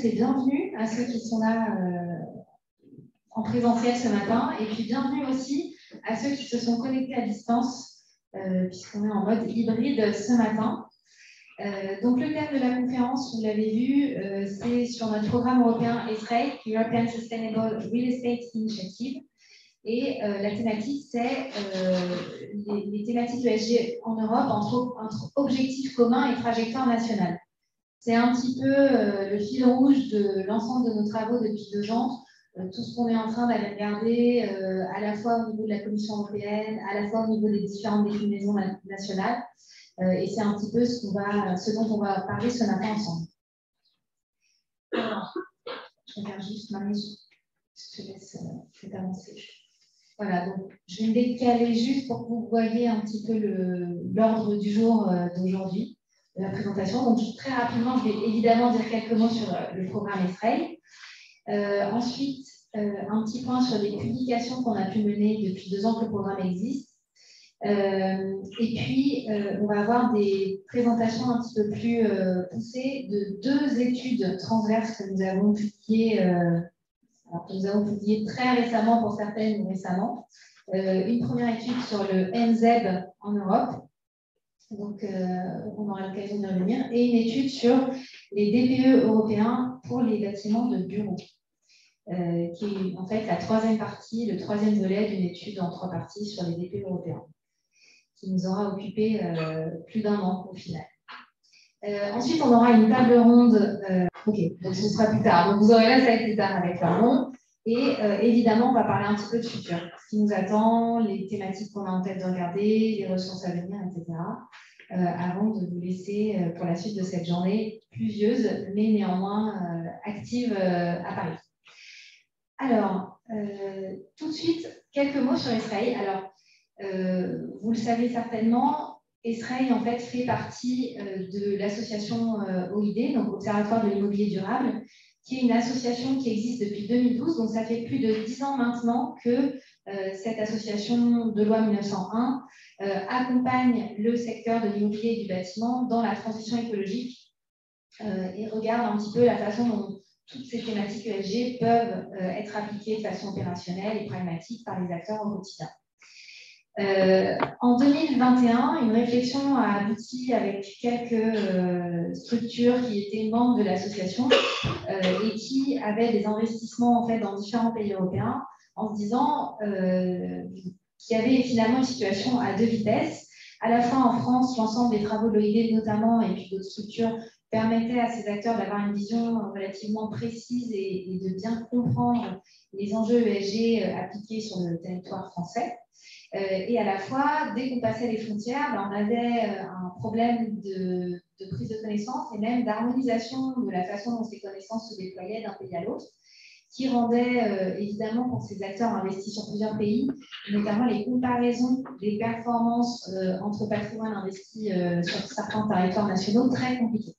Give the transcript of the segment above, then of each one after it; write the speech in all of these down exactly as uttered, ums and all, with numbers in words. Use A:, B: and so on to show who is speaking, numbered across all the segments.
A: et bienvenue à ceux qui sont là euh, en présentiel ce matin, et puis bienvenue aussi à ceux qui se sont connectés à distance, euh, puisqu'on est en mode hybride ce matin. Euh, donc le thème de la conférence, vous l'avez vu, euh, c'est sur notre programme européen ESREI, European Sustainable Real Estate Initiative. Et euh, la thématique, c'est euh, les, les thématiques de E S G en Europe entre, entre objectifs communs et trajectoires nationales. C'est un petit peu euh, le fil rouge de l'ensemble de nos travaux depuis deux ans, euh, tout ce qu'on est en train d'aller regarder, euh, à la fois au niveau de la Commission européenne, à la fois au niveau des différentes déclinaisons nationales. Euh, et c'est un petit peu ce, qu'on va, ce dont on va parler ce matin ensemble. Alors, je regarde juste Marie, je te laisse euh, avancer. Voilà, donc je vais me décaler juste pour que vous voyez un petit peu l'ordre du jour euh, d'aujourd'hui, de la présentation. Donc très rapidement, je vais évidemment dire quelques mots sur euh, le programme ESREI. Euh, ensuite, euh, un petit point sur les publications qu'on a pu mener depuis deux ans que le programme existe. Euh, et puis, euh, on va avoir des présentations un petit peu plus euh, poussées de deux études transverses que nous avons publiées, euh, alors que nous avons publiées très récemment pour certaines ou récemment. Euh, une première étude sur le N Z E B en Europe, donc euh, on aura l'occasion d'y revenir, et une étude sur les D P E européens pour les bâtiments de bureaux, euh, qui est en fait la troisième partie, le troisième volet d'une étude en trois parties sur les D P E européens, qui nous aura occupé euh, plus d'un an au final. Euh, ensuite, on aura une table ronde. Euh, ok, donc ce sera plus tard. Donc vous aurez là, ça va être plus tard avec la ronde. Et euh, évidemment, on va parler un petit peu de futur. Ce qui nous attend, les thématiques qu'on a en tête de regarder, les ressources à venir, et cetera. Euh, avant de vous laisser euh, pour la suite de cette journée pluvieuse, mais néanmoins euh, active euh, à Paris. Alors, euh, tout de suite, quelques mots sur ESREI. Alors, Euh, vous le savez certainement, ESREI en fait fait partie euh, de l'association euh, O I D, donc Observatoire de l'immobilier durable, qui est une association qui existe depuis deux mille douze, donc ça fait plus de dix ans maintenant que euh, cette association de loi mille neuf cent un euh, accompagne le secteur de l'immobilier et du bâtiment dans la transition écologique euh, et regarde un petit peu la façon dont toutes ces thématiques E S G peuvent euh, être appliquées de façon opérationnelle et pragmatique par les acteurs au quotidien. Euh, en deux mille vingt et un, une réflexion a abouti avec quelques euh, structures qui étaient membres de l'association euh, et qui avaient des investissements en fait, dans différents pays européens en se disant euh, qu'il y avait finalement une situation à deux vitesses. À la fois en France, l'ensemble des travaux de l'O I D notamment et puis d'autres structures permettaient à ces acteurs d'avoir une vision relativement précise et, et de bien comprendre les enjeux E S G appliqués sur le territoire français. Euh, et à la fois, dès qu'on passait les frontières, ben, on avait euh, un problème de, de prise de connaissance et même d'harmonisation de la façon dont ces connaissances se déployaient d'un pays à l'autre, qui rendait euh, évidemment pour ces acteurs investis sur plusieurs pays, notamment les comparaisons des performances euh, entre patrimoine investi euh, sur certains territoires nationaux très compliquées.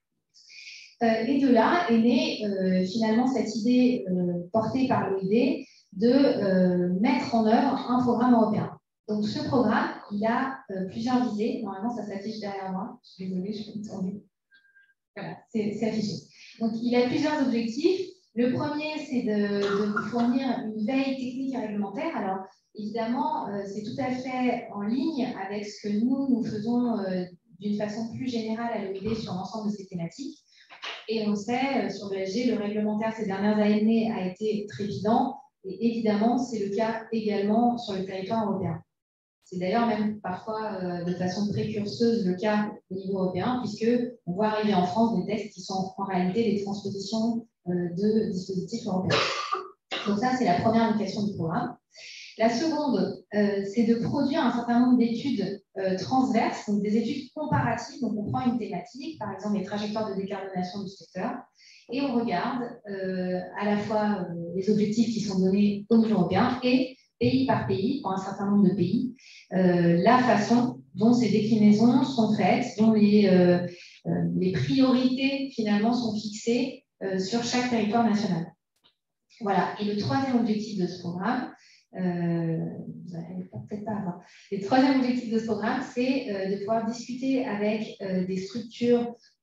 A: Euh, et de là est née euh, finalement cette idée euh, portée par l'O I D de euh, mettre en œuvre un programme européen. Donc ce programme, il a euh, plusieurs visées. Normalement, ça s'affiche derrière moi. Je suis désolée, je suis tendue. Voilà, c'est affiché. Donc il a plusieurs objectifs. Le premier, c'est de, de vous fournir une veille technique et réglementaire. Alors évidemment, euh, c'est tout à fait en ligne avec ce que nous, nous faisons euh, d'une façon plus générale à l'O I D sur l'ensemble de ces thématiques. Et on sait, sur le E S G, le réglementaire ces dernières années a été trépidant. Et évidemment, c'est le cas également sur le territoire européen. C'est d'ailleurs même parfois euh, de façon précurseuse le cas au niveau européen, puisqu'on voit arriver en France des textes qui sont en réalité des transpositions euh, de dispositifs européens. Donc ça, c'est la première vocation du programme. La seconde, euh, c'est de produire un certain nombre d'études euh, transverses, donc des études comparatives. Donc on prend une thématique, par exemple les trajectoires de décarbonation du secteur, et on regarde euh, à la fois euh, les objectifs qui sont donnés au niveau européen et pays par pays, pour un certain nombre de pays, euh, la façon dont ces déclinaisons sont faites, dont les, euh, euh, les priorités finalement sont fixées euh, sur chaque territoire national. Voilà. Et le troisième objectif de ce programme, euh, vous n'allez peut-être pas avoir. Le troisième objectif de ce programme, c'est euh, de pouvoir discuter avec euh, des structures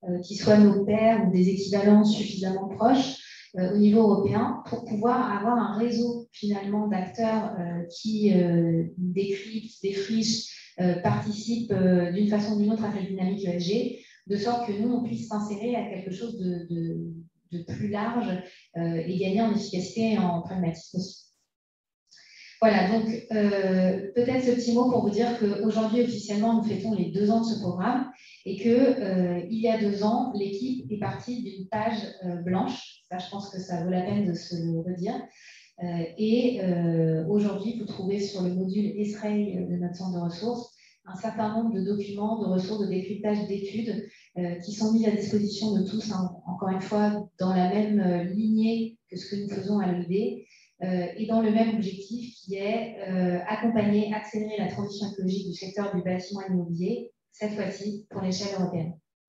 A: euh, qui soient nos pairs ou des équivalents suffisamment proches euh, au niveau européen pour pouvoir avoir un réseau finalement d'acteurs euh, qui euh, décryptent, défrichent, euh, participent euh, d'une façon ou d'une autre à cette dynamique E S G, de sorte que nous, on puisse s'insérer à quelque chose de, de, de plus large euh, et gagner en efficacité et en pragmatisme aussi. Voilà, donc euh, peut-être ce petit mot pour vous dire qu'aujourd'hui, officiellement, nous fêtons les deux ans de ce programme et qu'il euh, y a deux ans, l'équipe est partie d'une page euh, blanche. Ça, je pense que ça vaut la peine de se le redire. Euh, et euh, aujourd'hui, vous trouvez sur le module E S R E I de notre centre de ressources un certain nombre de documents, de ressources, de décryptage d'études euh, qui sont mis à disposition de tous, hein, encore une fois, dans la même euh, lignée que ce que nous faisons à l'O I D. Euh, et dans le même objectif qui est euh, accompagner, accélérer la transition écologique du secteur du bâtiment immobilier, cette fois-ci pour l'échelle européenne.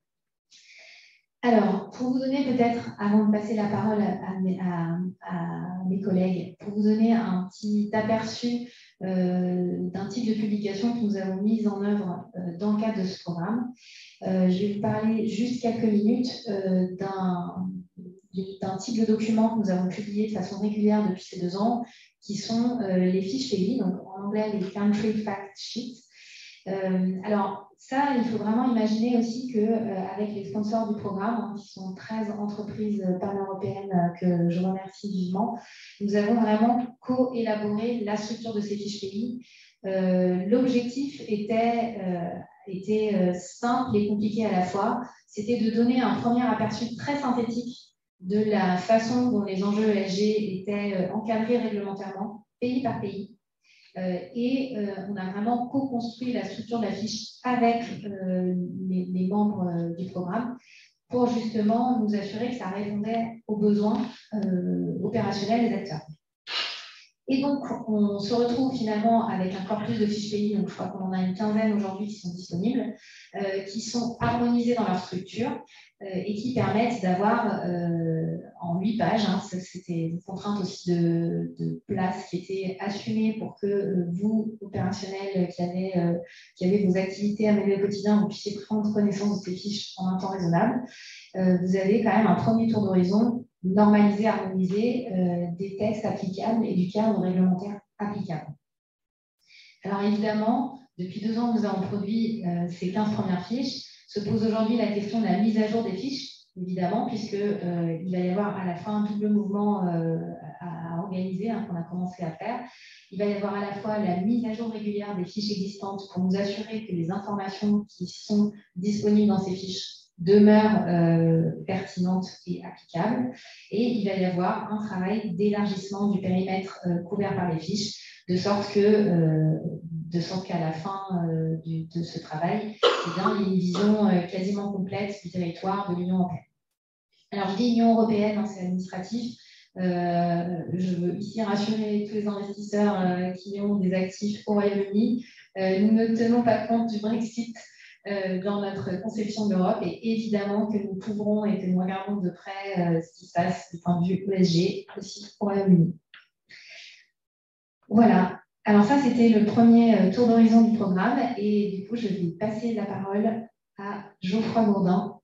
A: Alors, pour vous donner peut-être, avant de passer la parole à mes, à, à mes collègues, pour vous donner un petit aperçu euh, d'un type de publication que nous avons mise en œuvre euh, dans le cadre de ce programme, euh, je vais vous parler juste quelques minutes euh, d'un d'un type de document que nous avons publié de façon régulière depuis ces deux ans, qui sont euh, les fiches pays, donc en anglais les Country Fact Sheets. Euh, alors ça, il faut vraiment imaginer aussi qu'avec euh, les sponsors du programme, hein, qui sont treize entreprises pan-européennes euh, que je remercie vivement, nous avons vraiment co-élaboré la structure de ces fiches pays. Euh, L'objectif était, euh, était euh, simple et compliqué à la fois, c'était de donner un premier aperçu très synthétique de la façon dont les enjeux E S G étaient encadrés réglementairement, pays par pays. Euh, et euh, on a vraiment co-construit la structure de la fiche avec euh, les, les membres euh, du programme pour justement nous assurer que ça répondait aux besoins euh, opérationnels des acteurs. Et donc, on se retrouve finalement avec un corpus de fiches pays, donc je crois qu'on en a une quinzaine aujourd'hui qui sont disponibles, euh, qui sont harmonisés dans leur structure euh, et qui permettent d'avoir euh, en huit pages, hein, c'était une contrainte aussi de, de place qui était assumée pour que euh, vous, opérationnels qui avez, euh, qui avez vos activités à mener au quotidien, vous puissiez prendre connaissance de ces fiches en un temps raisonnable. Euh, vous avez quand même un premier tour d'horizon normaliser, harmoniser euh, des textes applicables et du cadre réglementaire applicable. Alors évidemment, depuis deux ans, nous avons produit euh, ces quinze premières fiches. Se pose aujourd'hui la question de la mise à jour des fiches, évidemment, puisqu'il euh, va y avoir à la fin un double mouvement euh, à, à organiser, hein, qu'on a commencé à faire. Il va y avoir à la fois la mise à jour régulière des fiches existantes pour nous assurer que les informations qui sont disponibles dans ces fiches demeure euh, pertinente et applicable. Et il va y avoir un travail d'élargissement du périmètre euh, couvert par les fiches, de sorte que, euh, de sorte qu'à la fin euh, du, de ce travail, eh bien, il y a une vision euh, quasiment complète du territoire de l'Union européenne. Alors, je dis Union européenne, hein, c'est administratif. Euh, je veux ici rassurer tous les investisseurs euh, qui ont des actifs au Royaume-Uni. Euh, nous ne tenons pas compte du Brexit dans notre conception de l'Europe, et évidemment que nous couvrons et que nous regardons de près euh, ce qui se passe du point de vue E S G aussi au Royaume-Uni. Voilà. Alors ça, c'était le premier tour d'horizon du programme, et du coup, je vais passer la parole à Geoffroy Gourdin.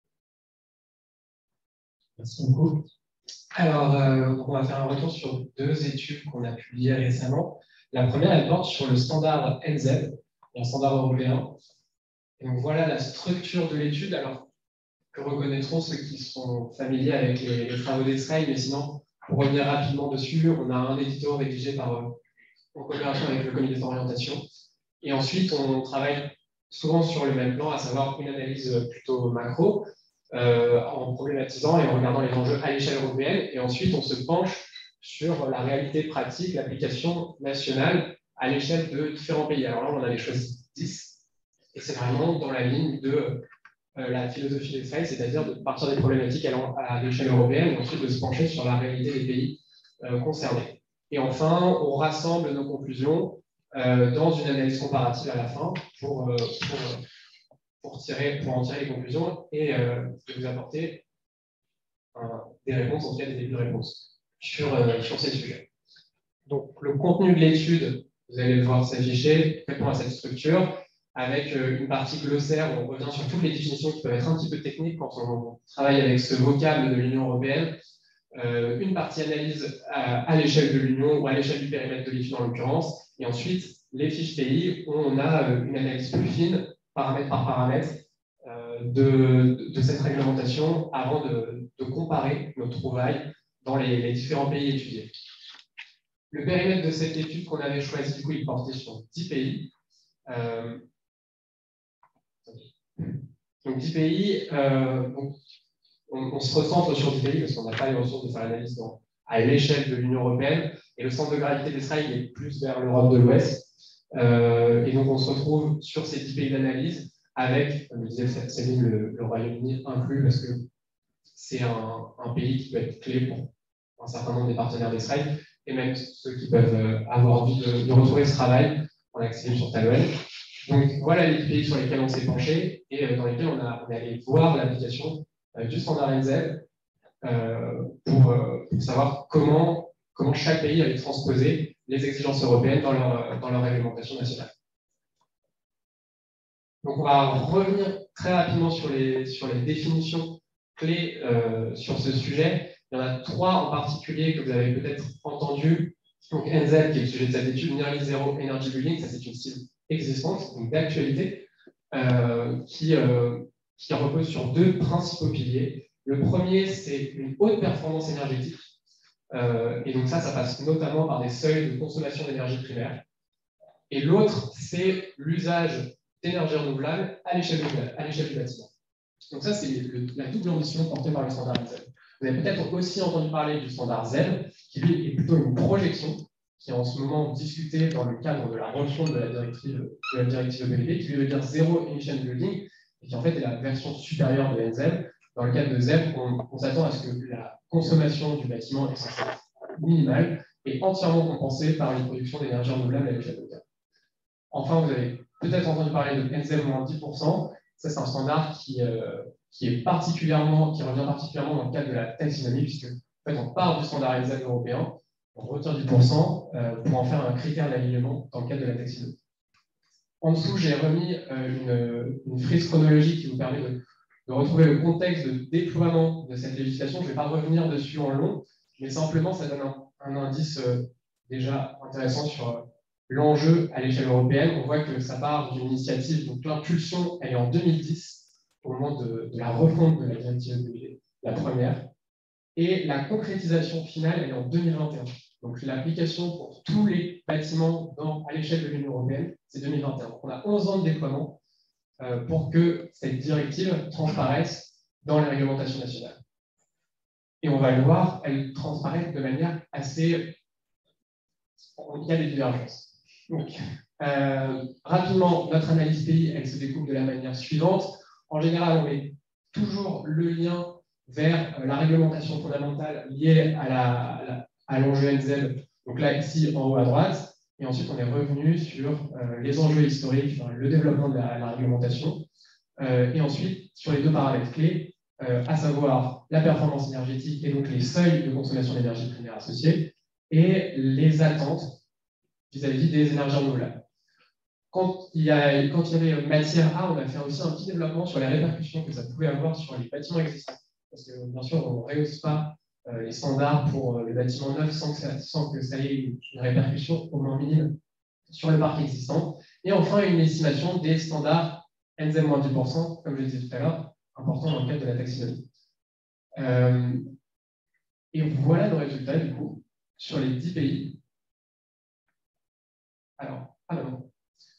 B: Merci beaucoup. Alors, euh, on va faire un retour sur deux études qu'on a publiées récemment. La première, elle porte sur le standard N Z, un standard européen. Et donc voilà la structure de l'étude, alors que reconnaîtront ceux qui sont familiers avec les, les travaux d'E S R E I, mais sinon, pour revenir rapidement dessus, on a un édito rédigé par, euh, en coopération avec le comité d'orientation. Et ensuite, on travaille souvent sur le même plan, à savoir une analyse plutôt macro, euh, en problématisant et en regardant les enjeux à l'échelle européenne. Et ensuite, on se penche sur la réalité pratique, l'application nationale à l'échelle de différents pays. Alors là, on en avait choisi dix. Et c'est vraiment dans la ligne de euh, la philosophie des faits, c'est-à-dire de partir des problématiques à, à l'échelle européenne et ensuite de se pencher sur la réalité des pays euh, concernés. Et enfin, on rassemble nos conclusions euh, dans une analyse comparative à la fin pour, euh, pour, pour, tirer, pour en tirer les conclusions et euh, vous apporter euh, des réponses, en tout cas des débuts de réponses sur, euh, sur ces sujets. Donc, le contenu de l'étude, vous allez le voir s'afficher, répond à cette structure, avec une partie glossaire où on revient sur toutes les définitions qui peuvent être un petit peu techniques quand on travaille avec ce vocable de l'Union européenne, euh, une partie analyse à, à l'échelle de l'Union ou à l'échelle du périmètre de l'I F U en l'occurrence, et ensuite les fiches pays où on a une analyse plus fine, paramètre par paramètre, euh, de, de cette réglementation avant de, de comparer nos trouvailles dans les, les différents pays étudiés. Le périmètre de cette étude qu'on avait choisi, du coup, il portait sur dix pays. Euh, donc dix pays, euh, donc, on, on se recentre sur dix pays parce qu'on n'a pas les ressources de faire l'analyse à l'échelle de l'Union européenne, et le centre de gravité d'Israël est plus vers l'Europe de l'Ouest. Euh, et donc on se retrouve sur ces dix pays d'analyse avec, comme je disais, Céline, le, le Royaume-Uni inclus, parce que c'est un, un pays qui peut être clé pour un certain nombre des partenaires d'Israël, et même ceux qui peuvent avoir envie de, de retrouver ce travail en accès sur Talouel. Donc voilà les pays sur lesquels on s'est penché et dans lesquels on, a, on est allé voir l'application euh, du standard N Z euh, pour, euh, pour savoir comment, comment chaque pays avait transposé les exigences européennes dans leur, dans leur réglementation nationale. Donc on va revenir très rapidement sur les, sur les définitions clés euh, sur ce sujet. Il y en a trois en particulier que vous avez peut-être entendu. Donc N Z, qui est le sujet de cette étude, Nearly Zero Energy Building, ça c'est une cible existante, donc d'actualité, euh, qui, euh, qui repose sur deux principaux piliers. Le premier, c'est une haute performance énergétique. Euh, et donc ça, ça passe notamment par des seuils de consommation d'énergie primaire. Et l'autre, c'est l'usage d'énergie renouvelable à l'échelle du bâtiment. Donc ça, c'est la double ambition portée par le standard N Z. Vous avez peut-être aussi entendu parler du standard Z, qui lui est plutôt une projection, qui est en ce moment discutée dans le cadre de la refonte de la directive, de la directive E P B, qui veut dire Zero Emission Building, et qui en fait est la version supérieure de N Z. Dans le cadre de Z, on, on s'attend à ce que la consommation du bâtiment est censée être minimale et entièrement compensée par une production d'énergie renouvelable à l'échelle locale. Enfin, vous avez peut-être entendu parler de N Z moins dix pour cent. Ça, c'est un standard qui, euh, qui, est particulièrement, qui revient particulièrement dans le cadre de la taxonomie, puisque en fait, on part du standard N Z européen, on retire dix pour cent euh, pour en faire un critère d'alignement dans le cadre de la taxonomie. En dessous, j'ai remis euh, une, une frise chronologique qui vous permet de, de retrouver le contexte de déploiement de cette législation. Je ne vais pas revenir dessus en long, mais simplement, ça donne un, un indice euh, déjà intéressant sur euh, l'enjeu à l'échelle européenne. On voit que ça part d'une initiative, donc l'impulsion, elle est en deux mille dix, au moment de, de la refonte de la directive E P B, la première, et la concrétisation finale, elle est en deux mille vingt et un. Donc l'application pour tous les bâtiments dans, à l'échelle de l'Union européenne, c'est deux mille vingt et un. Donc on a onze ans de déploiement euh, pour que cette directive transparaisse dans les réglementations nationales. Et on va le voir, elle transparaît de manière assez... Il y a des divergences. Donc, euh, rapidement, notre analyse pays, elle se découpe de la manière suivante. En général, on met toujours le lien vers la réglementation fondamentale liée à la, à la à l'enjeu N Z, donc là, ici, en haut à droite, et ensuite, on est revenu sur euh, les enjeux historiques, enfin, le développement de la, la réglementation, euh, et ensuite, sur les deux paramètres clés, euh, à savoir la performance énergétique et donc les seuils de consommation d'énergie primaire associés, et les attentes vis-à-vis des énergies renouvelables. Quand il, y a, quand il y avait matière A, on a fait aussi un petit développement sur les répercussions que ça pouvait avoir sur les bâtiments existants. Parce que, bien sûr, on ne rehausse pas Euh, les standards pour euh, les bâtiments neufs sans que, ça, sans que ça ait une, une répercussion au moins minime sur le parc existant. Et enfin, une estimation des standards N Z moins dix pour cent, comme je le disais tout à l'heure, important dans le cadre de la taxonomie. Euh, et voilà le résultat, du coup, sur les dix pays. Alors, ah non,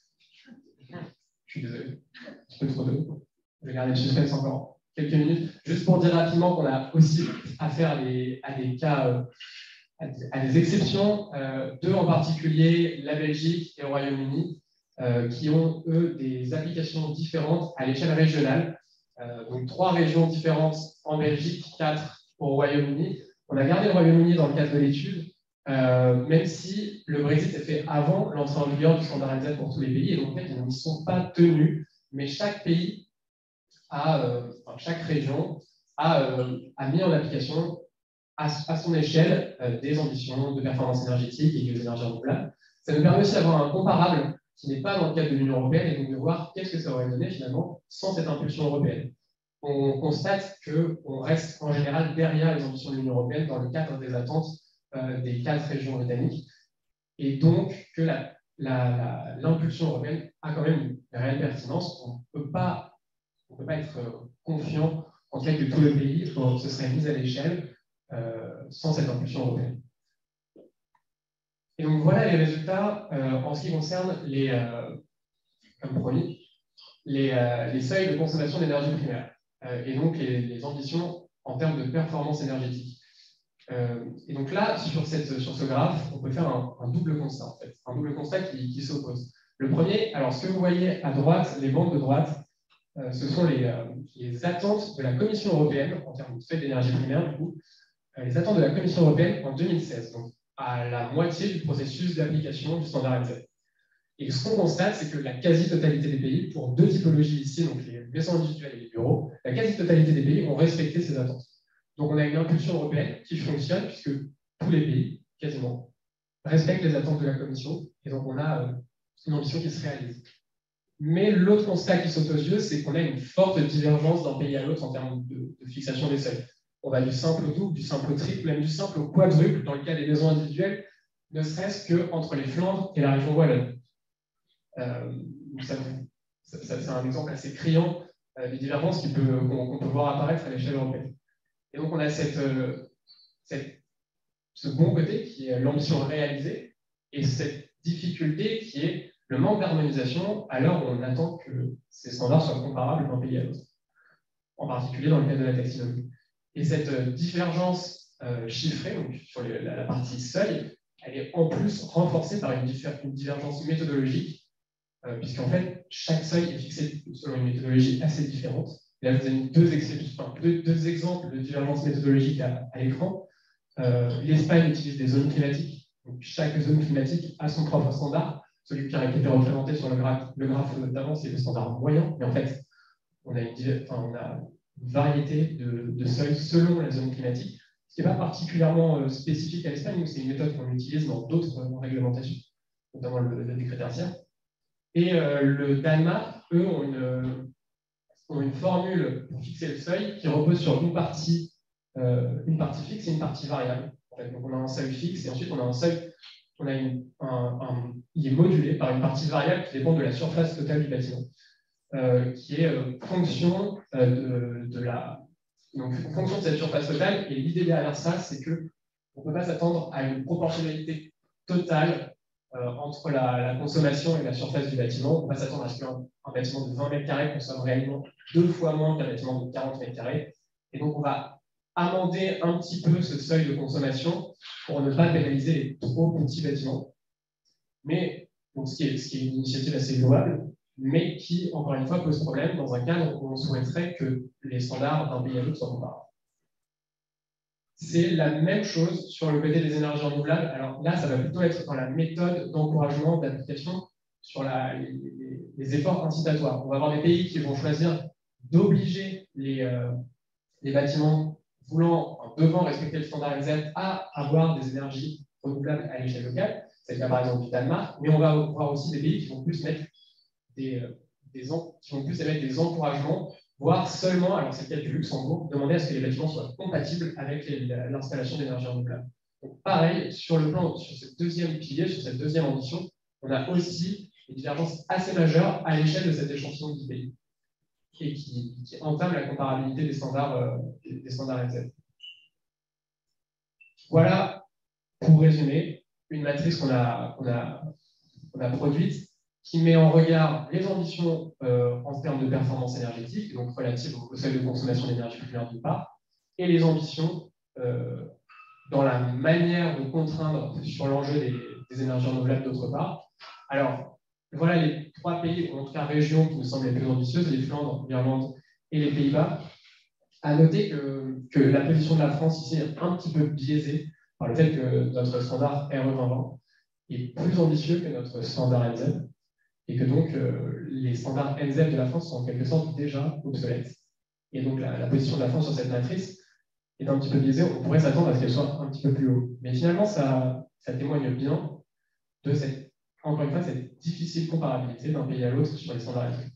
B: je suis désolé, un petit peu trop de. Je vais garder le suspense encore quelques minutes, juste pour dire rapidement qu'on a aussi affaire à des, à des cas, euh, à, des, à des exceptions, euh, deux en particulier, la Belgique et le Royaume-Uni, euh, qui ont, eux, des applications différentes à l'échelle régionale. Euh, donc, trois régions différentes en Belgique, quatre au Royaume-Uni. On a gardé le Royaume-Uni dans le cadre de l'étude, euh, même si le Brexit s'est fait avant l'entrée en vigueur du standard N Z pour tous les pays, et donc en fait, ils ne sont pas tenus, mais chaque pays A, euh, enfin, chaque région a, euh, a mis en application à, à son échelle euh, des ambitions de performance énergétique et des énergies renouvelables. Ça nous permet aussi d'avoir un comparable qui n'est pas dans le cadre de l'Union européenne, et donc de voir qu'est-ce que ça aurait donné finalement sans cette impulsion européenne. On constate qu'on reste en général derrière les ambitions de l'Union européenne dans le cadre des attentes euh, des quatre régions britanniques, et donc que l'impulsion européenne a quand même une réelle pertinence. On ne peut pas, on peut pas être confiant en fait que tout le pays se serait mis à l'échelle euh, sans cette impulsion européenne. Et donc voilà les résultats euh, en ce qui concerne les, euh, comme promis, les, euh, les seuils de consommation d'énergie primaire euh, et donc les, les ambitions en termes de performance énergétique. Euh, et donc là, sur, cette, sur ce graphe, on peut faire un, un double constat, en fait, un double constat qui, qui s'oppose. Le premier, alors ce que vous voyez à droite, les bandes de droite, euh, ce sont les, euh, les attentes de la Commission européenne en termes de seuil d'énergie primaire, du coup, euh, les attentes de la Commission européenne en deux mille seize. Donc, à la moitié du processus d'application du standard N Z. Et ce qu'on constate, c'est que la quasi-totalité des pays, pour deux typologies ici, donc les maisons individuelles et les bureaux, la quasi-totalité des pays ont respecté ces attentes. Donc on a une impulsion européenne qui fonctionne, puisque tous les pays, quasiment, respectent les attentes de la Commission, et donc on a euh, une ambition qui se réalise. Mais l'autre constat qui saute aux yeux, c'est qu'on a une forte divergence d'un pays à l'autre en termes de, de fixation des seuils. On va du simple au double, du simple au triple, même du simple au quadruple dans le cas des maisons individuelles, ne serait-ce qu'entre les Flandres et la région wallonne. Euh, ça, ça, ça, c'est un exemple assez criant euh, des divergences qu'on peut, qu'on peut voir apparaître à l'échelle européenne. Et donc on a cette, euh, cette, ce bon côté qui est l'ambition réalisée et cette difficulté qui est le manque d'harmonisation à l'heure où on attend que ces standards soient comparables d'un pays à l'autre, en particulier dans le cas de la taxinomie. Et cette euh, divergence euh, chiffrée, donc sur les, la, la partie seuil, elle est en plus renforcée par une, une divergence méthodologique, euh, puisqu'en fait, chaque seuil est fixé selon une méthodologie assez différente. Et là, je vous ai mis deux, enfin, deux, deux exemples de divergence méthodologique à, à l'écran. Euh, L'Espagne utilise des zones climatiques, donc chaque zone climatique a son propre standard. Celui qui a été représenté sur le graphe, le graphe d'avant, c'est le standard moyen, mais en fait, on a une, enfin, on a une variété de, de seuils selon la zone climatique, ce qui n'est pas particulièrement euh, spécifique à l'Espagne, c'est une méthode qu'on utilise dans d'autres euh, réglementations, notamment le, le décret tertiaire. Et euh, le Danemark, eux, ont une, ont une formule pour fixer le seuil qui repose sur une partie, euh, une partie fixe et une partie variable. En fait, donc on a un seuil fixe et ensuite on a un seuil, on a une, un, un, il est modulé par une partie variable qui dépend de la surface totale du bâtiment. Euh, qui est euh, fonction euh, de, de la donc, fonction de cette surface totale. Et l'idée derrière ça, c'est qu'on ne peut pas s'attendre à une proportionnalité totale euh, entre la, la consommation et la surface du bâtiment. On ne peut pas s'attendre à ce qu'un un bâtiment de vingt mètres carrés consomme réellement deux fois moins qu'un bâtiment de quarante mètres carrés. Et donc, on va amender un petit peu ce seuil de consommation pour ne pas pénaliser les trop petits bâtiments. Mais donc, ce, qui est, ce qui est une initiative assez louable, mais qui, encore une fois, pose problème dans un cadre où on souhaiterait que les standards d'un pays à l'autre soient comparables. C'est la même chose sur le côté des énergies renouvelables. Alors là, ça va plutôt être dans la méthode d'encouragement, d'application, sur la, les, les, les efforts incitatoires. On va avoir des pays qui vont choisir d'obliger les, euh, les bâtiments voulant, devant respecter le standard N Z, à avoir des énergies renouvelables à l'échelle locale. C'est le cas par exemple du Danemark, mais on va voir aussi des pays qui vont plus mettre Des, des, qui vont plus émettre des encouragements, voire seulement, alors c'est le cas du Luxembourg, demander à ce que les bâtiments soient compatibles avec l'installation d'énergie renouvelable. Donc pareil, sur le plan, sur ce deuxième pilier, sur cette deuxième ambition, on a aussi des divergences assez majeures à l'échelle de cet échantillon de dix pays et qui, qui entament la comparabilité des standards, euh, des standards N Z. Voilà, pour résumer, une matrice qu'on a, qu'on a, qu'on a produite qui met en regard les ambitions euh, en termes de performance énergétique, donc relatives au seuil de consommation d'énergie primaire d'une part, et les ambitions euh, dans la manière de contraindre sur l'enjeu des, des énergies renouvelables d'autre part. Alors, voilà les trois pays, ou en tout cas régions, qui nous semblent les plus ambitieuses, les Flandres, l'Irlande et les Pays-Bas. À noter que, que la position de la France ici est un petit peu biaisée par le fait que notre standard R E vingt vingt est plus ambitieux que notre standard N Z. Et que donc euh, les standards N Z de la France sont en quelque sorte déjà obsolètes. Et donc la, la position de la France sur cette matrice est un petit peu biaisée, on pourrait s'attendre à ce qu'elle soit un petit peu plus haut. Mais finalement, ça, ça témoigne bien de cette encore une fois, cette difficile comparabilité d'un pays à l'autre sur les standards N Z E B.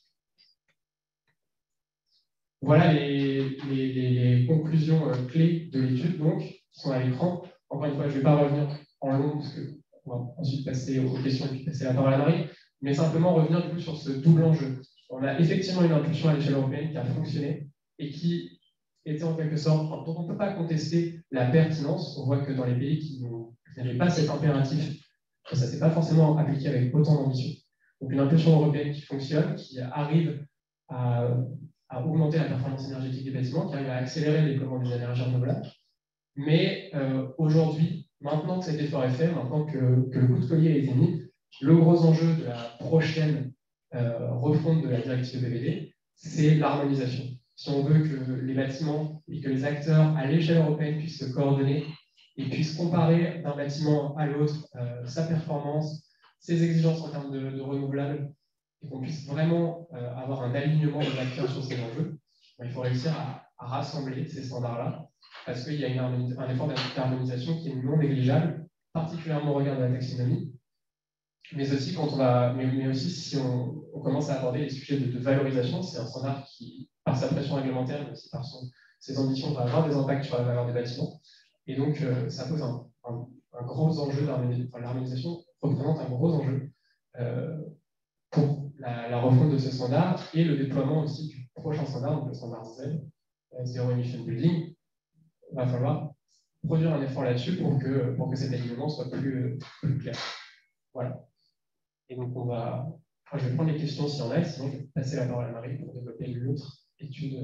B: Voilà les, les, les conclusions euh, clés de l'étude, donc, qui sont à l'écran. Encore une fois, je ne vais pas revenir en long, parce qu'on va ensuite passer aux questions et puis passer la parole à Marie, mais simplement revenir du coup sur ce double enjeu. On a effectivement une impulsion à l'échelle européenne qui a fonctionné et qui était en quelque sorte, dont on ne peut pas contester la pertinence. On voit que dans les pays qui n'avaient pas cet impératif, ça ne s'est pas forcément appliqué avec autant d'ambition. Donc une impulsion européenne qui fonctionne, qui arrive à, à augmenter la performance énergétique des bâtiments, qui arrive à accélérer le déploiement des énergies renouvelables. Mais euh, aujourd'hui, maintenant que cet effort est fait, maintenant que, que le coup de collier a été mis, le gros enjeu de la prochaine euh, refonte de la directive E P B D, c'est l'harmonisation. Si on veut que les bâtiments et que les acteurs à l'échelle européenne puissent se coordonner et puissent comparer d'un bâtiment à l'autre euh, sa performance, ses exigences en termes de, de renouvelables, et qu'on puisse vraiment euh, avoir un alignement des acteurs sur ces enjeux, il faut réussir à, à rassembler ces standards-là, parce qu'il y a une, un effort d'harmonisation qui est non négligeable, particulièrement au regard de la taxonomie, mais aussi, quand on va, mais, mais aussi si on, on commence à aborder les sujets de, de valorisation. C'est un standard qui, par sa pression réglementaire, mais aussi par son, ses ambitions, va avoir des impacts sur la valeur des bâtiments. Et donc, euh, ça pose un, un, un gros enjeu d'harmonisation. Enfin, l'harmonisation représente un gros enjeu euh, pour la, la refonte de ce standard et le déploiement aussi du prochain standard, donc le standard Z, euh, Zero Emission Building. Il va falloir produire un effort là-dessus pour que, pour que cet alignement soit plus, plus clair. Voilà. Et donc, on va. Enfin, je vais prendre les questions s'il y en a, sinon je vais passer la parole à Marie pour développer une autre étude.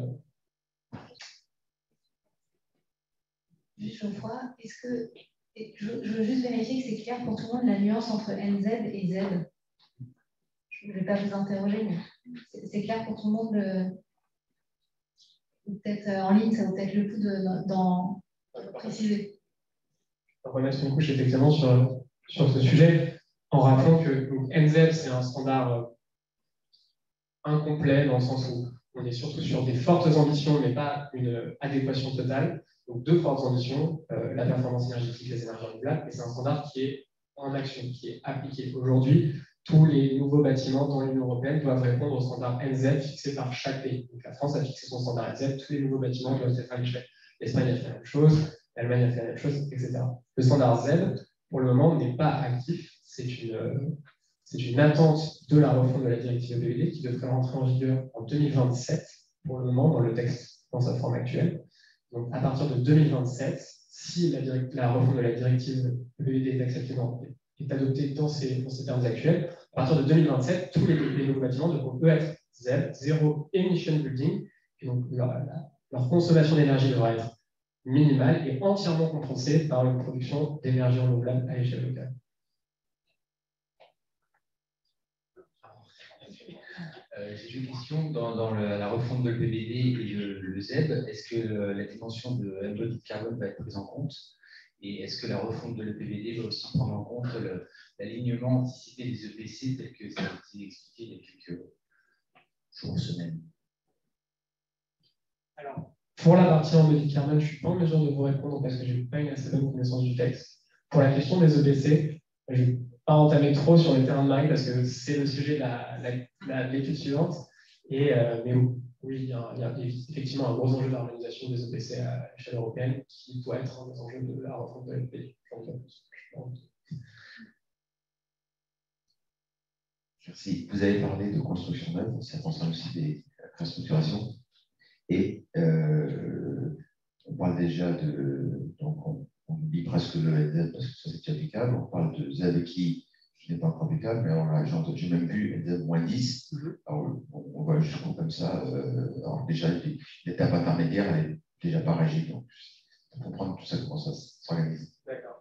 A: Geoffroy, est-ce que. Je, je veux juste vérifier que c'est clair pour tout le monde la nuance entre N Z et Z. Je ne vais pas vous interroger, mais c'est clair pour tout le monde. Le... Peut-être en ligne, ça vaut peut-être le coup de, d'en préciser.
B: On va remettre une couche effectivement sur, sur ce sujet, en rappelant que donc, N Z, c'est un standard incomplet dans le sens où on est surtout sur des fortes ambitions, mais pas une adéquation totale. Donc deux fortes ambitions, euh, la performance énergétique, les énergies renouvelables, et c'est un standard qui est en action, qui est appliqué. Aujourd'hui, tous les nouveaux bâtiments dans l'Union européenne doivent répondre au standard N Z fixé par chaque pays. Donc la France a fixé son standard N Z, tous les nouveaux bâtiments doivent être à l'échelle. L'Espagne a fait la même chose, l'Allemagne a fait la même chose, et cetera. Le standard Z, pour le moment, n'est pas actif. C'est une, c'est une attente de la refonte de la directive E P B D qui devrait rentrer en vigueur en deux mille vingt-sept, pour le moment, dans le texte, dans sa forme actuelle. Donc, à partir de deux mille vingt-sept, si la, la refonte de la directive E P B D est acceptée, dans, est adoptée dans ces, dans ces termes actuels, à partir de deux mille vingt-sept, tous les, les nouveaux bâtiments devront eux être Z, Zero Emission Building, et donc leur, la, leur consommation d'énergie devra être minimale et entièrement compensée par une production d'énergie renouvelable à l'échelle locale.
C: Euh, J'ai une question. Dans, dans le, la refonte de l'E P B D et le, le Z E B, est-ce que le, la dimension de embodied carbone va être prise en compte? Et est-ce que la refonte de l'E P B D va aussi prendre en compte l'alignement anticipé des E P C tel que ça a été expliqué il y a quelques jours, semaines?
B: Alors, pour la partie embodied carbone, je ne suis pas en mesure de vous répondre parce que je n'ai pas une assez bonne connaissance du texte. Pour la question des E P C, je ne vais pas entamer trop sur les terrains de Marie parce que c'est le sujet de l'étude suivante. Et, euh, mais oui, il y, a, il y a effectivement un gros enjeu d'harmonisation des E P C à l'échelle européenne qui doit être un des enjeux de la refonte de l'E P B D.
D: Merci. Vous avez parlé de construction neuve, ça concerne aussi des restructurations. Et euh, on parle déjà de. Donc on, on oublie presque le N Z parce que ça c'est applicable. On parle de Z qui, qui n'est pas encore applicable, mais alors j'ai même vu N Z moins dix. Alors, on, on voit jusqu'au comme ça. Euh, alors déjà, l'étape intermédiaire elle est déjà pas régie. Donc, pour comprendre tout ça, comment ça s'organise.
B: D'accord.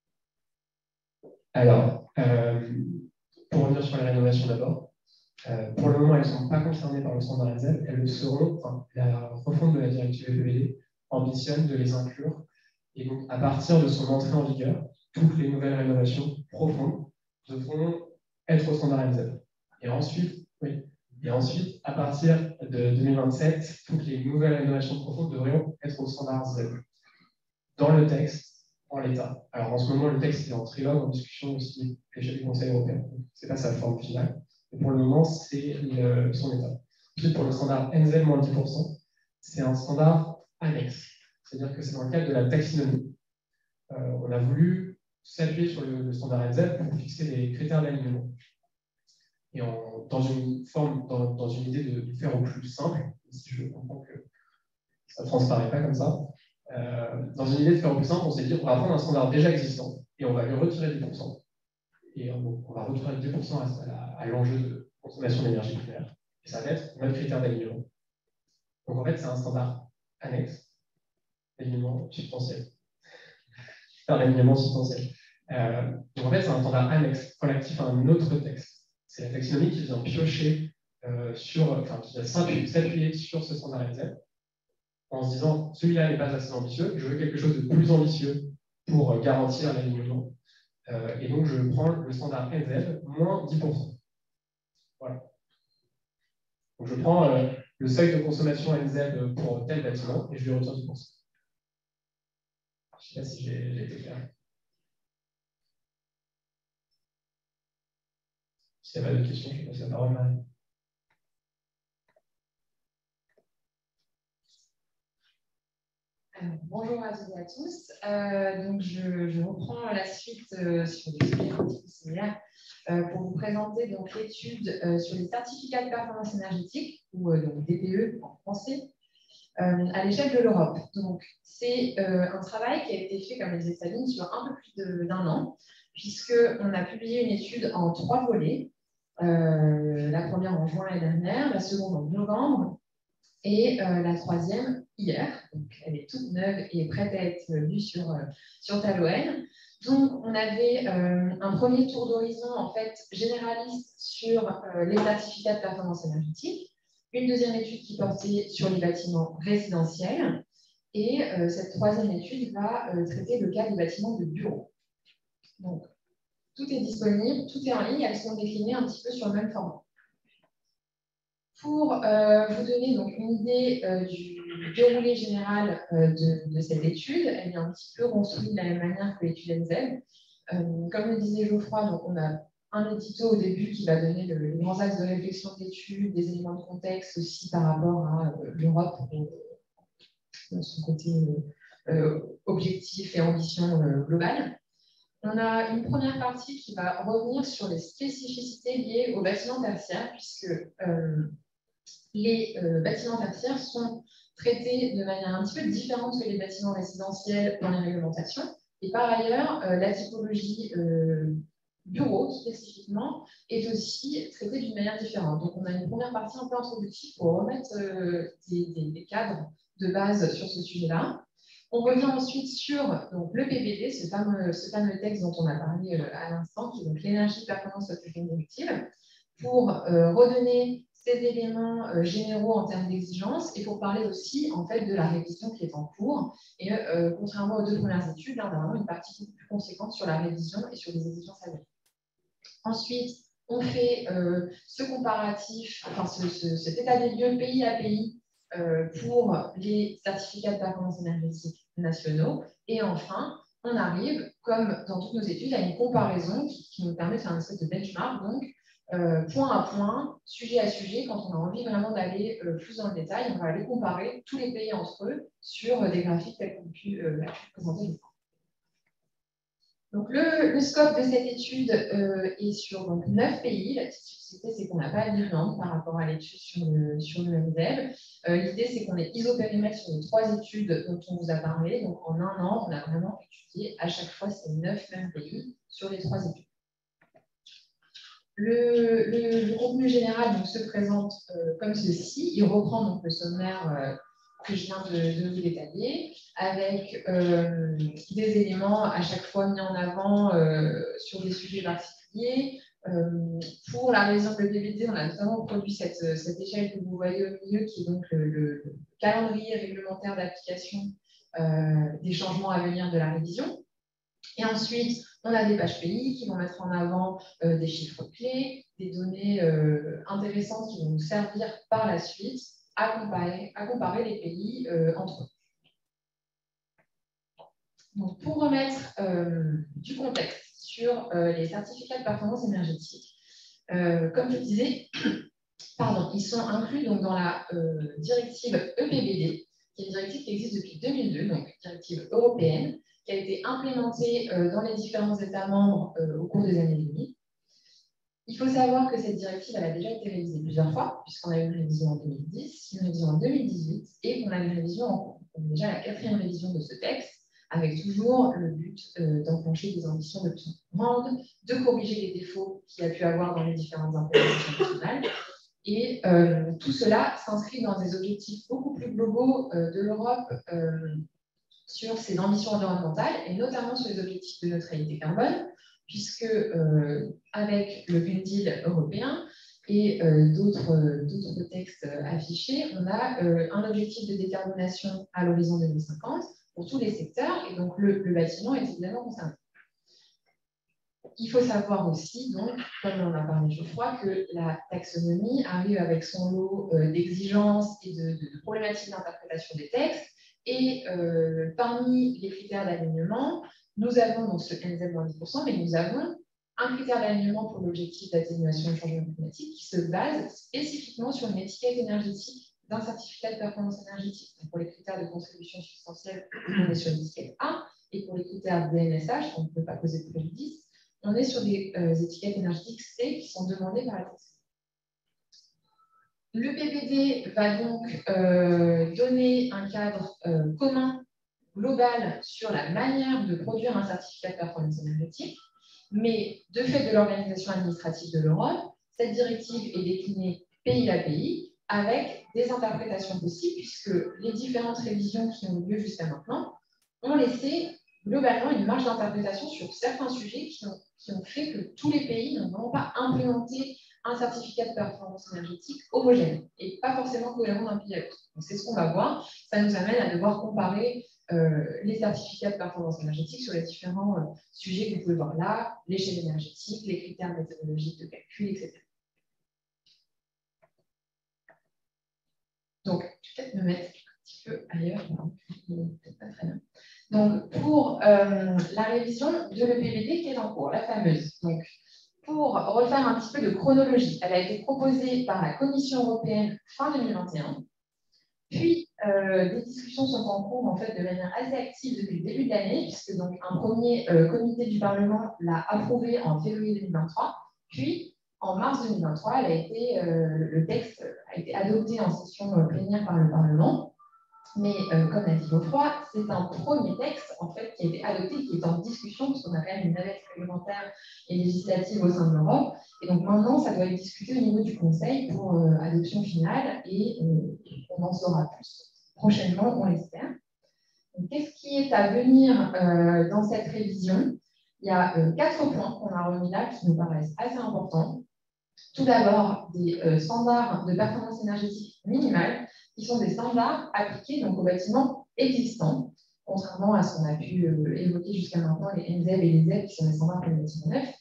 B: Alors, euh, pour revenir sur les rénovations d'abord. Euh, pour le moment, elles ne sont pas concernées par le standard N Z, elles le seront. Enfin, la refonte de la directive E P B D ambitionne de les inclure. Et donc, à partir de son entrée en vigueur, toutes les nouvelles rénovations profondes devront être au standard N Z. Et ensuite, oui, et ensuite, à partir de deux mille vingt-sept, toutes les nouvelles rénovations profondes devront être au standard Z. Dans le texte, en l'état. Alors en ce moment, le texte est en trilogue, en discussion aussi à l'échelle du Conseil européen. Ce n'est pas sa forme finale. Et pour le moment, c'est son état. Ensuite, pour le standard N Z moins dix pour cent, c'est un standard annexe. C'est-à-dire que c'est dans le cadre de la taxonomie. Euh, on a voulu s'appuyer sur le, le standard N Z pour fixer des critères d'alignement. Et en, dans une forme, dans, dans une idée de, de faire au plus simple, si je comprends que ça ne transparaît pas comme ça, euh, dans une idée de faire au plus simple, on s'est dit on va prendre un standard déjà existant et on va lui retirer dix pour cent. Et on, on va retirer dix pour cent à, à, à l'enjeu de consommation d'énergie primaire. Et ça va être notre critère d'alignement. Donc en fait, c'est un standard annexe, d'alignement substantiel. Un alignement substantiel. Euh, donc en fait, c'est un standard annexe relatif à un autre texte. C'est la taxonomie qui vient piocher euh, sur, enfin, qui vient s'appuyer sur ce standard N Z en se disant celui-là n'est pas assez ambitieux, je veux quelque chose de plus ambitieux pour garantir l'alignement. Euh, et donc je prends le standard N Z moins dix pour cent. Voilà. Donc je prends euh, le seuil de consommation N Z pour tel bâtiment et je lui retire dix pour cent. Je ne sais pas si j'ai été clair. S'il n'y a pas de questions, je passe la parole, Marie.
E: Alors, bonjour à toutes et à tous. Euh, donc je, je reprends la suite euh, sur des sujets un petit peu similaires euh, pour vous présenter donc l'étude euh, sur les certificats de performance énergétique, ou euh, donc D P E en français, euh, à l'échelle de l'Europe. Donc c'est euh, un travail qui a été fait, comme le disait Sabine, sur un peu plus d'un an, puisqu'on a publié une étude en trois volets. Euh, la première en juin l'année dernière, la seconde en novembre, et euh, la troisième hier. Donc, elle est toute neuve et prête à être lue sur, euh, sur Taloen. Donc, on avait euh, un premier tour d'horizon en fait généraliste sur euh, les certificats de performance énergétique, une deuxième étude qui portait sur les bâtiments résidentiels, et euh, cette troisième étude va euh, traiter le cas des bâtiments de bureaux. Donc, tout est disponible, tout est en ligne, elles sont déclinées un petit peu sur le même format. Pour euh, vous donner donc une idée euh, du déroulé général euh, de, de cette étude, elle est un petit peu construite de la même manière que l'étude N Z. Euh, comme le disait Geoffroy, donc on a un édito au début qui va donner le, les grands axes de réflexion de l'étude, des éléments de contexte aussi par rapport à euh, l'Europe, dans son côté euh, euh, objectif et ambition euh, globale. On a une première partie qui va revenir sur les spécificités liées aux bâtiments tertiaires, puisque euh, les euh, bâtiments tertiaires sont traités de manière un petit peu différente que les bâtiments résidentiels dans les réglementations. Et par ailleurs, euh, la typologie euh, bureau spécifiquement est aussi traitée d'une manière différente. Donc on a une première partie un peu introductive pour remettre euh, des, des, des cadres de base sur ce sujet-là. On revient ensuite sur donc, le P B D, ce fameux, ce fameux texte dont on a parlé euh, à l'instant, qui est donc l'énergie performance optimum productive, pour euh, redonner ces éléments euh, généraux en termes d'exigence et pour parler aussi en fait de la révision qui est en cours. Et euh, contrairement aux deux premières études, là, on a vraiment une partie beaucoup plus conséquente sur la révision et sur les exigences à venir. Ensuite, on fait euh, ce comparatif, enfin ce, ce, cet état des lieux pays à pays euh, pour les certificats de performance énergétique nationaux. Et enfin, on arrive, comme dans toutes nos études, à une comparaison qui, qui nous permet de faire une espèce de benchmark, donc euh, point à point, sujet à sujet, quand on a envie vraiment d'aller euh, plus dans le détail, on va aller comparer tous les pays entre eux sur euh, des graphiques tels qu'on a pu, euh, présenter les fois. Donc, le, le scope de cette étude euh, est sur donc, neuf pays. La spécificité, c'est qu'on n'a pas l'Irlande par rapport à l'étude sur le, sur le M Z E B. Euh, L'idée, c'est qu'on est isopérimètre sur les trois études dont on vous a parlé. Donc, en un an, on a vraiment étudié à chaque fois ces neuf mêmes pays sur les trois études. Le, le, le contenu général donc, se présente euh, comme ceci. Il reprend donc, le sommaire euh, que je viens de, de vous détailler, avec euh, des éléments à chaque fois mis en avant euh, sur des sujets particuliers. Euh, pour la révision de P B D, on a notamment produit cette, cette échelle que vous voyez au milieu, qui est donc le, le calendrier réglementaire d'application euh, des changements à venir de la révision. Et ensuite, on a des pages pays qui vont mettre en avant euh, des chiffres clés, des données euh, intéressantes qui vont nous servir par la suite à comparer, à comparer les pays euh, entre eux. Donc, pour remettre euh, du contexte sur euh, les certificats de performance énergétique, euh, comme je disais, pardon, ils sont inclus donc, dans la euh, directive E P B D, qui est une directive qui existe depuis deux mille deux, donc directive européenne, qui a été implémentée euh, dans les différents États membres euh, au cours des années deux mille. Il faut savoir que cette directive elle a déjà été révisée plusieurs fois, puisqu'on a eu une révision en deux mille dix, une révision en deux mille dix-huit, et qu'on a une révision en cours. Donc déjà la quatrième révision de ce texte, avec toujours le but euh, d'enclencher des ambitions de plus en plus grandes, de corriger les défauts qu'il y a pu avoir dans les différentes implémentations nationales. Et euh, tout cela s'inscrit dans des objectifs beaucoup plus globaux euh, de l'Europe euh, sur ses ambitions environnementales, et notamment sur les objectifs de neutralité carbone, puisque euh, avec le Green Deal européen et euh, d'autres euh, textes affichés, on a euh, un objectif de décarbonation à l'horizon deux mille cinquante pour tous les secteurs, et donc le, le bâtiment est évidemment concerné. Il faut savoir aussi, donc, comme on a parlé Geoffroy, que la taxonomie arrive avec son lot euh, d'exigences et de, de, de problématiques d'interprétation des textes, et euh, parmi les critères d'alignement, nous avons donc ce N Z moins dix pour cent, mais nous avons un critère d'alignement pour l'objectif d'atténuation du changement climatique qui se base spécifiquement sur une étiquette énergétique d'un certificat de performance énergétique. Donc pour les critères de contribution substantielle, on est sur l'étiquette A, et pour les critères D N S H, on ne peut pas causer de préjudice, on est sur des euh, étiquettes énergétiques C qui sont demandées par la taxonomie. Le P B D va donc euh, donner un cadre euh, commun, global, sur la manière de produire un certificat de performance énergétique, mais de fait de l'organisation administrative de l'Europe, cette directive est déclinée pays à pays avec des interprétations possibles, puisque les différentes révisions qui ont eu lieu jusqu'à maintenant ont laissé globalement une marge d'interprétation sur certains sujets qui ont, qui ont fait que tous les pays n'ont vraiment pas implémenté un certificat de performance énergétique homogène et pas forcément cohérent d'un pays à l'autre. C'est ce qu'on va voir. Ça nous amène à devoir comparer euh, les certificats de performance énergétique sur les différents euh, sujets que vous pouvez voir là, l'échelle énergétique, les critères méthodologiques de calcul, et cetera. Donc, je vais peut-être me mettre un petit peu ailleurs. Peut-être pas très bien. Donc, pour euh, la révision de l'E P B D qui est en cours, la fameuse. Donc, pour refaire un petit peu de chronologie, elle a été proposée par la Commission européenne fin deux mille vingt et un. Puis, euh, des discussions sont en cours en fait, de manière assez active depuis le début de l'année, puisque donc, un premier euh, comité du Parlement l'a approuvé en février deux mille vingt-trois. Puis, en mars deux mille vingt-trois, elle a été, euh, le texte a été adopté en session plénière par le Parlement. Mais euh, comme l'a dit Geoffroy, c'est un premier texte en fait, qui a été adopté, qui est en discussion, parce qu'on a quand même une navette réglementaire et législative au sein de l'Europe. Et donc maintenant, ça doit être discuté au niveau du Conseil pour euh, adoption finale, et euh, on en saura plus prochainement, on l'espère. Qu'est-ce qui est à venir euh, dans cette révision? Il y a euh, quatre points qu'on a remis là qui nous paraissent assez importants. Tout d'abord, des euh, standards de performance énergétique minimale, qui sont des standards appliqués donc, aux bâtiments existants, contrairement à ce qu'on a pu euh, évoquer jusqu'à maintenant, les N Z et les Z, qui sont des standards pour les bâtiments neufs.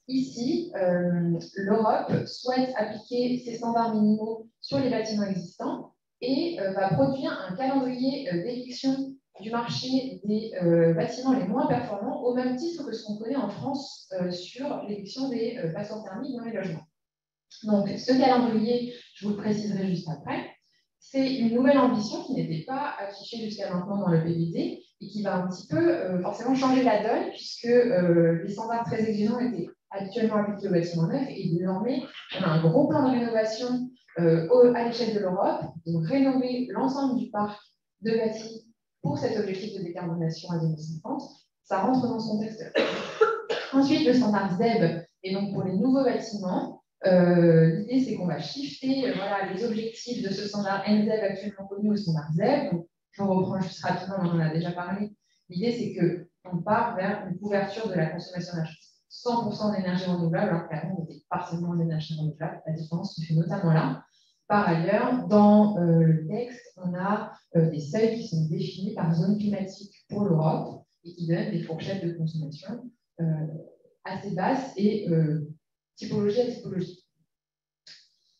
E: Ici, euh, l'Europe souhaite appliquer ces standards minimaux sur les bâtiments existants et euh, va produire un calendrier euh, d'éviction du marché des euh, bâtiments les moins performants, au même titre que ce qu'on connaît en France euh, sur l'éviction des euh, passoires thermiques dans les logements. Donc, ce calendrier, je vous le préciserai juste après, c'est une nouvelle ambition qui n'était pas affichée jusqu'à maintenant dans le P B D et qui va un petit peu euh, forcément changer la donne, puisque euh, les standards très exigeants étaient actuellement appliqués aux bâtiments neufs, et désormais, on a un gros plan de rénovation euh, à l'échelle de l'Europe, donc rénover l'ensemble du parc de bâtis pour cet objectif de décarbonation à deux mille cinquante. Ça rentre dans ce contexte. Ensuite, le standard Z E B, et donc pour les nouveaux bâtiments, Euh, l'idée, c'est qu'on va shifter euh, voilà, les objectifs de ce standard N Z E B actuellement connu au standard Z E B. Donc, je reprends juste rapidement, on en a déjà parlé. L'idée, c'est qu'on part vers une couverture de la consommation énergétique cent pour cent d'énergie renouvelable, alors qu'avant, on était partiellement d'énergie renouvelable. La différence se fait notamment là. Par ailleurs, dans euh, le texte, on a euh, des seuils qui sont définis par zone climatique pour l'Europe et qui donnent des fourchettes de consommation euh, assez basses et euh, typologie à typologie.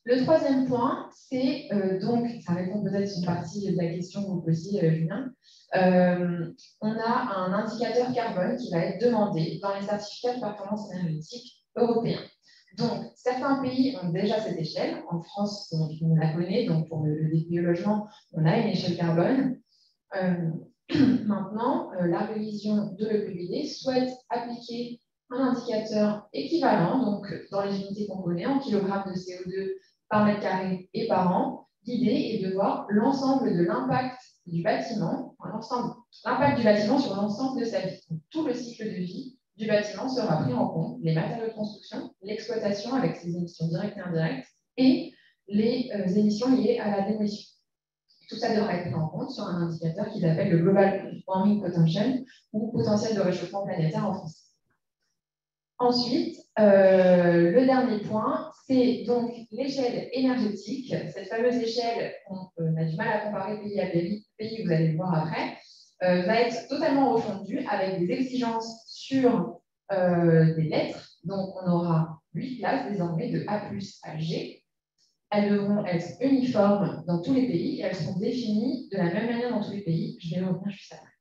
E: Le troisième point, c'est euh, donc, ça répond peut-être une partie de la question que vous posiez, euh, Julien. Euh, on a un indicateur carbone qui va être demandé dans les certificats de performance énergétique européens. Donc, certains pays ont déjà cette échelle. En France, on, on la connaît. Donc, pour le, le D P E logement, on a une échelle carbone. Euh, maintenant, euh, la révision de l'E P B D souhaite appliquer un indicateur équivalent, donc dans les unités qu'on connaît, en kilogrammes de C O deux par mètre carré et par an. L'idée est de voir l'ensemble de l'impact du bâtiment, l'impact du bâtiment sur l'ensemble de sa vie. Donc, tout le cycle de vie du bâtiment sera pris en compte, les matériaux de construction, l'exploitation avec ses émissions directes et indirectes, et les euh, émissions liées à la démolition. Tout ça devra être pris en compte sur un indicateur qu'ils appellent le Global Warming Potential, ou potentiel de réchauffement planétaire en français. Ensuite, euh, le dernier point, c'est donc l'échelle énergétique. Cette fameuse échelle, on, on a du mal à comparer pays à pays, pays vous allez le voir après, euh, va être totalement refondue avec des exigences sur euh, des lettres. Donc, on aura huit classes désormais de A plus à G. Elles devront être uniformes dans tous les pays et elles seront définies de la même manière dans tous les pays. Je vais revenir juste après.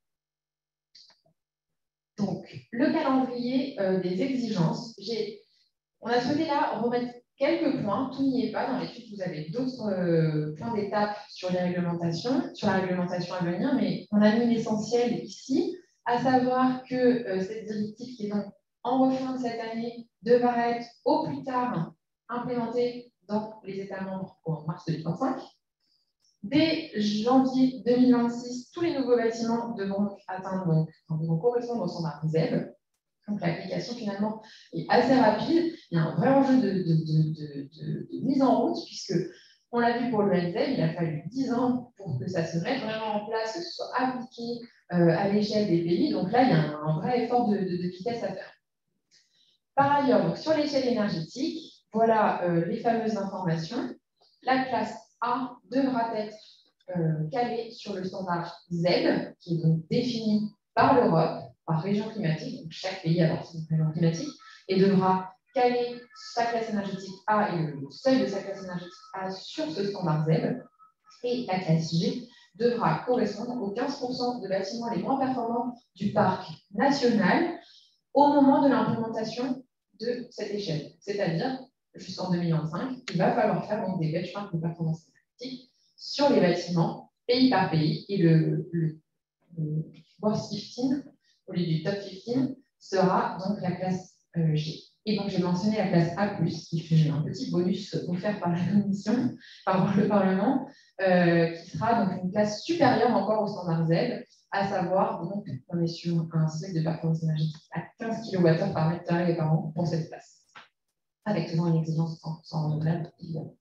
E: Donc, le calendrier euh, des exigences, on a souhaité là remettre quelques points, tout n'y est pas. Dans l'étude, vous avez d'autres euh, points d'étape sur les réglementations, sur la réglementation à venir, mais on a mis l'essentiel ici, à savoir que euh, cette directive qui est donc en refonte cette année devra être au plus tard implémentée dans les États membres en mars deux mille vingt-cinq. Dès janvier deux mille vingt-six, tous les nouveaux bâtiments devront atteindre, donc, devront correspondre au standard Z E B. Donc l'application finalement est assez rapide. Il y a un vrai enjeu de, de, de, de, de, de mise en route, puisque on l'a vu pour le N Z E B, il a fallu dix ans pour que ça se mette vraiment en place, que ce soit appliqué euh, à l'échelle des pays. Donc là, il y a un, un vrai effort de, de, de vitesse à faire. Par ailleurs, donc, sur l'échelle énergétique, voilà euh, les fameuses informations. La classe A devra être euh, calée sur le standard Z, qui est donc défini par l'Europe, par région climatique. Donc chaque pays appartient à une région climatique et devra caler sa classe énergétique A et le seuil de sa classe énergétique A sur ce standard Z. Et la classe G devra correspondre aux quinze pour cent de bâtiments les moins performants du parc national au moment de l'implémentation de cette échelle. C'est-à-dire, jusqu'en deux mille vingt-cinq, il va falloir faire donc des benchmarks de performance énergétique sur les bâtiments, pays par pays, et le, le, le Worst quinze, au lieu du Top quinze, sera donc la classe euh, G. Et donc, j'ai mentionné la classe A plus, qui fait un petit bonus offert par la Commission, par le Parlement, euh, qui sera donc une classe supérieure encore au standard Z, à savoir, donc, on est sur un seuil de performance énergétique à quinze kilowattheures par mètre carré et par an pour cette place, avec toujours une exigence cent pour cent renouvelable, évidemment.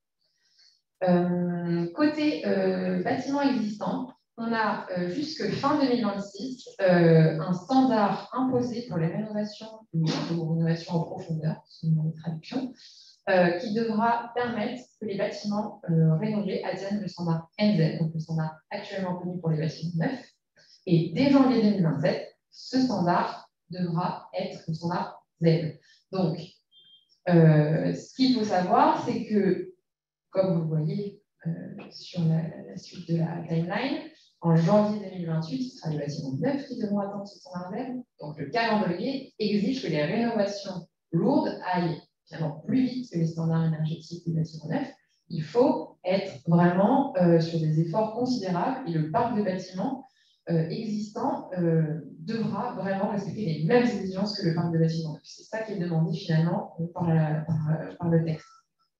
E: Euh, côté euh, bâtiment existant, on a euh, jusque fin deux mille vingt-six euh, un standard imposé pour les rénovations lourdes ou rénovations en profondeur, c'est une traduction, euh, qui devra permettre que les bâtiments euh, rénovés atteignent le standard N Z, donc le standard actuellement connu pour les bâtiments neufs. Et dès janvier deux mille vingt-sept, ce standard devra être le standard Z. Donc, euh, ce qu'il faut savoir, c'est que, comme vous le voyez euh, sur la, la suite de la timeline, en janvier deux mille vingt-huit, ce sera les bâtiments neufs qui devront atteindre ce standard Z. Donc, le calendrier exige que les rénovations lourdes aillent finalement plus vite que les standards énergétiques des bâtiments neufs. Il faut être vraiment euh, sur des efforts considérables et le parc de bâtiments Euh, existant euh, devra vraiment respecter les mêmes exigences que le parc de bâtiments neufs. C'est ça qui est demandé finalement par, la, par, par le texte.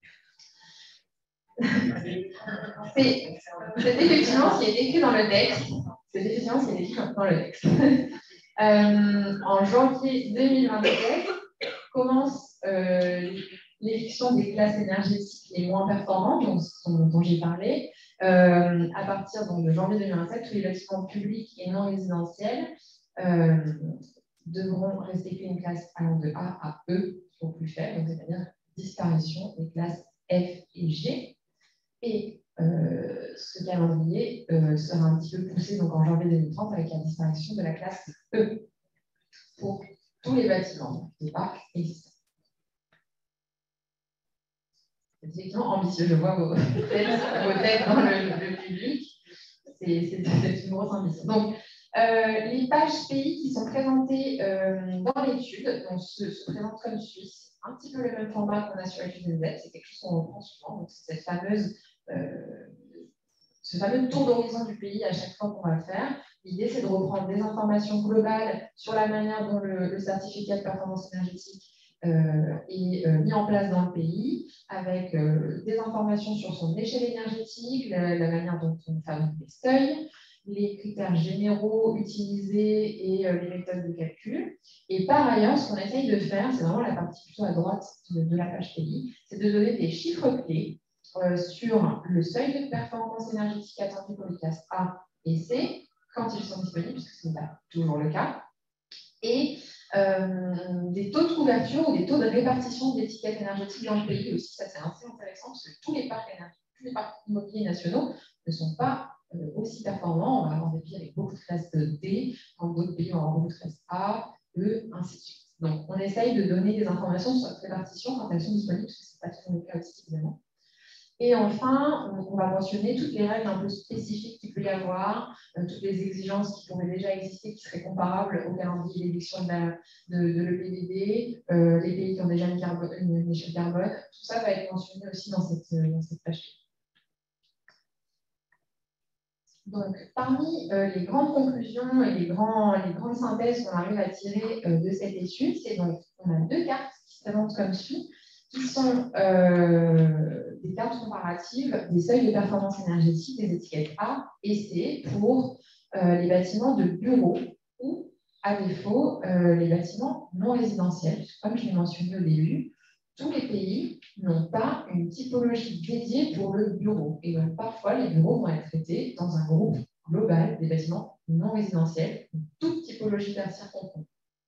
E: C'est effectivement ce qui est écrit dans le texte. C'est effectivement ce qui est écrit dans le texte. euh, en janvier deux mille vingt-sept commence euh, l'élection des classes énergétiques les moins performantes, dont, dont, dont j'ai parlé. Euh, à partir donc, de janvier deux mille vingt-sept, tous les bâtiments publics et non résidentiels euh, devront respecter une classe allant de A à E au plus faible, c'est-à-dire disparition des classes F et G. Et euh, ce calendrier euh, sera un petit peu poussé donc, en janvier deux mille trente avec la disparition de la classe E pour tous les bâtiments des parcs existants. effectivement ambitieux, je vois vos têtes, vos têtes dans le, le public. C'est une grosse ambition. Donc, euh, les pages pays qui sont présentées euh, dans l'étude se, se présentent comme suit. Un petit peu le même format qu'on a sur l'étude N Z, c'est quelque chose qu'on reprend souvent. C'est cette fameuse, euh, ce fameux tour d'horizon du pays à chaque fois qu'on va le faire. L'idée, c'est de reprendre des informations globales sur la manière dont le, le certificat de performance énergétique euh, est euh, mis en place dans le pays, avec euh, des informations sur son échelle énergétique, la, la manière dont on fabrique les seuils, les critères généraux utilisés et euh, les méthodes de calcul. Et par ailleurs, ce qu'on essaye de faire, c'est vraiment la partie plutôt à droite de, de la page pays, c'est de donner des chiffres clés euh, sur le seuil de performance énergétique attendu pour les classes A et C, quand ils sont disponibles, puisque ce n'est pas toujours le cas, et euh, des taux de couverture ou des taux de répartition d'étiquettes énergétiques dans le pays aussi. Ça, c'est assez intéressant, parce que tous les parcs énergétiques, tous les parcs immobiliers nationaux ne sont pas euh, aussi performants. On va avoir des pays avec beaucoup de classes D, quand d'autres pays vont avoir beaucoup de classes A, E, ainsi de suite. Donc, on essaye de donner des informations sur cette répartition quand elles sont disponibles, parce que ce n'est pas toujours le cas aussi, évidemment. Et enfin, on va mentionner toutes les règles un peu spécifiques qu'il peut y avoir, euh, toutes les exigences qui pourraient déjà exister, qui seraient comparables au calendrier d'élection de, la, de, de l'E P D D, euh, les pays qui ont déjà une, carbone, une, une échelle carbone. Tout ça va être mentionné aussi dans cette, dans cette page. Donc, parmi euh, les grandes conclusions et les, grands, les grandes synthèses qu'on arrive à tirer euh, de cette étude, c'est donc, on a deux cartes qui se présentent comme suit, qui sont euh, des cartes comparatives des seuils de performance énergétique des étiquettes A et C pour euh, les bâtiments de bureaux ou, à défaut, euh, les bâtiments non résidentiels. Comme je l'ai mentionné au début, tous les pays n'ont pas une typologie dédiée pour le bureau. Et donc, parfois, les bureaux vont être traités dans un groupe global des bâtiments non résidentiels, toute typologie tertiaire confondue.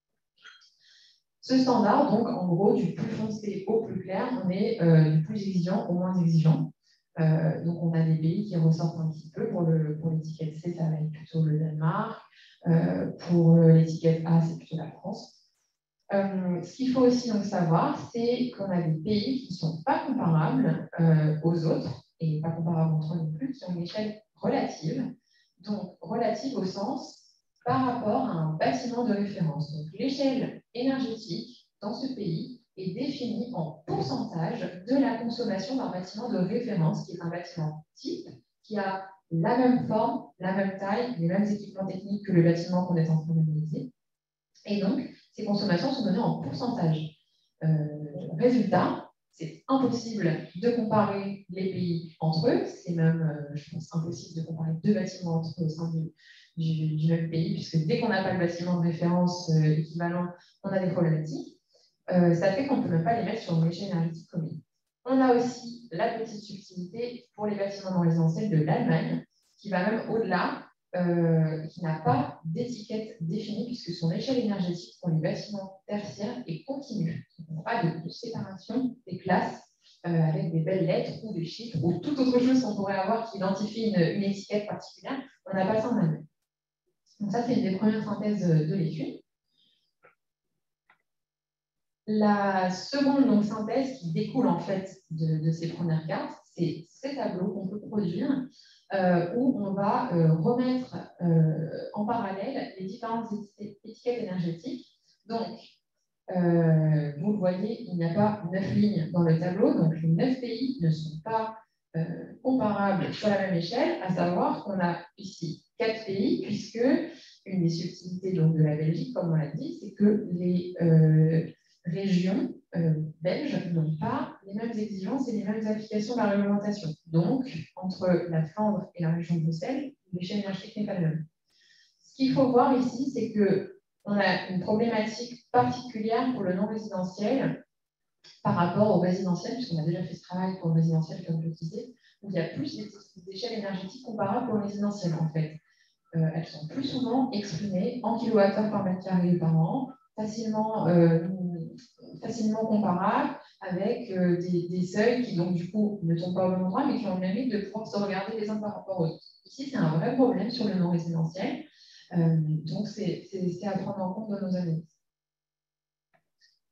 E: Ce standard, donc, en gros, du plus foncé au plus clair, on est euh, du plus exigeant au moins exigeant. Euh, donc, on a des pays qui ressortent un petit peu. Pour l'étiquette C, ça va être plutôt le Danemark. Euh, pour l'étiquette A, c'est plutôt la France. Euh, ce qu'il faut aussi donc savoir, c'est qu'on a des pays qui ne sont pas comparables euh, aux autres, et pas comparables entre eux non plus, qui ont une échelle relative. Donc, relative au sens par rapport à un bâtiment de référence. Donc, l'échelle énergétique dans ce pays est définie en pourcentage de la consommation d'un bâtiment de référence, qui est un bâtiment type, qui a la même forme, la même taille, les mêmes équipements techniques que le bâtiment qu'on est en train d'analyser. Et donc, ces consommations sont données en pourcentage. Euh, résultat, c'est impossible de comparer les pays entre eux. C'est même, euh, je pense, impossible de comparer deux bâtiments entre eux au sein du, du, du même pays, puisque dès qu'on n'a pas le bâtiment de référence euh, équivalent, on a des problématiques. Euh, ça fait qu'on ne peut même pas les mettre sur une échelle énergétique commune. On a aussi la petite subtilité pour les bâtiments non résidentiels de l'Allemagne, qui va même au-delà, euh, qui n'a pas d'étiquette définie, puisque son échelle énergétique pour les bâtiments tertiaires est continue. Il n'y a pas de, de séparation des classes euh, avec des belles lettres ou des chiffres ou toute autre chose qu'on pourrait avoir qui identifie une, une étiquette particulière. On n'a pas ça en Allemagne. Donc ça, c'est une des premières synthèses de l'étude. La seconde donc, synthèse qui découle en fait de, de ces premières cartes, c'est ces tableaux qu'on peut produire euh, où on va euh, remettre euh, en parallèle les différentes étiquettes énergétiques. Donc, euh, vous le voyez, il n'y a pas neuf lignes dans le tableau, donc les neuf pays ne sont pas euh, comparables sur la même échelle, à savoir qu'on a ici quatre pays, puisque une des subtilités donc, de la Belgique, comme on l'a dit, c'est que les euh, régions euh, belges n'ont pas les mêmes exigences et les mêmes applications de la réglementation. Donc, entre la Flandre et la région de Bruxelles, l'échelle énergétique n'est pas la même. Ce qu'il faut voir ici, c'est qu'on a une problématique particulière pour le non-résidentiel par rapport au résidentiel, puisqu'on a déjà fait ce travail pour le résidentiel, comme je le disais, où il y a plus d'échelles énergétiques comparables pour le résidentiel, en fait. Euh, elles sont plus souvent exprimées en kilowattheures par mètre carré par an, facilement, euh, facilement comparables avec euh, des, des seuils qui, donc, du coup, ne tombent pas au même endroit, mais qui ont le mérite de pouvoir se regarder les uns par rapport aux autres. Ici, c'est un vrai problème sur le non-résidentiel. Euh, donc, c'est à prendre en compte dans nos analyses.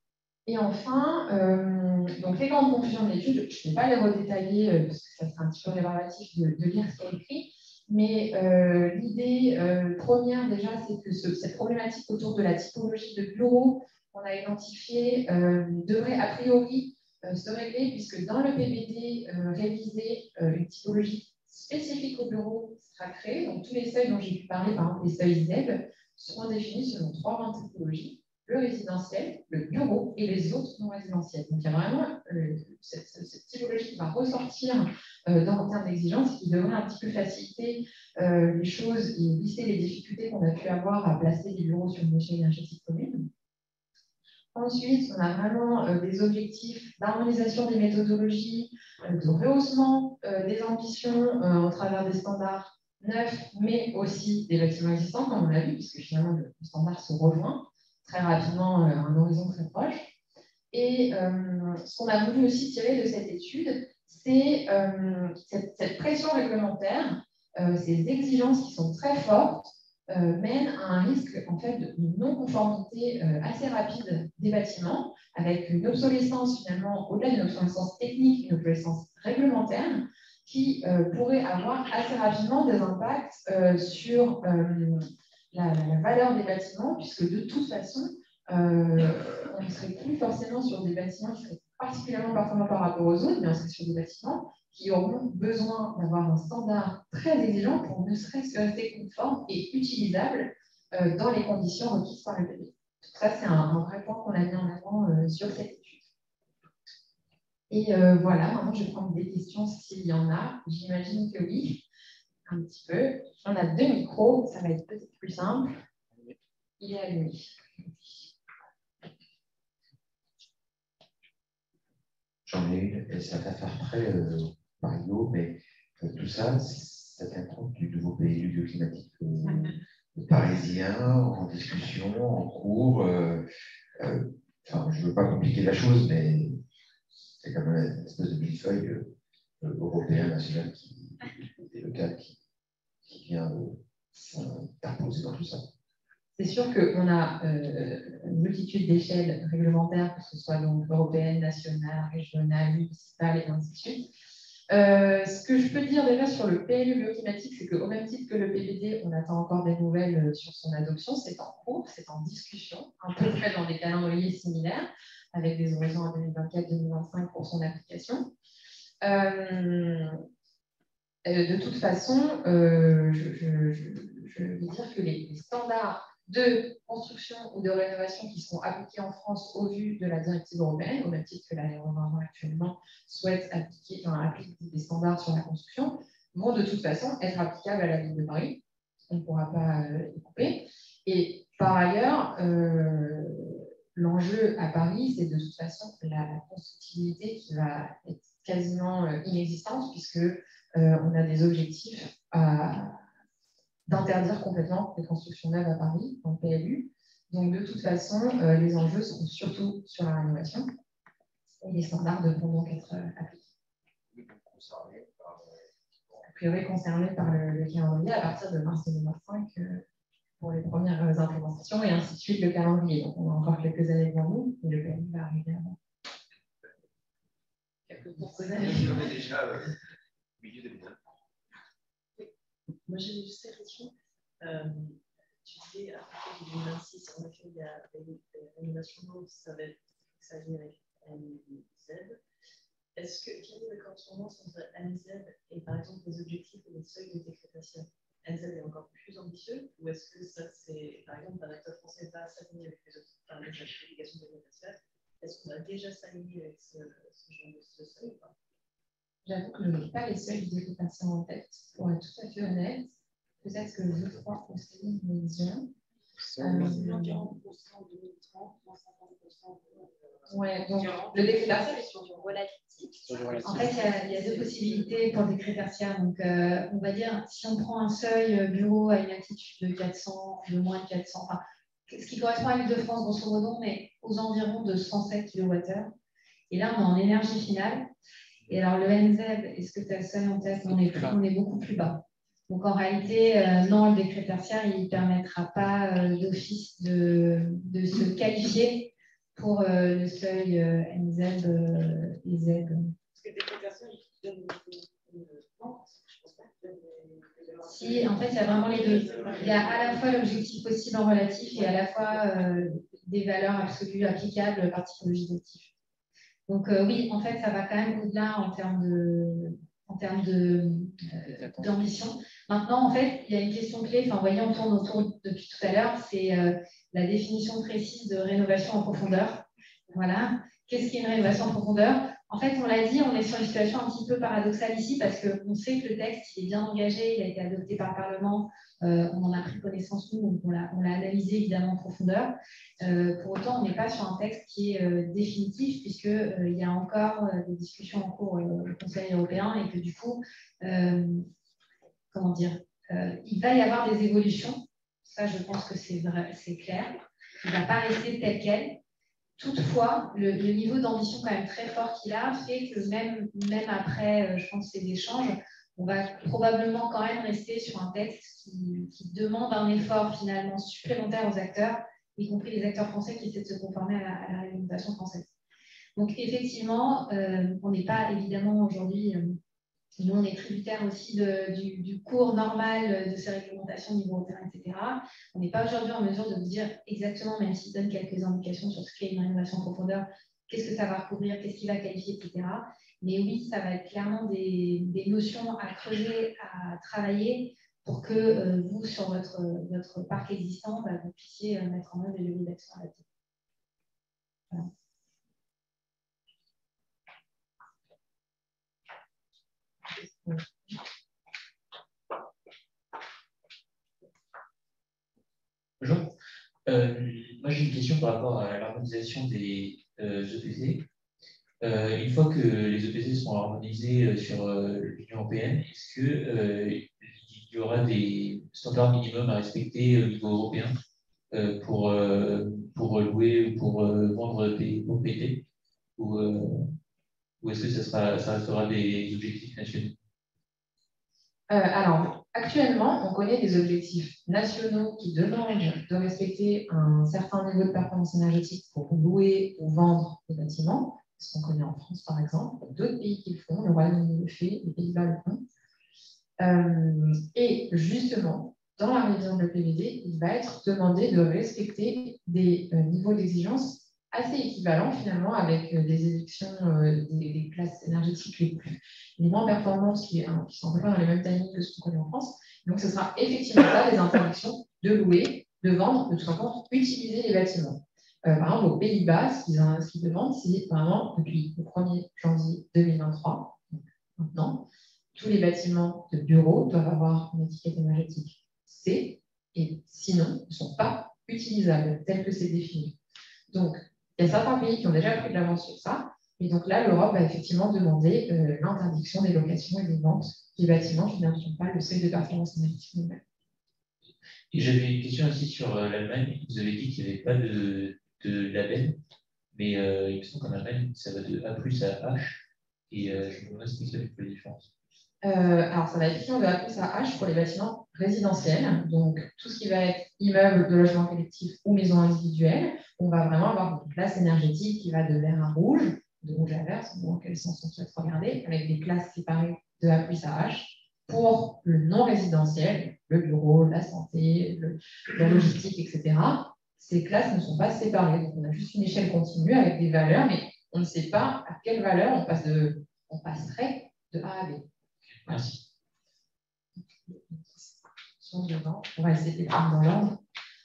E: Et enfin, euh, donc les grandes conclusions de l'étude, je ne vais pas les redétailler euh, parce que ça serait un petit peu rébarbatif de, de lire ce qui est écrit, mais euh, l'idée euh, première déjà, c'est que ce, cette problématique autour de la typologie de bureaux qu'on a identifiée euh, devrait a priori euh, se régler, puisque dans le P B D euh, révisé, euh, une typologie spécifique au bureau sera créée. Donc tous les seuils dont j'ai pu parler, par exemple les seuils Z E B, seront définis selon trois grandes typologies: le résidentiel, le bureau et les autres non résidentiels. Donc il y a vraiment euh, cette, cette typologie qui va ressortir euh, dans le terme d'exigence, qui devrait un petit peu faciliter euh, les choses et lister les difficultés qu'on a pu avoir à placer des bureaux sur une échelle énergétique commune. Ensuite, on a vraiment euh, des objectifs d'harmonisation des méthodologies, euh, de rehaussement euh, des ambitions euh, au travers des standards neufs, mais aussi des bâtiments existants, comme on l'a vu, puisque finalement le, le standard se rejoint très rapidement euh, à un horizon très proche. Et euh, ce qu'on a voulu aussi tirer de cette étude, c'est euh, cette, cette pression réglementaire, euh, ces exigences qui sont très fortes, euh, mènent à un risque en fait, de non-conformité euh, assez rapide des bâtiments, avec une obsolescence finalement, au-delà d'une obsolescence technique, une obsolescence réglementaire, qui euh, pourrait avoir assez rapidement des impacts euh, sur euh, la, la valeur des bâtiments, puisque de toute façon, euh, on ne serait plus forcément sur des bâtiments qui seraient particulièrement performants par rapport aux autres, mais on serait sur des bâtiments qui auront besoin d'avoir un standard très exigeant pour ne serait-ce que rester conforme et utilisable euh, dans les conditions requises par le P B D. Ça, c'est un, un vrai point qu'on a mis en avant euh, sur cette étude. Et euh, voilà, maintenant je vais prendre des questions s'il y en a. J'imagine que oui, un petit peu. On a deux micros, ça va être peut-être plus simple. Il est allumé.
D: J'en ai une, et ça va faire très euh, Mario, mais euh, tout ça, ça tient compte du nouveau P L U bioclimatique euh, parisien, en discussion, en cours. Euh, euh, enfin, je ne veux pas compliquer la chose, mais c'est quand même une espèce de millefeuille euh, européen, national qui, et local qui, qui vient euh, interposer dans tout ça.
E: C'est sûr qu'on a euh, une multitude d'échelles réglementaires, que ce soit donc européenne, nationale, régionale, municipale et ainsi de suite. Euh, ce que je peux dire déjà sur le P L U bioclimatique, c'est qu'au même titre que le P B D, on attend encore des nouvelles sur son adoption. C'est en cours, c'est en discussion, un peu près dans des calendriers similaires, avec des horizons en deux mille vingt-quatre deux mille vingt-cinq pour son application. Euh, de toute façon, euh, je, je, je, je veux dire que les, les standards de construction ou de rénovation qui seront appliqués en France au vu de la directive européenne, au même titre que la R E vingt actuellement souhaite appliquer, enfin, appliquer des standards sur la construction, vont de toute façon être applicables à la ville de Paris. On ne pourra pas euh, les couper. Et par ailleurs, euh, l'enjeu à Paris, c'est de toute façon la, la constructibilité qui va être quasiment euh, inexistante, puisque euh, on a des objectifs à d'interdire complètement les constructions neuves à Paris, en P L U. Donc, de toute façon, euh, les enjeux seront surtout sur la rénovation et les standards devront donc être euh, appliqués. A priori, concernés par le, le calendrier à partir de mars deux mille vingt-cinq euh, pour les premières euh, implémentations et ainsi de suite le calendrier. Donc, on a encore quelques années devant nous et le P L U va arriver avant. Quelques courtes années.
F: On est déjà euh, au milieu deux mille vingt.
G: Moi, j'ai juste cette question. Euh, tu disais, à partir de deux mille vingt-six, en effet, il y a des rénovations lourdes, ça va s'aligner avec N Z. Est-ce que, quelle est la correspondance entre N Z et, par exemple, les objectifs et les seuils de décrétation? N Z est encore plus ambitieux, ou est-ce que ça, c'est, par exemple, un acteur français va s'aligner avec les autres, enfin, les obligations de décrétation? Est-ce qu'on a déjà s'aligné avec ce, ce genre de ce seuil ou pas?
E: J'avoue que je n'ai pas les seuils de décotation en tête, pour être tout à fait honnête. Peut-être que les deux, trois conseillers me diront.
G: quarante pour cent en deux mille trente, cinquante pour cent.
E: Ouais, donc le décret tertiaire est
G: sur du relatif.
A: En fait, il y, a, il y a deux possibilités pour le décret tertiaire. Donc, euh, on va dire, si on prend un seuil bureau à une altitude de quatre cents, de moins de quatre cents, enfin, ce qui correspond à l'Île-de-France, grosso modo, mais aux environs de cent sept kilowattheures. Et là, on est en énergie finale. Et alors, le N Z, est-ce que tu as le seuil en tête? On est, plus, on est beaucoup plus bas. Donc, en réalité, euh, non, le décret tertiaire, il ne permettra pas euh, d'office de, de se qualifier pour euh, le seuil euh, N Z euh, et Z.
G: Parce que des personnes qui donnent une vente, je pense pas qu'ils donnent des.
A: Si, en fait, il y a vraiment les deux. Il y a à la fois l'objectif possible en relatif et à la fois euh, des valeurs absolues applicables par typologie d'actifs. Donc euh, oui, en fait, ça va quand même au-delà en termes de, en termes de, euh, d'ambition. Maintenant, en fait, il y a une question clé, enfin, vous voyez, on tourne autour depuis tout à l'heure, c'est euh, la définition précise de rénovation en profondeur. Voilà. Qu'est-ce qu'est une rénovation en profondeur? En fait, on l'a dit, on est sur une situation un petit peu paradoxale ici parce qu'on sait que le texte il est bien engagé, il a été adopté par le Parlement, euh, on en a pris connaissance nous, donc on l'a, on l'a analysé évidemment en profondeur. Euh, pour autant, on n'est pas sur un texte qui est euh, définitif puisqu'il euh, y a encore euh, des discussions en cours euh, au Conseil européen et que du coup, euh, comment dire, euh, il va y avoir des évolutions. Ça, je pense que c'est vrai, c'est clair. Il ne va pas rester tel quel. Toutefois, le, le niveau d'ambition quand même très fort qu'il a fait que même, même après, euh, je pense, ces échanges, on va probablement quand même rester sur un texte qui, qui demande un effort finalement supplémentaire aux acteurs, y compris les acteurs français qui essaient de se conformer à la, à la réglementation française. Donc effectivement, euh, on n'est pas évidemment aujourd'hui, euh, nous on est tributaire aussi de, du, du cours normal de ces réglementations au niveau européen, et cetera. On n'est pas aujourd'hui en mesure de vous dire exactement, même s'ils donnent quelques indications sur ce qu'est une rénovation en profondeur, qu'est-ce que ça va recouvrir, qu'est-ce qui va qualifier, et cetera. Mais oui, ça va être clairement des, des notions à creuser, à travailler pour que euh, vous, sur votre, votre parc existant, bah, vous puissiez euh, mettre en œuvre des leviers d'action là-dessus. Voilà.
C: Bonjour. Euh, moi, j'ai une question par rapport à l'harmonisation des euh, E P C. Euh, une fois que les E P C sont harmonisés sur euh, l'Union européenne, est-ce qu'il euh, y aura des standards minimums à respecter au niveau européen euh, pour, euh, pour louer ou pour euh, vendre des propriétés? Ou, euh, ou est-ce que ça, sera, ça restera des objectifs nationaux?
E: Euh, alors, actuellement, on connaît des objectifs nationaux qui demandent de respecter un certain niveau de performance énergétique pour louer ou vendre des bâtiments, ce qu'on connaît en France par exemple, d'autres pays qui le font, le Royaume-Uni le fait, les Pays-Bas le font. Euh, et justement, dans la révision de l'E P B D, il va être demandé de respecter des euh, niveaux d'exigence assez équivalents finalement avec euh, des élections euh, des, des classes énergétiques les, plus, les moins performantes qui, hein, qui sont à peu près dans les mêmes timings que ce qu'on connaît en France. Donc, ce sera effectivement ça, les interdictions de louer, de vendre, de tout simplement utiliser les bâtiments. Euh, par exemple, aux Pays-Bas, ce qu'ils, ce qu'ils demandent, c'est vraiment depuis le premier janvier deux mille vingt-trois, maintenant, tous les bâtiments de bureaux doivent avoir une étiquette énergétique C et sinon ne sont pas utilisables tels que c'est défini. Donc, il y a certains pays qui ont déjà pris de l'avance sur ça. Et donc là, l'Europe va effectivement demander euh, l'interdiction des locations et des ventes des bâtiments qui n'atteignent pas le seuil de performance énergétique minimale.
C: Et j'avais une question aussi sur euh, l'Allemagne. Vous avez dit qu'il n'y avait pas de, de label, mais euh, il me semble qu'en Allemagne, ça va de A plus à H. Et euh, je me demande ce que ça fait la différence.
E: Euh, alors, ça va être effectivement de A plus à H pour les bâtiments résidentiels. Donc, tout ce qui va être immeuble de logement collectif ou maison individuelle, on va vraiment avoir une classe énergétique qui va de vert à rouge, de rouge à vert, selon dans quel sens on souhaite regarder, avec des classes séparées de A plus à H. Pour le non résidentiel, le bureau, la santé, le, la logistique, et cetera, ces classes ne sont pas séparées. Donc, on a juste une échelle continue avec des valeurs, mais on ne sait pas à quelle valeur on, passe de, on passerait de A à B.
C: Merci.
E: On va essayer de les prendre dans l'ordre.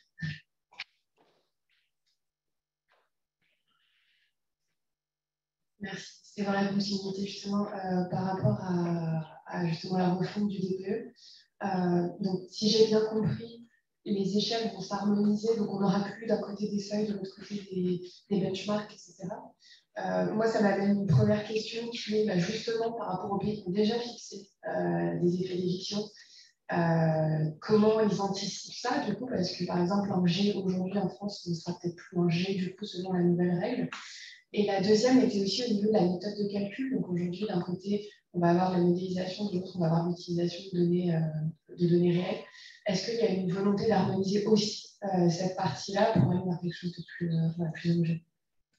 H: Merci. C'est dans la continuité justement euh, par rapport à, à justement la refonte du D P E. Euh, donc, si j'ai bien compris, les échelles vont s'harmoniser, donc on n'aura plus d'un côté des seuils, de l'autre côté des, des benchmarks, et cetera. Euh, moi, ça m'amène une première question qui est bah, justement par rapport aux pays qui ont déjà fixé euh, des effets d'éviction. Euh, comment ils anticipent ça, du coup, parce que par exemple, un G aujourd'hui en France ne sera peut-être plus un G, du coup, selon la nouvelle règle. Et la deuxième était aussi au niveau de la méthode de calcul. Donc aujourd'hui, d'un côté, on va avoir la modélisation, de l'autre, on va avoir l'utilisation de données, euh, de données réelles. Est-ce qu'il y a une volonté d'harmoniser aussi euh, cette partie-là pour aller vers quelque chose de plus, euh, plus homogène?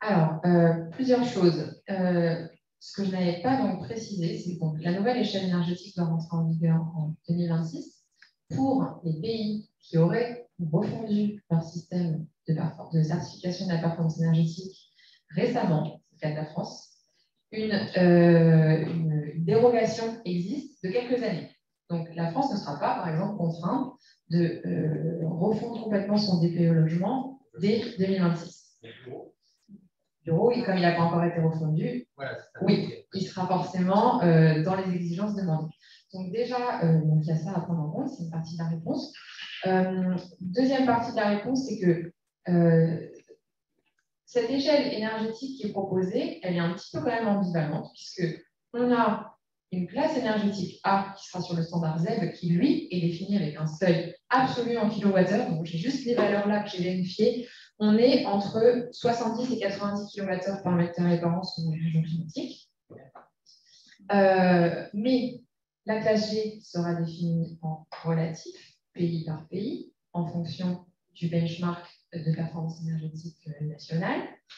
E: Alors, euh, plusieurs choses. Euh, ce que je n'avais pas donc précisé, c'est que la nouvelle échelle énergétique doit rentrer en vigueur en deux mille vingt-six pour les pays qui auraient refondu leur système de, de certification de la performance énergétique récemment, c'est le cas de la France. Une, euh, une, une dérogation existe de quelques années. Donc, la France ne sera pas, par exemple, contrainte de euh, refondre complètement son D P E logement dès deux mille vingt-six. Bureau, et comme il n'a pas encore été refondu, voilà, oui, il sera forcément euh, dans les exigences demandées. Donc déjà, euh, donc il y a ça à prendre en compte, c'est une partie de la réponse. Euh, deuxième partie de la réponse, c'est que euh, cette échelle énergétique qui est proposée, elle est un petit peu quand même ambivalente, puisqu'on a une classe énergétique A qui sera sur le standard Z, qui lui est défini avec un seuil absolu en kilowattheure. Donc j'ai juste les valeurs là que j'ai vérifiées. On est entre soixante-dix et quatre-vingt-dix kilowattheures par mètre carré par an selon les régions climatiques. Euh, mais la classe G sera définie en relatif, pays par pays, en fonction du benchmark de performance énergétique nationale.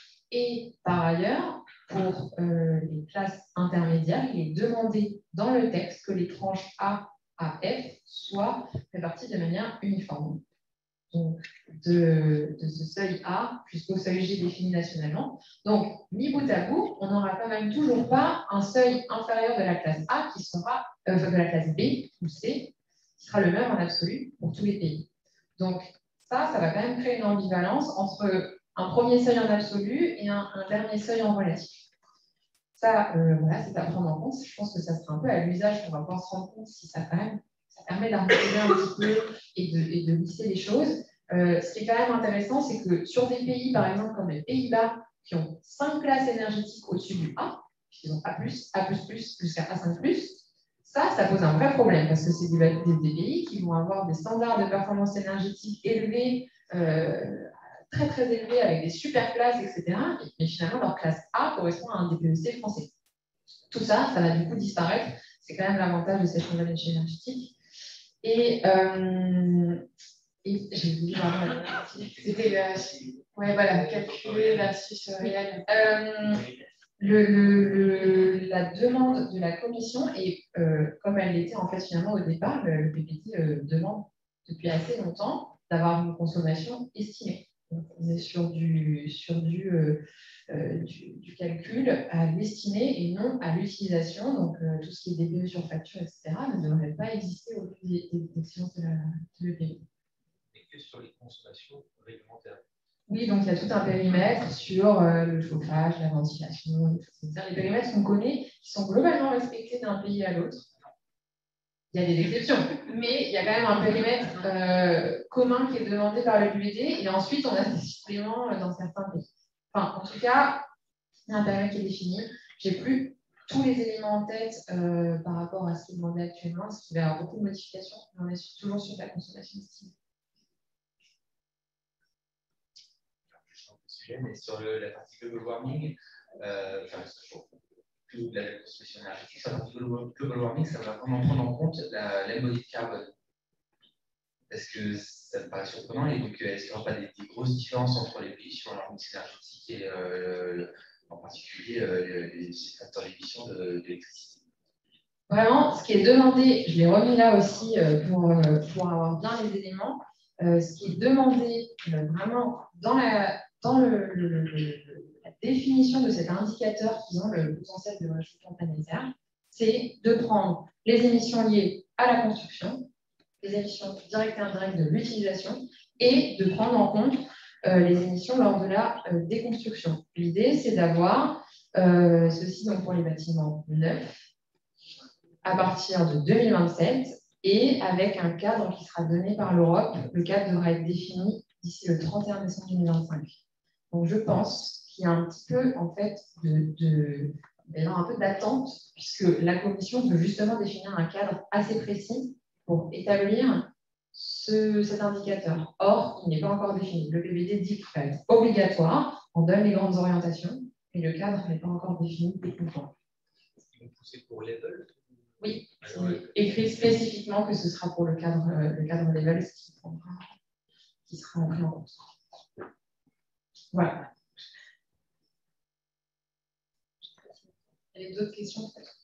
E: Et par ailleurs, pour euh, les classes intermédiaires, il est demandé dans le texte que les tranches A à F soient réparties de manière uniforme. Donc, de, de ce seuil A jusqu'au seuil G défini nationalement. Donc, mis bout à bout, on n'aura quand même toujours pas un seuil inférieur de la classe A qui sera, euh, de la classe B ou C, qui sera le même en absolu pour tous les pays. Donc, ça, ça va quand même créer une ambivalence entre un premier seuil en absolu et un, un dernier seuil en relatif. Ça, euh, voilà, c'est à prendre en compte. Je pense que ça sera un peu à l'usage qu'on va pouvoir se rendre compte si ça, quand même, ça permet d'harmoniser un petit peu et de, et de lisser les choses. Euh, ce qui est quand même intéressant, c'est que sur des pays, par exemple, comme les Pays-Bas, qui ont cinq classes énergétiques au-dessus du A, puisqu'ils ont A plus, A plus plus, jusqu'à A cinq plus, ça, ça pose un vrai problème parce que c'est des, des, des pays qui vont avoir des standards de performance énergétique élevés, euh, très très élevés, avec des super classes, et cetera. Mais finalement, leur classe A correspond à un D P E C français. Tout ça, ça va du coup disparaître. C'est quand même l'avantage de cette nouvelle échelle énergétique. Et, euh, et j'ai oublié, pardon,
H: c'était le, ouais, voilà, calculé versus réel.
E: Euh, le, le, le, la demande de la commission, et euh, comme elle l'était en fait finalement au départ, le, le P P T euh, demande depuis assez longtemps d'avoir une consommation estimée. Donc, on est sur du, sur du, euh, euh, du, du calcul à l'estimé et non à l'utilisation. Donc, euh, tout ce qui est D P E sur facture, et cetera, ne devrait pas exister au vu des, des exigences de l'E P E.
F: Et que sur les consommations réglementaires.
E: Oui, donc il y a tout un périmètre sur euh, le chauffage, la ventilation, les choses comme ça. Les périmètres qu'on connaît, qui sont globalement respectés d'un pays à l'autre. Il y a des exceptions, mais il y a quand même un périmètre euh, commun qui est demandé par le P V D, et ensuite on a des suppléments dans certains pays. Enfin, en tout cas, il y a un périmètre qui est défini. Je n'ai plus tous les éléments en tête euh, par rapport à ce qui est demandé actuellement, parce qu'il va y avoir beaucoup de modifications, mais on est toujours sur la consommation estimée.
C: Mais sur le, la partie global warming, euh, enfin, tout la consommation énergétique, sur la partie global warming, ça va vraiment prendre en compte la, la modif carbone. Parce que ça me paraît surprenant, et donc est-ce qu'il n'y aura pas des, des grosses différences entre les pays sur leur mix énergétique et euh, le, en particulier euh, les, les facteurs d'émission d'électricité?
E: Vraiment, ce qui est demandé, je l'ai remis là aussi euh, pour, euh, pour avoir bien les éléments, euh, ce qui est demandé euh, vraiment dans la Dans le, le, le, la définition de cet indicateur qui ont le potentiel de réchauffement planétaire, c'est de prendre les émissions liées à la construction, les émissions directes et indirectes de l'utilisation, et de prendre en compte euh, les émissions lors de la euh, déconstruction. L'idée, c'est d'avoir euh, ceci donc pour les bâtiments neufs à partir de deux mille vingt-sept et avec un cadre qui sera donné par l'Europe. Le cadre devra être défini d'ici le trente et un décembre deux mille vingt-cinq. Donc, je pense qu'il y a un petit peu, en fait, de, de, un peu d'attente, puisque la Commission veut justement définir un cadre assez précis pour établir ce, cet indicateur. Or, il n'est pas encore défini. Le P V D dit qu'il va être obligatoire, on donne les grandes orientations, mais le cadre n'est pas encore défini techniquement.
F: Est-ce qu'ils vont pousser pour level?
E: Oui, c'est écrit spécifiquement que ce sera pour le cadre, le cadre level, ce qui, qui sera pris en compte. Voilà. Il y avait d'autres questions peut-être?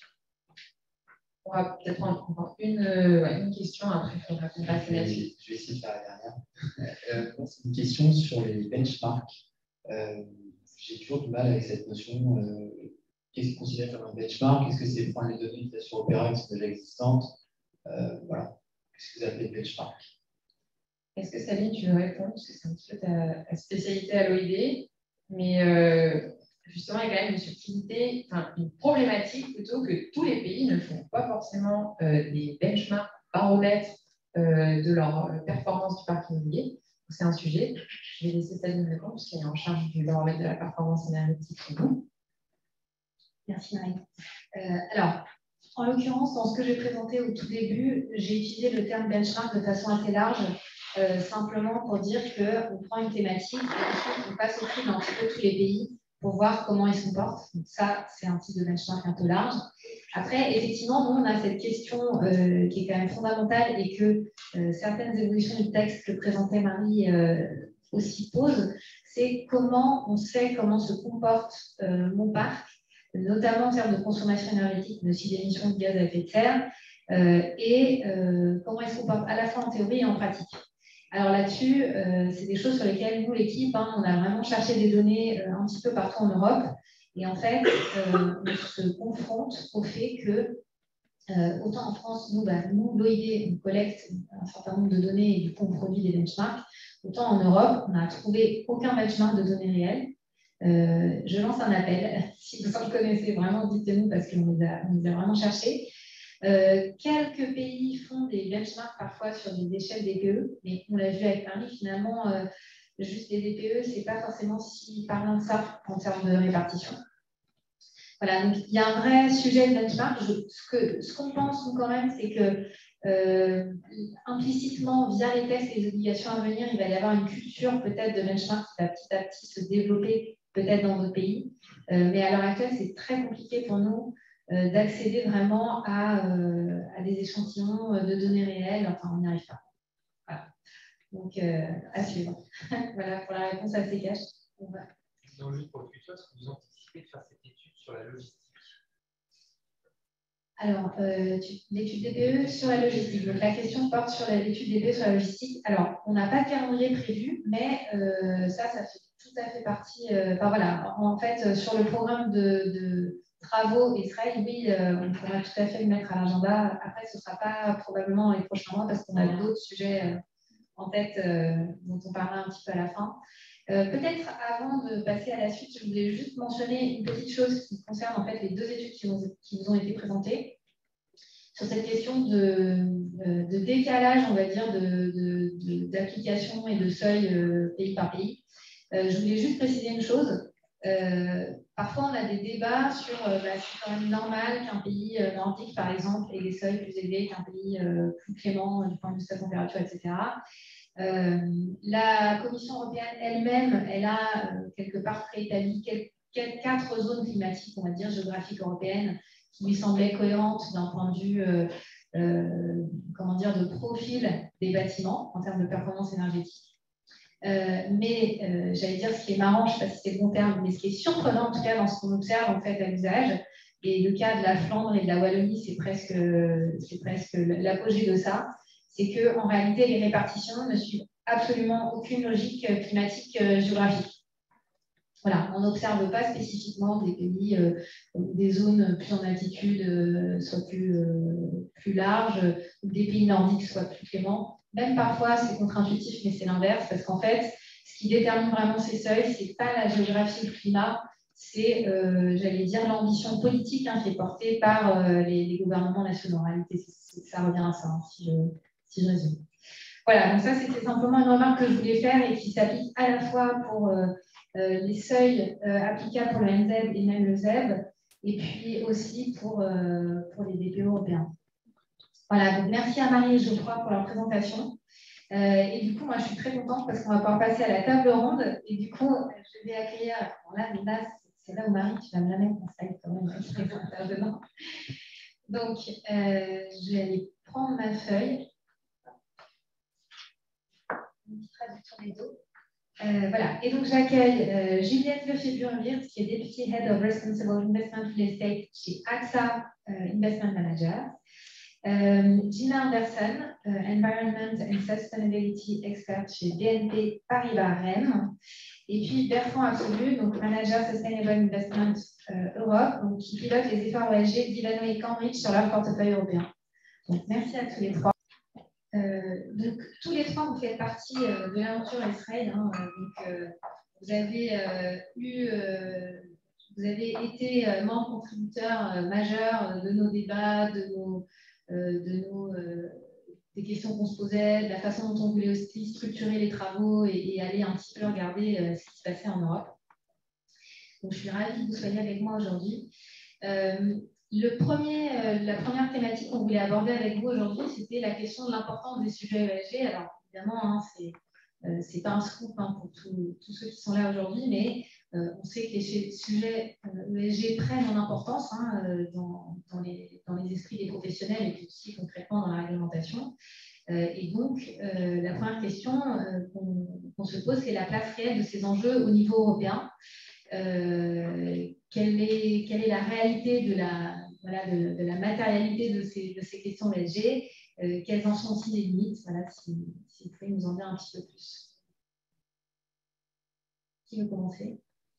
E: On va peut-être prendre encore une, euh, ouais, une question, après il faudra qu'on passe à la suite.
I: Je vais essayer de faire la dernière. Euh, c'est une question sur les benchmarks. Euh, J'ai toujours du mal avec cette notion. Euh, Qu'est-ce qu'on considère comme un benchmark? Est-ce que c'est prendre les données de sur Opera qui sont déjà existantes? euh, Voilà. Qu'est-ce que vous appelez benchmark?
E: Est-ce que Sabine, tu veux répondre? Parce que c'est un petit peu ta, ta spécialité à l'O I D. Mais euh, justement, il y a quand même une subtilité, enfin une problématique plutôt que tous les pays ne font pas forcément euh, des benchmarks, baromètres euh, de leur euh, performance du parc immobilier. C'est un sujet. Je vais laisser Sabine répondre, parce qu'elle est en charge du baromètre de la performance énergétique chez nous.
A: Merci Marie. Euh, alors, en l'occurrence, dans ce que j'ai présenté au tout début, j'ai utilisé le terme benchmark de façon assez large, euh, simplement pour dire qu'on prend une thématique et ensuite on passe au fil d'un petit peu tous les pays pour voir comment ils se comportent. Donc ça, c'est un type de benchmark un peu large. Après, effectivement, nous, on a cette question euh, qui est quand même fondamentale et que euh, certaines évolutions du texte que présentait Marie euh, aussi posent, c'est comment on sait comment se comporte euh, mon parc, notamment en termes de consommation énergétique, mais aussi d'émissions de gaz à effet de serre, euh, et euh, comment est-ce qu'on parle à la fois en théorie et en pratique. Alors là-dessus, euh, c'est des choses sur lesquelles nous, l'équipe, hein, on a vraiment cherché des données euh, un petit peu partout en Europe, et en fait, euh, on se confronte au fait que, euh, autant en France, nous, bah, nous l'O I D, on collecte un certain nombre de données et du coup, on produit des benchmarks, autant en Europe, on n'a trouvé aucun benchmark de données réelles. Euh, je lance un appel. Si vous en connaissez vraiment, dites-nous parce qu'on les a, on les a vraiment cherchés. Euh, quelques pays font des benchmarks parfois sur des échelles D P E, mais on l'a vu avec Paris, finalement, euh, juste les D P E, ce n'est pas forcément si parlant de ça en termes de répartition. Voilà, donc il y a un vrai sujet de benchmark. Je, ce que, ce qu'on pense, nous, quand même, c'est que euh, implicitement, via les tests et les obligations à venir, il va y avoir une culture peut-être de benchmark qui va petit à petit se développer peut-être dans d'autres pays. Euh, mais à l'heure actuelle, c'est très compliqué pour nous euh, d'accéder vraiment à, euh, à des échantillons de données réelles. Enfin, on n'y arrive pas. Voilà. Donc, euh, à suivre. Voilà pour la réponse à ces caches. On va...
F: Donc, juste pour le futur, est-ce que vous anticipez de faire cette étude sur la logistique?
A: Alors, euh, l'étude D P E sur la logistique. Donc, la question porte sur l'étude D P E sur la logistique. Alors, on n'a pas de calendrier prévu, mais euh, ça, ça fait tout à fait partie. Euh, enfin, voilà, en fait, sur le programme de, de travaux Israël, oui, euh, on pourra tout à fait le mettre à l'agenda. Après, ce ne sera pas probablement les prochains mois parce qu'on a d'autres sujets euh, en tête euh, dont on parlera un petit peu à la fin. Euh, Peut-être avant de passer à la suite, je voulais juste mentionner une petite chose qui concerne en fait les deux études qui, ont, qui nous ont été présentées sur cette question de, de, de décalage, on va dire, d'application et de seuil euh, pays par pays. Euh, je voulais juste préciser une chose. Euh, parfois, on a des débats sur euh, bah, c'est quand même normal qu'un pays euh, nordique, par exemple, ait des seuils plus élevés qu'un pays euh, plus clément du point de vue de sa température, et cetera. Euh, la Commission européenne elle-même, elle a euh, quelque part préétabli quelques, quatre zones climatiques, on va dire, géographiques européennes, qui lui semblaient cohérentes d'un point de vue euh, euh, comment dire, de profil des bâtiments en termes de performance énergétique. Euh, mais euh, j'allais dire, ce qui est marrant, je ne sais pas si c'est le bon terme, mais ce qui est surprenant en tout cas dans ce qu'on observe en fait à l'usage, et le cas de la Flandre et de la Wallonie, c'est presque, c'est presque l'apogée de ça, c'est qu'en réalité, les répartitions ne suivent absolument aucune logique climatique euh, géographique. Voilà, on n'observe pas spécifiquement des pays, euh, des zones plus en altitude euh, soient plus, euh, plus larges, ou des pays nordiques soient plus cléments. Même parfois, c'est contre-intuitif, mais c'est l'inverse, parce qu'en fait, ce qui détermine vraiment ces seuils, ce n'est pas la géographie ou le climat, c'est, euh, j'allais dire, l'ambition politique hein, qui est portée par euh, les, les gouvernements nationaux. En réalité, ça revient à ça, hein, si, je, si je résume. Voilà, donc ça, c'était simplement une remarque que je voulais faire et qui s'applique à la fois pour euh, euh, les seuils euh, applicables pour le N Z et même le Z E B, et puis aussi pour, euh, pour les D P E européens. Voilà, donc merci à Marie et Geoffroy pour leur présentation. Euh, et du coup, moi, je suis très contente parce qu'on va pouvoir passer à la table ronde. Et du coup, je vais accueillir. Bon, là, là c'est là où Marie, tu vas me la mettre en slide quand même. Intervenant. Donc, euh, je vais aller prendre ma feuille. Une petite traduction des dos. Euh, voilà, et donc j'accueille euh, Juliette Lefebvre-Wirtz, qui est Deputy Head of Responsible Investment Real Estate chez A X A euh, Investment Manager. Euh, Gina Anderson, euh, Environment and Sustainability Expert chez B N P Paribas Rennes. Et puis Bertrand Absolu, donc Manager Sustainable Investment euh, Europe, donc, qui pilote les efforts O S G d'Ivano et Cambridge sur leur portefeuille européen. Donc merci à tous les trois. Euh, donc, tous les trois, vous faites partie euh, de l'aventure Israël. Hein, donc, euh, vous avez euh, eu, euh, vous avez été euh, membre contributeur euh, majeur de nos débats, de nos, euh, de nos euh, des questions qu'on se posait, de la façon dont on voulait aussi structurer les travaux et, et aller un petit peu regarder euh, ce qui se passait en Europe. Donc, je suis ravie que vous soyez avec moi aujourd'hui. Euh, Le premier, euh, la première thématique qu'on voulait aborder avec vous aujourd'hui, c'était la question de l'importance des sujets E S G. Alors, évidemment, hein, ce n'est euh, pas un scoop hein, pour tous ceux qui sont là aujourd'hui, mais euh, on sait que les sujets euh, E S G prennent en importance hein, euh, dans, dans, les, dans les esprits des professionnels et puis aussi concrètement dans la réglementation. Euh, et donc, euh, la première question euh, qu'on qu'on se pose, c'est la place réelle de ces enjeux au niveau européen. Euh, quelle, est, quelle est la réalité de la, voilà, de, de la matérialité de ces, de ces questions E S G, euh, quelles en sont aussi les limites, voilà, si, si vous pouvez nous en dire un petit peu plus. Qui veut commencer?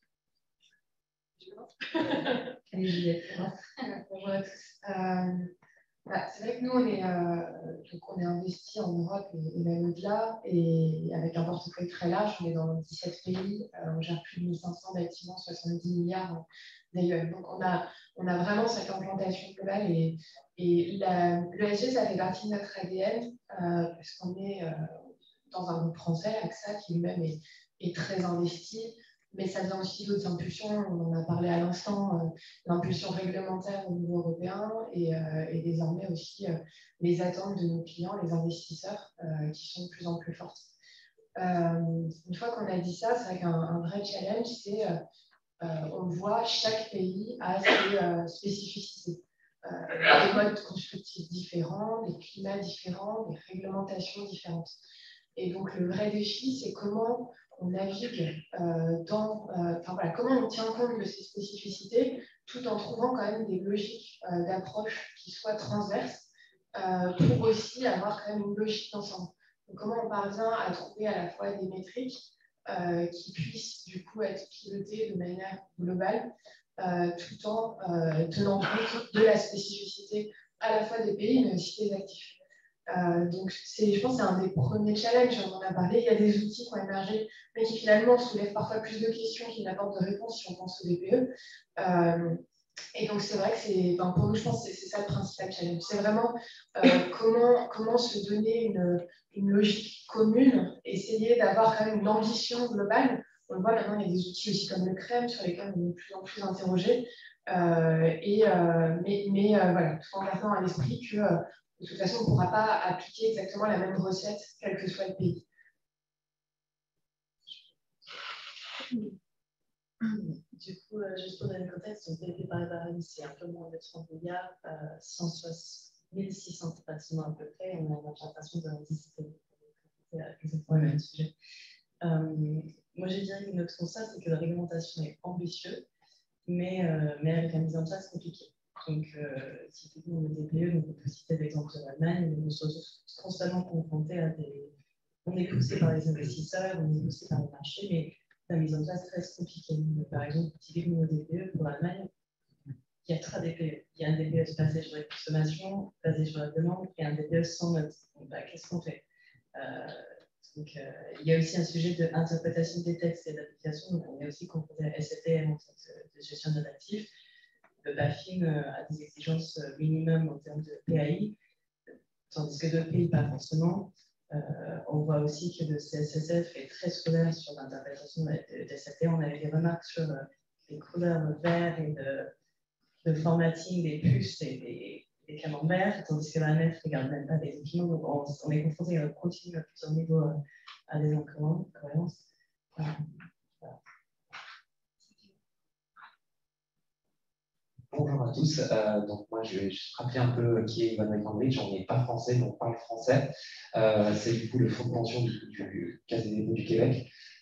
A: Allez, Juliette.
H: Bonjour à tous. Euh, bah, c'est vrai que nous, on est, euh, donc on est investi en Europe et, et même au-delà, et avec un portefeuille très large, on est dans dix-sept pays, euh, on gère plus de mille cinq cents bâtiments, soixante-dix milliards d'A U M. Donc on a, on a vraiment cette implantation globale, et, et l'E S G, ça fait partie de notre A D N, euh, parce qu'on est euh, dans un groupe français, A X A, qui lui-même est, est très investi. Mais ça vient aussi d'autres impulsions, on en a parlé à l'instant, euh, l'impulsion réglementaire au niveau européen et, euh, et désormais aussi euh, les attentes de nos clients, les investisseurs, euh, qui sont de plus en plus fortes. Euh, une fois qu'on a dit ça, c'est vrai qu'un un vrai challenge, c'est, euh, euh, on le voit, chaque pays a ses euh, spécificités, euh, des modes constructifs différents, des climats différents, des réglementations différentes. Et donc le vrai défi, c'est comment on navigue euh, dans, euh, enfin voilà, comment on tient compte de ces spécificités tout en trouvant quand même des logiques euh, d'approche qui soient transverses euh, pour aussi avoir quand même une logique d'ensemble. Donc comment on parvient à trouver à la fois des métriques euh, qui puissent du coup être pilotées de manière globale euh, tout en euh, tenant compte de la spécificité à la fois des pays mais aussi des actifs. Euh, donc, je pense que c'est un des premiers challenges, on en a parlé. Il y a des outils qui ont émergé, mais qui finalement soulèvent parfois plus de questions qu'ils n'apportent de réponses si on pense au D P E. Euh, et donc, c'est vrai que c'est, enfin, pour nous, je pense que c'est ça le principal challenge. C'est vraiment euh, comment, comment se donner une, une logique commune, essayer d'avoir quand même une ambition globale. On le voit maintenant, il y a des outils aussi comme le CREM sur lesquels on est de plus en plus interrogé. Euh, et, euh, mais mais euh, voilà, tout en gardant à l'esprit que euh, de toute façon, on ne pourra pas appliquer exactement la même recette, quel que soit le pays.
G: Du coup, euh, juste pour donner le contexte, B N P Paribas, c'est un peu moins de trente milliards, euh, cent soixante mille six cents bâtiments à peu près. On a une implantation de dix-sept pays. C'est exactement le même sujet. Euh, moi, je dirais que notre constat, c'est que la réglementation est ambitieuse, mais, euh, mais avec la mise en place compliquée. Donc, euh, typiquement, le D P E, donc on peut citer l'exemple de l'Allemagne, nous sommes constamment confrontés à des. On est poussé par les investisseurs, on est poussé par le marché, mais la mise en place reste compliquée. Donc, par exemple, typiquement le D P E, pour l'Allemagne, il y a trois D P E. Il y a un D P E basé sur les consommations, basé sur la demande, et un D P E sans note. Donc, bah, qu'est-ce qu'on fait euh, donc, euh, il y a aussi un sujet d'interprétation des textes et d'application. Donc, on est aussi confronté à S F T M en termes de, de gestion de l'actif. Le BaFin a des exigences minimum en termes de P A I, tandis que d'autres pays, pas forcément. Euh, on voit aussi que le C S S F est très scolaire sur l'interprétation des S F T. On avait des remarques sur euh, les couleurs verts et de, de formatting des puces et des, des camemberts, tandis que l'A M F ne regarde même pas les documents. Donc on, on est confronté à continuer à plusieurs niveaux euh, à des incohérences. Voilà.
J: Bonjour à tous. Euh, donc moi, je vais juste rappeler un peu qui est Ivano et Cambridge. On n'est pas français, mais on parle français. Euh, c'est du coup le fonds de pension du, du Caisse des dépôts du Québec.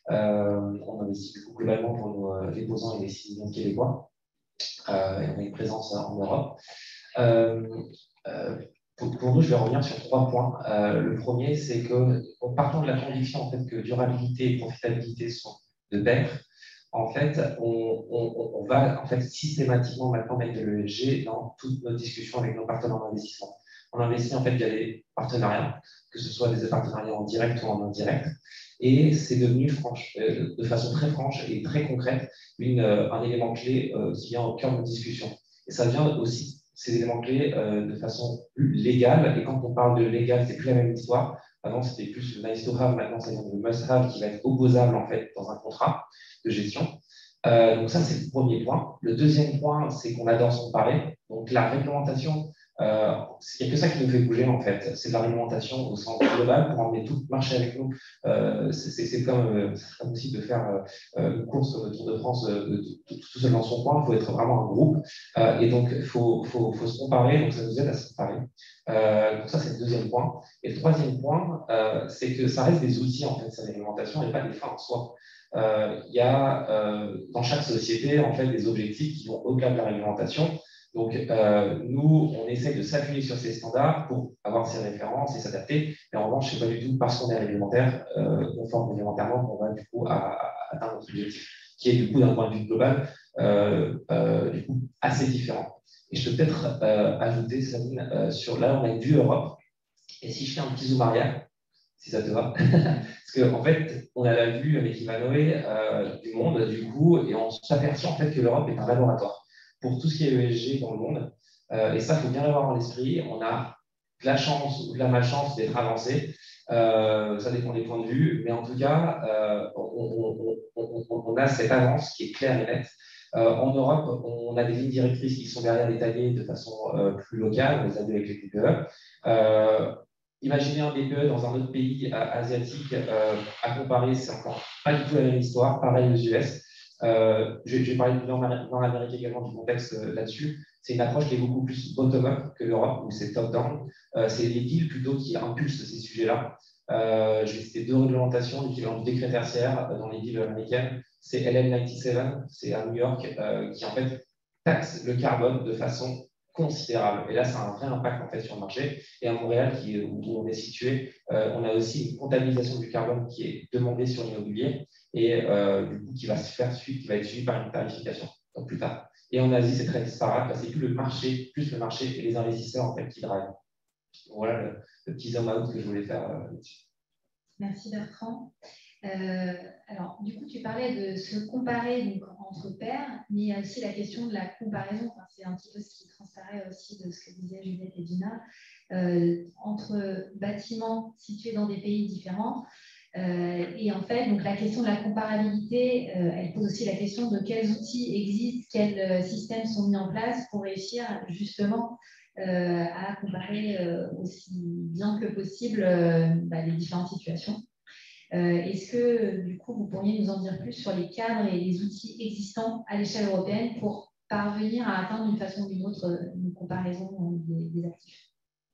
J: Euh, on investit du coup globalement pour nos euh, déposants et les six millions de Québécois. Euh, et on a une présence en Europe. Euh, euh, pour, pour nous, je vais revenir sur trois points. Euh, le premier, c'est que, en partant de la conviction en fait, que durabilité et profitabilité sont de pair, en fait, on, on, on va en fait, systématiquement maintenant mettre de l'E S G dans toutes nos discussions avec nos partenaires d'investissement. On investit en fait via des partenariats, que ce soit des partenariats en direct ou en indirect, et c'est devenu franche, euh, de façon très franche et très concrète une, euh, un élément clé euh, qui vient au cœur de nos discussions. Et ça vient aussi, ces éléments clés, euh, de façon plus légale, et quand on parle de légal, c'est plus la même histoire. Avant, c'était plus le nice to have, maintenant, c'est le must have qui va être opposable en fait dans un contrat de gestion. Euh, donc ça, c'est le premier point. Le deuxième point, c'est qu'on adore s'emparer. Donc la réglementation, euh, il n'y a que ça qui nous fait bouger en fait. C'est de la réglementation au sens global pour emmener tout le marché avec nous. Euh, c'est comme, euh, comme aussi de faire euh, une course comme le Tour de France euh, de, de, de, tout seul dans son coin. Il faut être vraiment un groupe. Euh, et donc, il faut, faut, faut se comparer. Donc, ça nous aide à se comparer. Euh, donc ça, c'est le deuxième point. Et le troisième point, euh, c'est que ça reste des outils en fait, cette réglementation et pas des fins en soi. Il euh, y a euh, dans chaque société en fait des objectifs qui vont au-delà de la réglementation. Donc euh, nous, on essaie de s'appuyer sur ces standards pour avoir ces références et s'adapter. Mais en revanche, c'est pas du tout parce qu'on est réglementaire, euh, conforme réglementairement, qu'on va du coup à, à atteindre notre objectif, qui est du coup d'un point de vue global euh, euh, du coup assez différent. Et je peux peut-être euh, ajouter, Sabine, euh, sur là on a une vue Europe. Et si je fais un petit zoom arrière, si ça te va. Parce qu'en en fait, on a la vue avec Ivanoé euh, du monde, du coup, et on s'aperçoit en fait que l'Europe est un laboratoire pour tout ce qui est E S G dans le monde. Euh, et ça, il faut bien l'avoir en l'esprit. On a de la chance ou de la malchance d'être avancé. Euh, ça dépend des points de vue. Mais en tout cas, euh, on, on, on, on, a cette avance qui est claire et nette. Euh, en Europe, on a des lignes directrices qui sont derrière détaillées de façon euh, plus locale. On les a vues avec les T P E. Euh, Imaginez un D P E dans un autre pays euh, asiatique euh, à comparer, c'est encore pas du tout la même histoire. Pareil aux U S. Euh, je, je vais parler du Nord-Amérique également du contexte euh, là-dessus. C'est une approche qui est beaucoup plus bottom-up que l'Europe, où c'est top-down. Euh, c'est les villes plutôt qui impulsent ces sujets-là. Euh, je vais citer deux réglementations, l'équivalent du décret tertiaire euh, dans les villes américaines. C'est L M quatre-vingt-dix-sept, c'est à New York, euh, qui en fait taxe le carbone de façon considérable. Et là, ça a un vrai impact en fait sur le marché. Et à Montréal, qui, où on est situé, euh, on a aussi une comptabilisation du carbone qui est demandée sur l'immobilier et euh, du coup qui va se faire suivre, qui va être suivi par une tarification donc plus tard. Et en Asie, c'est très disparate. C'est plus le marché, plus le marché et les investisseurs en fait qui drivent. Donc, voilà le, le petit zoom out que je voulais faire euh, là-dessus.
A: Merci Bertrand. Euh, alors, du coup, tu parlais de se comparer donc, entre pairs, mais il y a aussi la question de la comparaison. Enfin, c'est un petit peu ce qui transparaît aussi de ce que disaient Juliette et Dina, euh, entre bâtiments situés dans des pays différents. Euh, et en fait, donc, la question de la comparabilité, euh, elle pose aussi la question de quels outils existent, quels euh, systèmes sont mis en place pour réussir justement euh, à comparer euh, aussi bien que possible euh, bah, les différentes situations. Euh, Est-ce que, du coup, vous pourriez nous en dire plus sur les cadres et les outils existants à l'échelle européenne pour parvenir à atteindre d'une façon ou d'une autre une comparaison des, des actifs?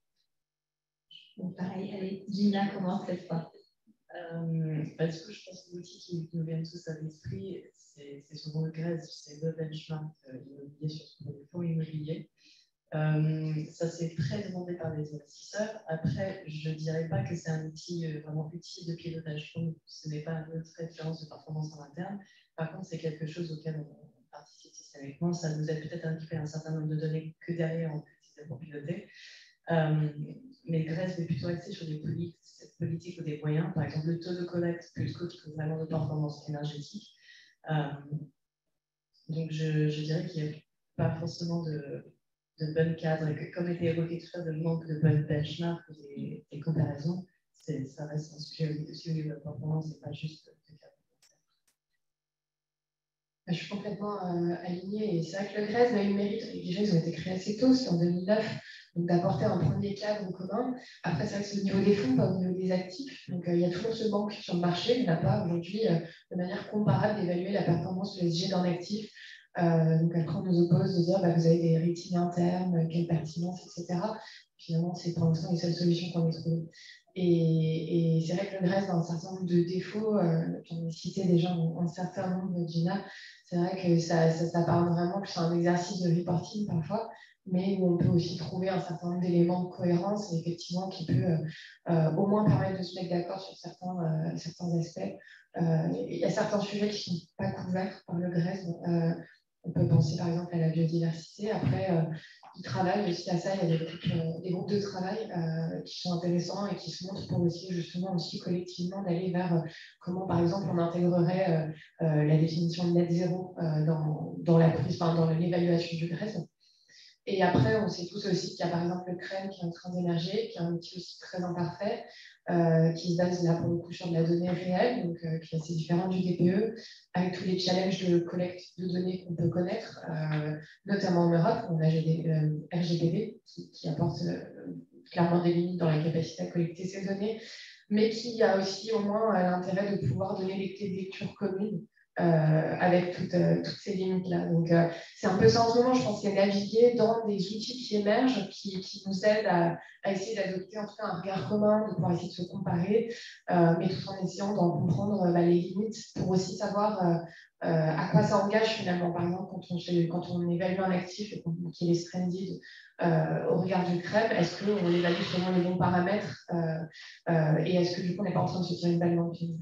A: Donc, pareil, allez, Gina commence cette fois.
G: Euh, bah, du coup, je pense que l'outil qui nous vient tous à l'esprit, c'est souvent le G R E S, c'est le benchmark euh, immobilier sur ce les fonds immobiliers. Euh, ça, c'est très demandé par les investisseurs. Après, je ne dirais pas que c'est un outil euh, vraiment utile de pilotage. Donc, ce n'est pas notre référence de performance en interne. Par contre, c'est quelque chose auquel on participe systématiquement. Ça nous aide peut-être à récupérer un certain nombre de données que derrière on peut utiliser pour piloter. Euh, mais G R E S est plutôt axé sur des politiques, politiques ou des moyens. Par exemple, le taux de collecte plutôt que vraiment de performance énergétique. Euh, donc, je, je dirais qu'il n'y a pas forcément de de bons cadres, et que, comme était évoqué tout à l'heure, le manque de bonnes benchmarks ou des, des comparaisons, ça reste un sujet aussi au niveau de la performance et pas juste de cadre.
H: Je suis complètement euh, alignée et c'est vrai que le G R E S a eu le mérite, déjà ils ont été créés assez tôt, c'est en deux mille neuf, donc d'apporter un premier cadre commun. Après, c'est vrai que c'est au niveau des fonds, pas au niveau des actifs. Donc euh, il y a toujours ce manque sur le marché, il n'a pas aujourd'hui euh, de manière comparable d'évaluer la performance de l'E S G d'un actif. Euh, donc après, on nous oppose de dire bah, vous avez des ratings internes, quelle pertinence, et cetera. Finalement, c'est pour l'instant les seules solutions qu'on ait trouvées. Et, et c'est vrai que le Grèce a un certain nombre de défauts. Euh, J'en ai cité déjà un, un certain nombre, Gina. C'est vrai que ça, ça, ça parle vraiment que c'est un exercice de reporting parfois, mais où on peut aussi trouver un certain nombre d'éléments de cohérence et effectivement qui peut euh, euh, au moins permettre de se mettre d'accord sur certains, euh, certains aspects. Euh, il y a certains sujets qui ne sont pas couverts par le Grèce. Euh, on peut penser par exemple à la biodiversité. Après, euh, ils travaillent aussi à ça. Il y a des groupes, euh, des groupes de travail euh, qui sont intéressants et qui se montrent pour aussi justement aussi collectivement d'aller vers euh, comment par exemple on intégrerait euh, euh, la définition de net zéro euh, dans, dans la prise, enfin, dans l'évaluation du Grèce. Et après, on sait tous aussi qu'il y a par exemple le CREM qui est en train d'émerger, qui est un outil aussi très imparfait, euh, qui se base là pour le coup sur de la donnée réelle, donc euh, qui est assez différent du D P E, avec tous les challenges de collecte de données qu'on peut connaître, euh, notamment en Europe, on a euh, R G P D qui, qui apporte euh, clairement des limites dans la capacité à collecter ces données, mais qui a aussi au moins euh, l'intérêt de pouvoir donner des clés de lecture communes. Euh, avec toutes, euh, toutes ces limites-là. Donc, euh, c'est un peu ça en ce moment, je pense, c'est naviguer dans des outils qui émergent, qui, qui nous aident à, à essayer d'adopter en tout cas un regard commun, de pouvoir essayer de se comparer, euh, mais tout en essayant d'en comprendre euh, bah, les limites pour aussi savoir euh, euh, à quoi ça engage finalement. Par exemple, quand on, fait, quand on évalue un actif et qu'il est stranded euh, au regard du CREM, est-ce qu'on évalue selon les bons paramètres euh, euh, et est-ce que du coup on n'est pas en train de se tirer une balle dans le pied?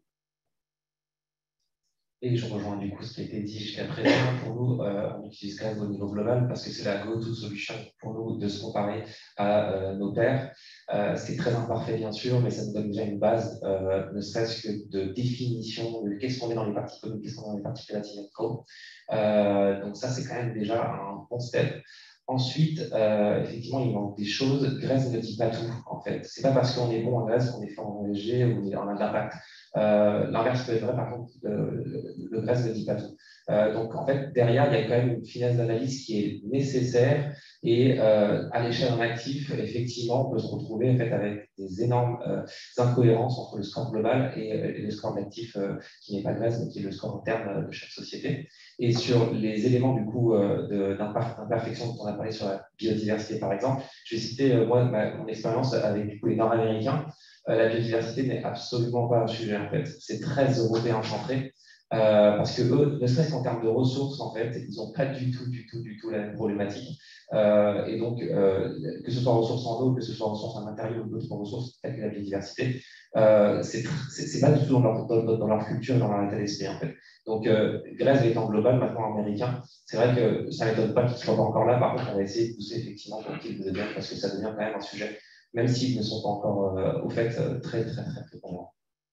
J: Et je rejoins du coup ce qui a été dit jusqu'à présent. Pour nous, euh, on utilise quand même au niveau global parce que c'est la go-to solution pour nous de se comparer à euh, nos pairs. Euh, c'est très imparfait bien sûr, mais ça nous donne déjà une base, euh, ne serait-ce que de définition de qu'est-ce qu'on est dans les parties communes, qu'est-ce qu'on est dans les parties relatives et co. Euh, donc ça, c'est quand même déjà un bon step. Ensuite, euh, effectivement, il manque des choses. Grèce ne dit pas tout, en fait. C'est pas parce qu'on est bon en Grèce qu'on est fort en E S G ou on a de l'impact. Euh, L'inverse peut être vrai, par contre, le, le Grèce ne dit pas tout. Euh, donc, en fait, derrière, il y a quand même une finesse d'analyse qui est nécessaire et euh, à l'échelle d'un actif, effectivement, on peut se retrouver en fait, avec des énormes euh, incohérences entre le score global et, et le score de l'actif euh, qui n'est pas Grèce, mais qui est le score interne de chaque société. Et sur les éléments du coup euh, d'imperfection dont on a parlé sur la biodiversité, par exemple, je vais citer euh, moi ma, mon expérience avec du coup, les Nord-Américains. Euh, la biodiversité n'est absolument pas un sujet en fait. C'est très européen centré. Euh, parce que eux, ne serait-ce qu'en termes de ressources, en fait, ils n'ont pas du tout, du tout, du tout la même problématique. Euh, et donc, euh, que ce soit ressources en eau, que ce soit ressources en matériaux ou d'autres ressources, telles que la biodiversité, euh, c'est pas du tout dans leur, dans, dans leur culture et dans leur état d'esprit, en fait. Donc, euh, Grèce étant global, maintenant américain, c'est vrai que ça ne m'étonne pas qu'ils ne soient pas encore là. Par contre, on va essayer de pousser effectivement pour qu'ils le deviennent, parce que ça devient quand même un sujet, même s'ils ne sont pas encore euh, au fait euh, très, très, très, très pour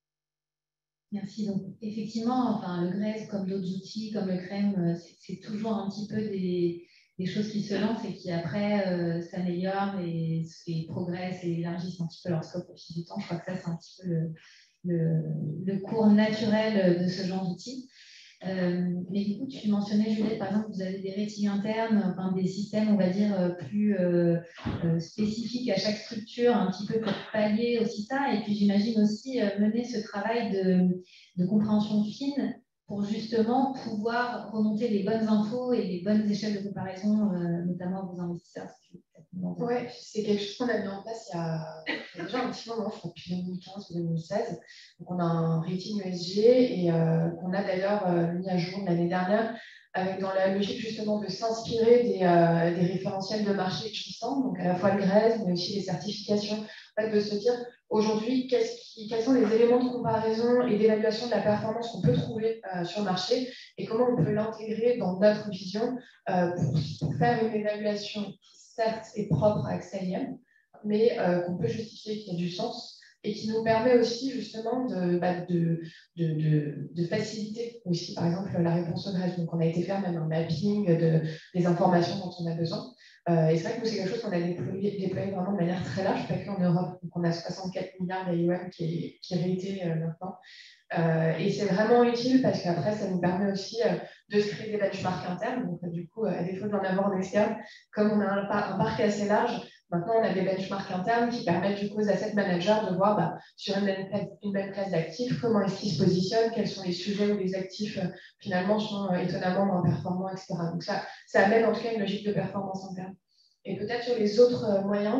A: Merci. Donc, effectivement, enfin, le Grèce, comme d'autres outils, comme le CREM, c'est toujours un petit peu des, des choses qui se lancent et qui après euh, s'améliorent et, et progressent et élargissent un petit peu leur scope au fil du temps. Je crois que ça, c'est un petit peu le, le, le cours naturel de ce genre d'outils. Euh, mais du coup, tu mentionnais, Juliette, par exemple, vous avez des ratings internes, enfin, des systèmes, on va dire, plus euh, euh, spécifiques à chaque structure, un petit peu pour pallier aussi ça. Et puis, j'imagine aussi euh, mener ce travail de, de compréhension fine pour justement pouvoir remonter les bonnes infos et les bonnes échelles de comparaison, euh, notamment à vos investisseurs.
H: Oui, c'est quelque chose qu'on a mis en place il y a, il y a déjà un petit moment, je crois, depuis deux mille quinze ou deux mille seize. Donc, on a un rating E S G et euh, qu'on a d'ailleurs euh, mis à jour l'année dernière, avec dans la logique justement de s'inspirer des, euh, des référentiels de marché existants, donc à la fois le Grèce, mais aussi les certifications, en fait, de se dire aujourd'hui qui, quels sont les éléments de comparaison et d'évaluation de la performance qu'on peut trouver euh, sur le marché et comment on peut l'intégrer dans notre vision euh, pour, pour faire une évaluation certes est propre à Axelium, mais euh, qu'on peut justifier, qui a du sens et qui nous permet aussi justement de, bah, de, de, de, de faciliter aussi, par exemple, la réponse au Grèce. Donc, on a été faire même un mapping de, des informations dont on a besoin. Euh, et c'est vrai que c'est quelque chose qu'on a déployé, déployé vraiment de manière très large, pas qu'en Europe. Donc, on a soixante-quatre milliards d'A U M qui est, qui est réité euh, maintenant. Euh, et c'est vraiment utile parce qu'après, ça nous permet aussi euh, de se créer des benchmarks internes. Donc, euh, du coup, à défaut d'en avoir en externe, comme on a un, un parc assez large, maintenant, on a des benchmarks internes qui permettent du coup aux asset managers de voir bah, sur une même, une même classe d'actifs, comment est-ce qu'ils se positionnent, quels sont les sujets où les actifs euh, finalement sont euh, étonnamment moins performants, et cetera. Donc, ça, ça amène en tout cas une logique de performance interne. Et peut-être sur les autres euh, moyens,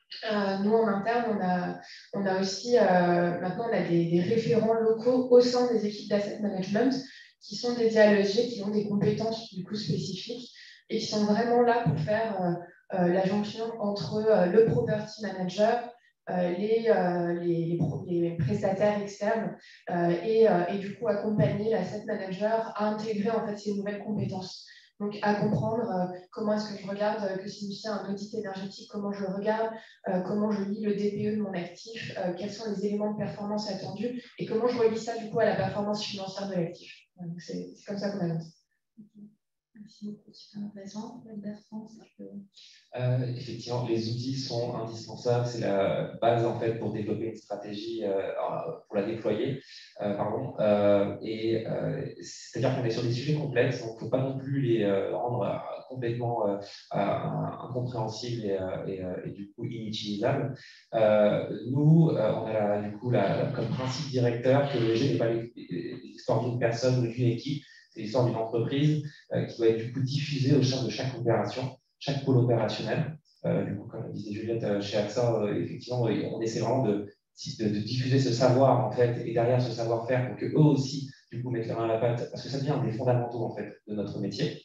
H: Euh, nous, en interne, on a, on a aussi, euh, maintenant, on a des, des référents locaux au sein des équipes d'asset management qui sont dédiés à l'E S G, qui ont des compétences du coup spécifiques et qui sont vraiment là pour faire euh, euh, la jonction entre euh, le property manager, euh, les, euh, les, les, les prestataires externes euh, et, euh, et du coup accompagner l'asset manager à intégrer en fait ces nouvelles compétences. Donc, à comprendre euh, comment est-ce que je regarde, euh, que signifie un audit énergétique, comment je le regarde, euh, comment je lis le D P E de mon actif, euh, quels sont les éléments de performance attendus et comment je relie ça du coup à la performance financière de l'actif. Donc, c'est comme ça qu'on avance.
A: Merci beaucoup, super intéressant. Bertrand, ça peut...
J: Euh, effectivement, les outils sont indispensables. C'est la base en fait pour développer une stratégie, euh, pour la déployer. Euh, pardon. Euh, et euh, c'est-à-dire qu'on est sur des sujets complexes, donc il ne faut pas non plus les euh, rendre euh, complètement euh, incompréhensibles et, et, et du coup inutilisables. Euh, nous, euh, on a la, du coup la, comme principe directeur que le G n'est pas l'histoire d'une personne ou d'une équipe, c'est l'histoire d'une entreprise euh, qui doit être du coup diffusée au sein de chaque opération, chaque pôle opérationnel. Euh, du coup, comme disait Juliette euh, chez A X A, euh, effectivement, on essaie vraiment de, de, de diffuser ce savoir en fait, et derrière ce savoir-faire pour qu'eux aussi du coup, mettent la main à la pâte, parce que ça devient un des fondamentaux en fait, de notre métier.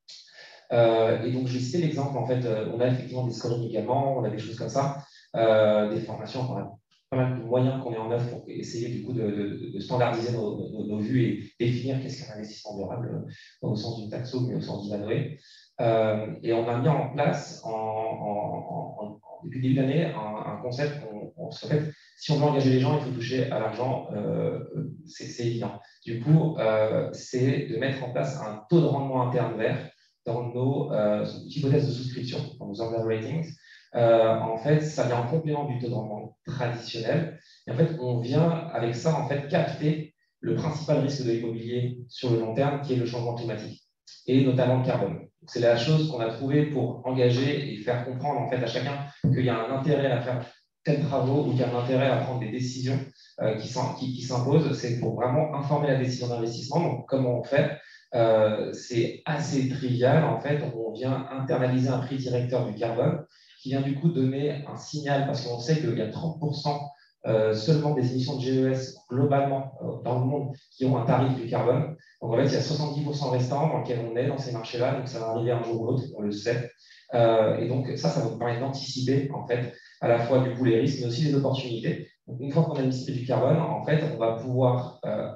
J: Euh, et donc, je vais citer l'exemple, en fait, euh, on a effectivement des scoring également, on a des choses comme ça, euh, des formations, on a pas mal de moyens qu'on met en œuvre pour essayer du coup de, de, de standardiser nos, nos, nos vues et définir qu'est-ce qu'un investissement durable, au sens d'une taxo, mais au sens d'Ivanoé. Euh, et on a mis en place, en, en, en, en, depuis le début de l'année, un, un concept, on, on, en fait, si on veut engager les gens, il faut toucher à l'argent, euh, c'est évident. Du coup, euh, c'est de mettre en place un taux de rendement interne vert dans nos euh, hypothèses de souscription, dans nos order ratings. Euh, en fait, ça vient en complément du taux de rendement traditionnel. Et en fait, on vient avec ça en fait capter le principal risque de l'immobilier sur le long terme, qui est le changement climatique, et notamment le carbone. C'est la chose qu'on a trouvée pour engager et faire comprendre en fait à chacun qu'il y a un intérêt à faire tels travaux ou qu'il y a un intérêt à prendre des décisions euh, qui, qui, qui s'imposent. C'est pour vraiment informer la décision d'investissement. Donc, comment on fait? Euh, c'est assez trivial. En fait, on vient internaliser un prix directeur du carbone qui vient du coup donner un signal, parce qu'on sait qu'il y a trente pour cent euh, seulement des émissions de G E S globalement euh, dans le monde qui ont un tarif du carbone. Donc en fait, il y a soixante-dix pour cent restants dans lesquels on est dans ces marchés-là, donc ça va arriver un jour ou l'autre, on le sait. Euh, et donc ça, ça va nous permettre d'anticiper en fait à la fois du coup les risques, mais aussi les opportunités. Donc une fois qu'on a mis ce prix du carbone, en fait, on va pouvoir euh,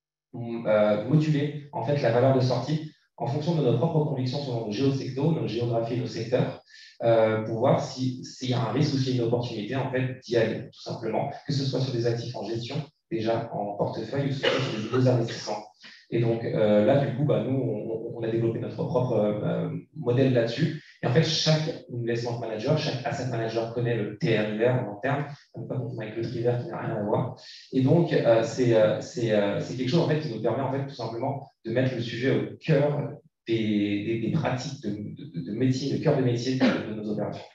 J: euh, moduler en fait la valeur de sortie en fonction de nos propres convictions selon nos géosectos, nos géographies et nos secteurs, euh, pour voir s'il si y a un risque ou s'il y a une opportunité en fait d'y aller, tout simplement, que ce soit sur des actifs en gestion, déjà en portefeuille, ou que ce soit sur des nouveaux investissements. Et donc euh, là, du coup, bah, nous, on, on a développé notre propre euh, modèle là-dessus. Et en fait, chaque investment manager, chaque asset manager connaît le T R I vert en long terme, pas confondre avec le tri vert qui n'a rien à voir. Et donc, euh, c'est euh, euh, quelque chose en fait, qui nous permet en fait, tout simplement de mettre le sujet au cœur des, des, des pratiques de, de, de métier, le cœur de métier de, de nos opérations.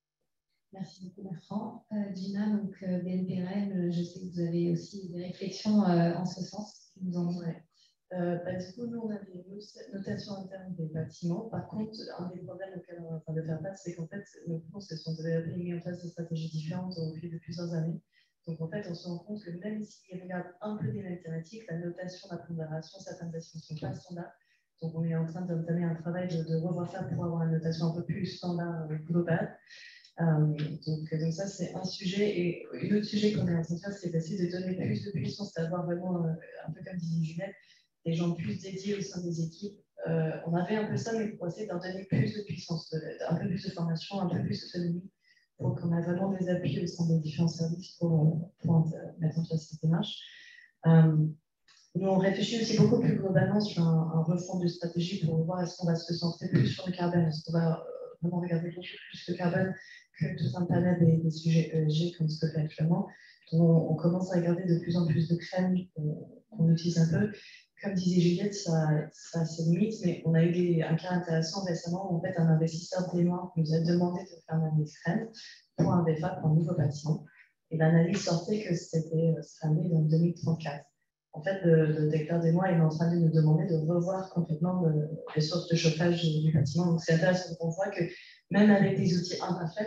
A: Merci beaucoup, Bertrand. Euh, Gina, donc euh, B N P R L, je sais que vous avez aussi des réflexions euh, en ce sens. Vous en
G: ouais. euh, bah, du coup, nous, on a des notations internes des bâtiments. Par contre, un des problèmes auxquels on est en train de faire face, c'est qu'en fait, nos cours se sont développés et mis en place des stratégies différentes au fil de plusieurs années. Donc, en fait, on se rend compte que même s'ils regardent un peu des mêmes thématiques, la notation, la pondération, certaines actions ne sont pas standards. Donc, on est en train d'entamer un travail de, de revoir ça pour avoir une notation un peu plus standard euh, globale. Euh, donc, donc, ça, c'est un sujet. Et l'autre sujet qu'on est en train de faire, c'est d'essayer de donner plus de puissance, d'avoir vraiment, euh, un peu comme disait Juliette, des gens plus dédiés au sein des équipes. Euh, on avait un peu ça, mais pour essayer d'en donner plus de puissance, de, un peu plus de formation, un peu plus d'autonomie, pour qu'on ait vraiment des appuis au sein des différents services pour, pour mettre en place cette démarche. Euh, nous, on réfléchit aussi beaucoup plus globalement sur un, un refond de stratégie pour voir est-ce qu'on va se centrer plus sur le carbone, est-ce qu'on va vraiment regarder beaucoup plus le carbone que tout un panel des, des sujets E S G comme ce que fait actuellement. Donc, on, on commence à regarder de plus en plus de crèmes qu'on utilise un peu. Comme disait Juliette, ça, ça a ses limites, mais on a eu des, un cas intéressant récemment où en fait, un investisseur témoin nous a demandé de faire une analyse crème pour un V F A, pour un nouveau bâtiment. Et l'analyse sortait que c'était fermé dans deux mille trente-quatre. En fait, le, le directeur des mois est en train de nous demander de revoir complètement le, les sources de chauffage du bâtiment. Donc, c'est intéressant qu'on voit que même avec des outils imparfaits,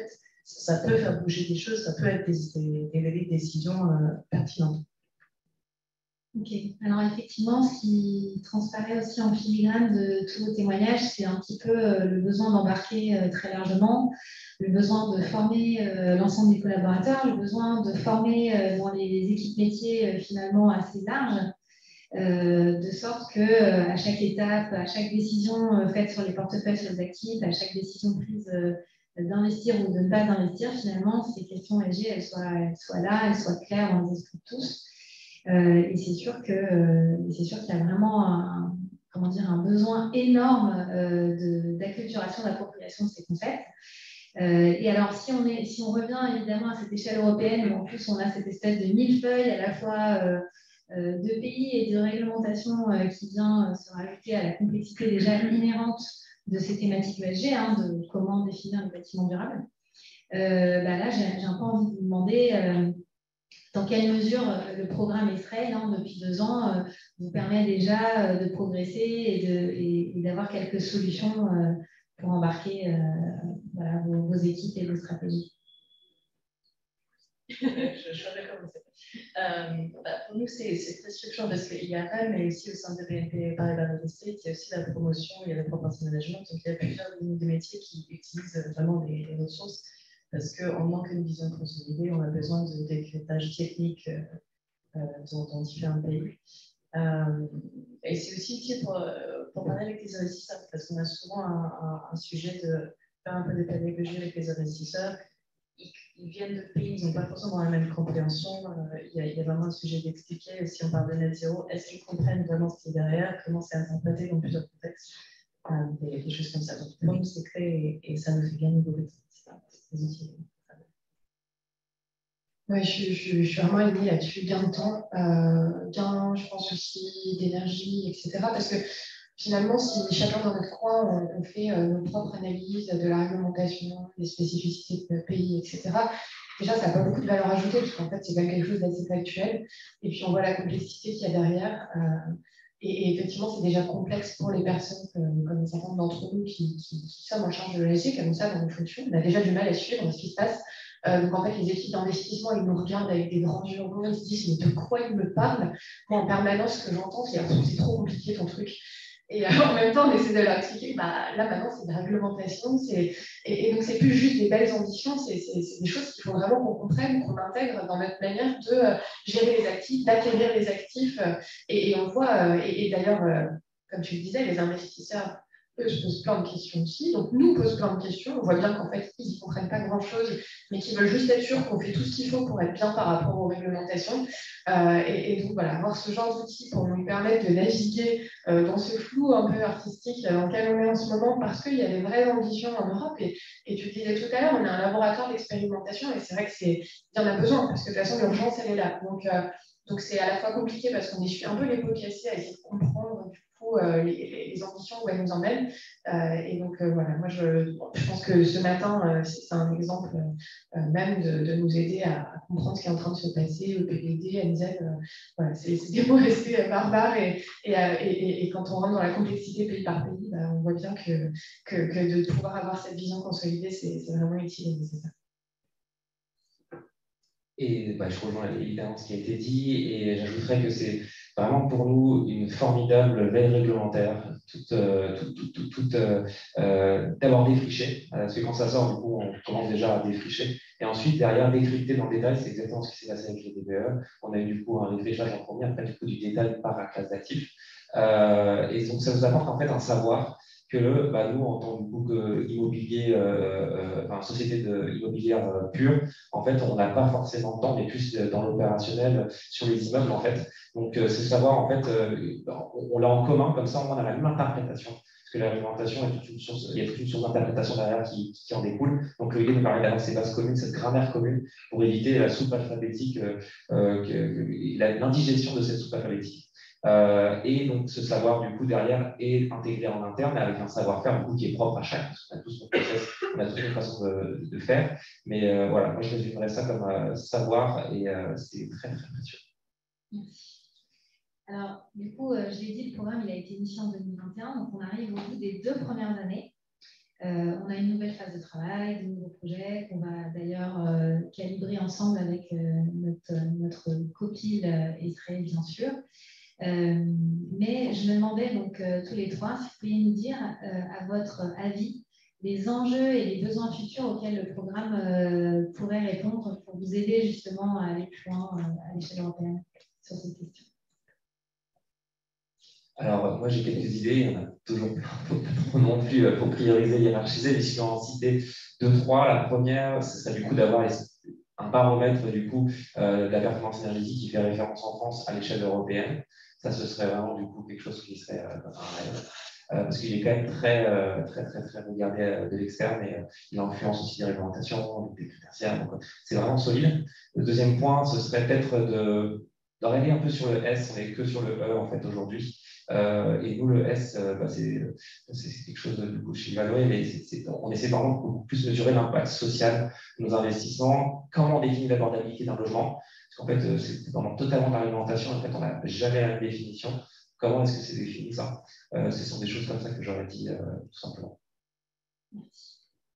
G: ça peut faire bouger des choses, ça peut être des, des, des, des décisions euh, pertinentes.
A: Ok, alors effectivement, ce qui transparaît aussi en filigrane de tous vos témoignages, c'est un petit peu euh, le besoin d'embarquer euh, très largement, le besoin de former euh, l'ensemble des collaborateurs, le besoin de former euh, dans les équipes métiers euh, finalement assez larges, euh, de sorte que euh, à chaque étape, à chaque décision euh, faite sur les portefeuilles, sur les actifs, à chaque décision prise euh, d'investir ou de ne pas investir, finalement, ces questions E S G, elles soient, elles soient là, elles soient claires dans les esprits de tous. Euh, et c'est sûr que euh, c'est sûr qu'il y a vraiment un, comment dire, un besoin énorme euh, d'acculturation, d'appropriation de ces concepts. Euh, et alors, si on, est, si on revient évidemment à cette échelle européenne, où en plus on a cette espèce de millefeuille à la fois euh, euh, de pays et de réglementation euh, qui vient euh, se rajouter à la complexité déjà inhérente de ces thématiques E S G, hein, de comment définir les bâtiments durables, euh, bah là j'ai un peu envie de vous demander euh, dans quelle mesure le programme Israël, hein, depuis deux ans, euh, vous permet déjà euh, de progresser et d'avoir quelques solutions euh, pour embarquer euh, voilà, vos, vos équipes et vos stratégies.
G: je, je vais commencer. Euh, bah, pour nous, c'est très structurant parce qu'il y a R E M, mais aussi au sein de B N P Paribas Real Estate, il y a aussi la promotion, il y a le property management, donc il y a plusieurs des métiers qui utilisent vraiment des, des ressources. Parce qu'on manque une vision consolidée, on a besoin de décrétage technique euh, dans, dans différents pays. Euh, et c'est aussi utile pour, pour parler avec les investisseurs, parce qu'on a souvent un, un, un sujet de faire un peu de pédagogie avec les investisseurs. Ils, ils viennent de pays, ils n'ont pas forcément la même compréhension. Euh, il, y a, il y a vraiment un sujet d'expliquer, si on parle de net zéro, est-ce qu'ils comprennent vraiment ce qui est derrière, comment c'est interprété dans plusieurs contextes, euh, des, des choses comme ça. Donc pour nous, c'est clé et, et ça nous fait gagner beaucoup de temps.
H: Oui, je, je, je suis vraiment alignée là-dessus, gain de temps, euh, gain, je pense aussi d'énergie, et cetera. Parce que finalement, si chacun dans notre coin, on, on fait euh, nos propres analyses de la réglementation, des spécificités de pays, et cetera, déjà, ça n'a pas beaucoup de valeur ajoutée, parce qu'en fait, c'est quand même quelque chose d'assez factuel. Et puis, on voit la complexité qu'il y a derrière. Euh, et, et effectivement, c'est déjà complexe pour les personnes comme, comme un certain nombre d'entre nous qui, qui, qui sommes en charge de l'E S G, comme ça dans nos fonctions. On a déjà du mal à suivre ce qui se passe. Euh, donc en fait, les équipes d'investissement, ils nous regardent avec des grands yeux ronds, ils se disent mais de quoi ils me parlent? Moi, en permanence, ce que j'entends, c'est c'est trop compliqué ton truc. Et euh, en même temps, on essaie de leur expliquer que bah, là maintenant, c'est de la réglementation. Et, et donc, c'est plus juste des belles ambitions, c'est des choses qu'il faut vraiment qu'on comprenne, qu'on intègre dans notre manière de euh, gérer les actifs, d'acquérir les actifs. Euh, et, et on voit, euh, et, et d'ailleurs, euh, comme tu le disais, les investisseurs, eux, se posent plein de questions aussi. Donc, nous, on pose plein de questions. On voit bien qu'en fait, ils ne comprennent pas grand-chose, mais qu'ils veulent juste être sûrs qu'on fait tout ce qu'il faut pour être bien par rapport aux réglementations. Euh, et, et donc, voilà, avoir ce genre d'outils pour nous permettre de naviguer euh, dans ce flou un peu artistique dans lequel on est en ce moment, parce qu'il y a des vraies ambitions en Europe. Et, et tu le disais tout à l'heure, on a un laboratoire d'expérimentation, et c'est vrai qu'il y en a besoin, parce que de toute façon, l'urgence, elle est là. Donc, euh, donc c'est à la fois compliqué parce qu'on essuie un peu les pots cassés à essayer de comprendre du coup euh, les, les ambitions où elles nous emmènent. Euh, et donc euh, voilà, moi je, je pense que ce matin, euh, c'est un exemple euh, même de, de nous aider à, à comprendre ce qui est en train de se passer, le P P D, N Z. Euh, voilà, c'est des mots restés euh, barbares et, et, et, et quand on rentre dans la complexité pays par pays, bah, on voit bien que, que, que de pouvoir avoir cette vision consolidée, c'est vraiment utile et nécessaire.
J: Et bah, je rejoins évidemment ce qui a été dit, et j'ajouterais que c'est vraiment pour nous une formidable veille réglementaire, toute, euh, toute, toute, toute, toute euh, euh, d'abord défrichée, parce que quand ça sort, du coup, on commence déjà à défricher, et ensuite, derrière, décrypter dans le détail, c'est exactement ce qui s'est passé avec les D B E. On a eu du coup un défrichage en premier, après, du coup, du détail par la classe d'actifs. Euh, et donc, ça nous apporte en fait un savoir que bah, nous, en tant qu'immobilier, euh, euh, enfin, société de, immobilière euh, pure, en fait, on n'a pas forcément de temps, mais plus dans l'opérationnel sur les immeubles, en fait. Donc, euh, c'est savoir, en fait, euh, on, on l'a en commun, comme ça, on a la même interprétation. Parce que la réglementation, est toute une source, il y a toute une source d'interprétation derrière qui, qui en découle. Donc, l'idée de parler d'avoir ces bases communes, cette grammaire commune, pour éviter la soupe alphabétique, euh, euh, l'indigestion de cette soupe alphabétique. Euh, et donc, ce savoir, du coup, derrière, est intégré en interne avec un savoir-faire, du coup, qui est propre à chacun, parce qu'on a tous nos process, on a tous une façon de, de faire. Mais euh, voilà, moi, je résumerais ça comme euh, savoir, et euh, c'est très, très précieux.
A: Merci. Alors, du coup, euh, je l'ai dit, le programme il a été initié en deux mille vingt et un, donc on arrive au bout des deux premières années. Euh, on a une nouvelle phase de travail, de nouveaux projets qu'on va d'ailleurs euh, calibrer ensemble avec euh, notre, notre copile euh, Israël, bien sûr. Euh, mais je me demandais donc euh, tous les trois si vous pouviez nous dire, euh, à votre avis, les enjeux et les besoins futurs auxquels le programme euh, pourrait répondre pour vous aider justement à aller plus loin euh, à l'échelle européenne sur cette question.
J: Alors, moi, j'ai quelques idées. Il y en a toujours pas non plus pour prioriser, hiérarchiser, mais si je vais en citer deux, trois, la première, ce serait du coup d'avoir un baromètre du coup euh, de la performance énergétique qui fait référence en France à l'échelle européenne. Ça, ce serait vraiment du coup quelque chose qui serait euh, un rêve. Euh, parce qu'il est quand même très, euh, très, très, très regardé euh, de l'externe et euh, il influence aussi les réglementations, les critères tertiaires. Donc, c'est vraiment solide. Le deuxième point, ce serait peut-être de d'arriver un peu sur le S. On n'est que sur le E en fait aujourd'hui. Euh, et nous, le S, euh, bah, c'est quelque chose de, de gauche évalué, mais c est, c est, on essaie vraiment de beaucoup plus mesurer l'impact social de nos investissements, comment on définit l'abordabilité d'un logement, parce qu'en fait, c'est vraiment totalement de la réglementation, en fait, on n'a jamais la définition. Comment est-ce que c'est défini ça? euh, Ce sont des choses comme ça que j'aurais dit, euh, tout simplement.
A: Merci.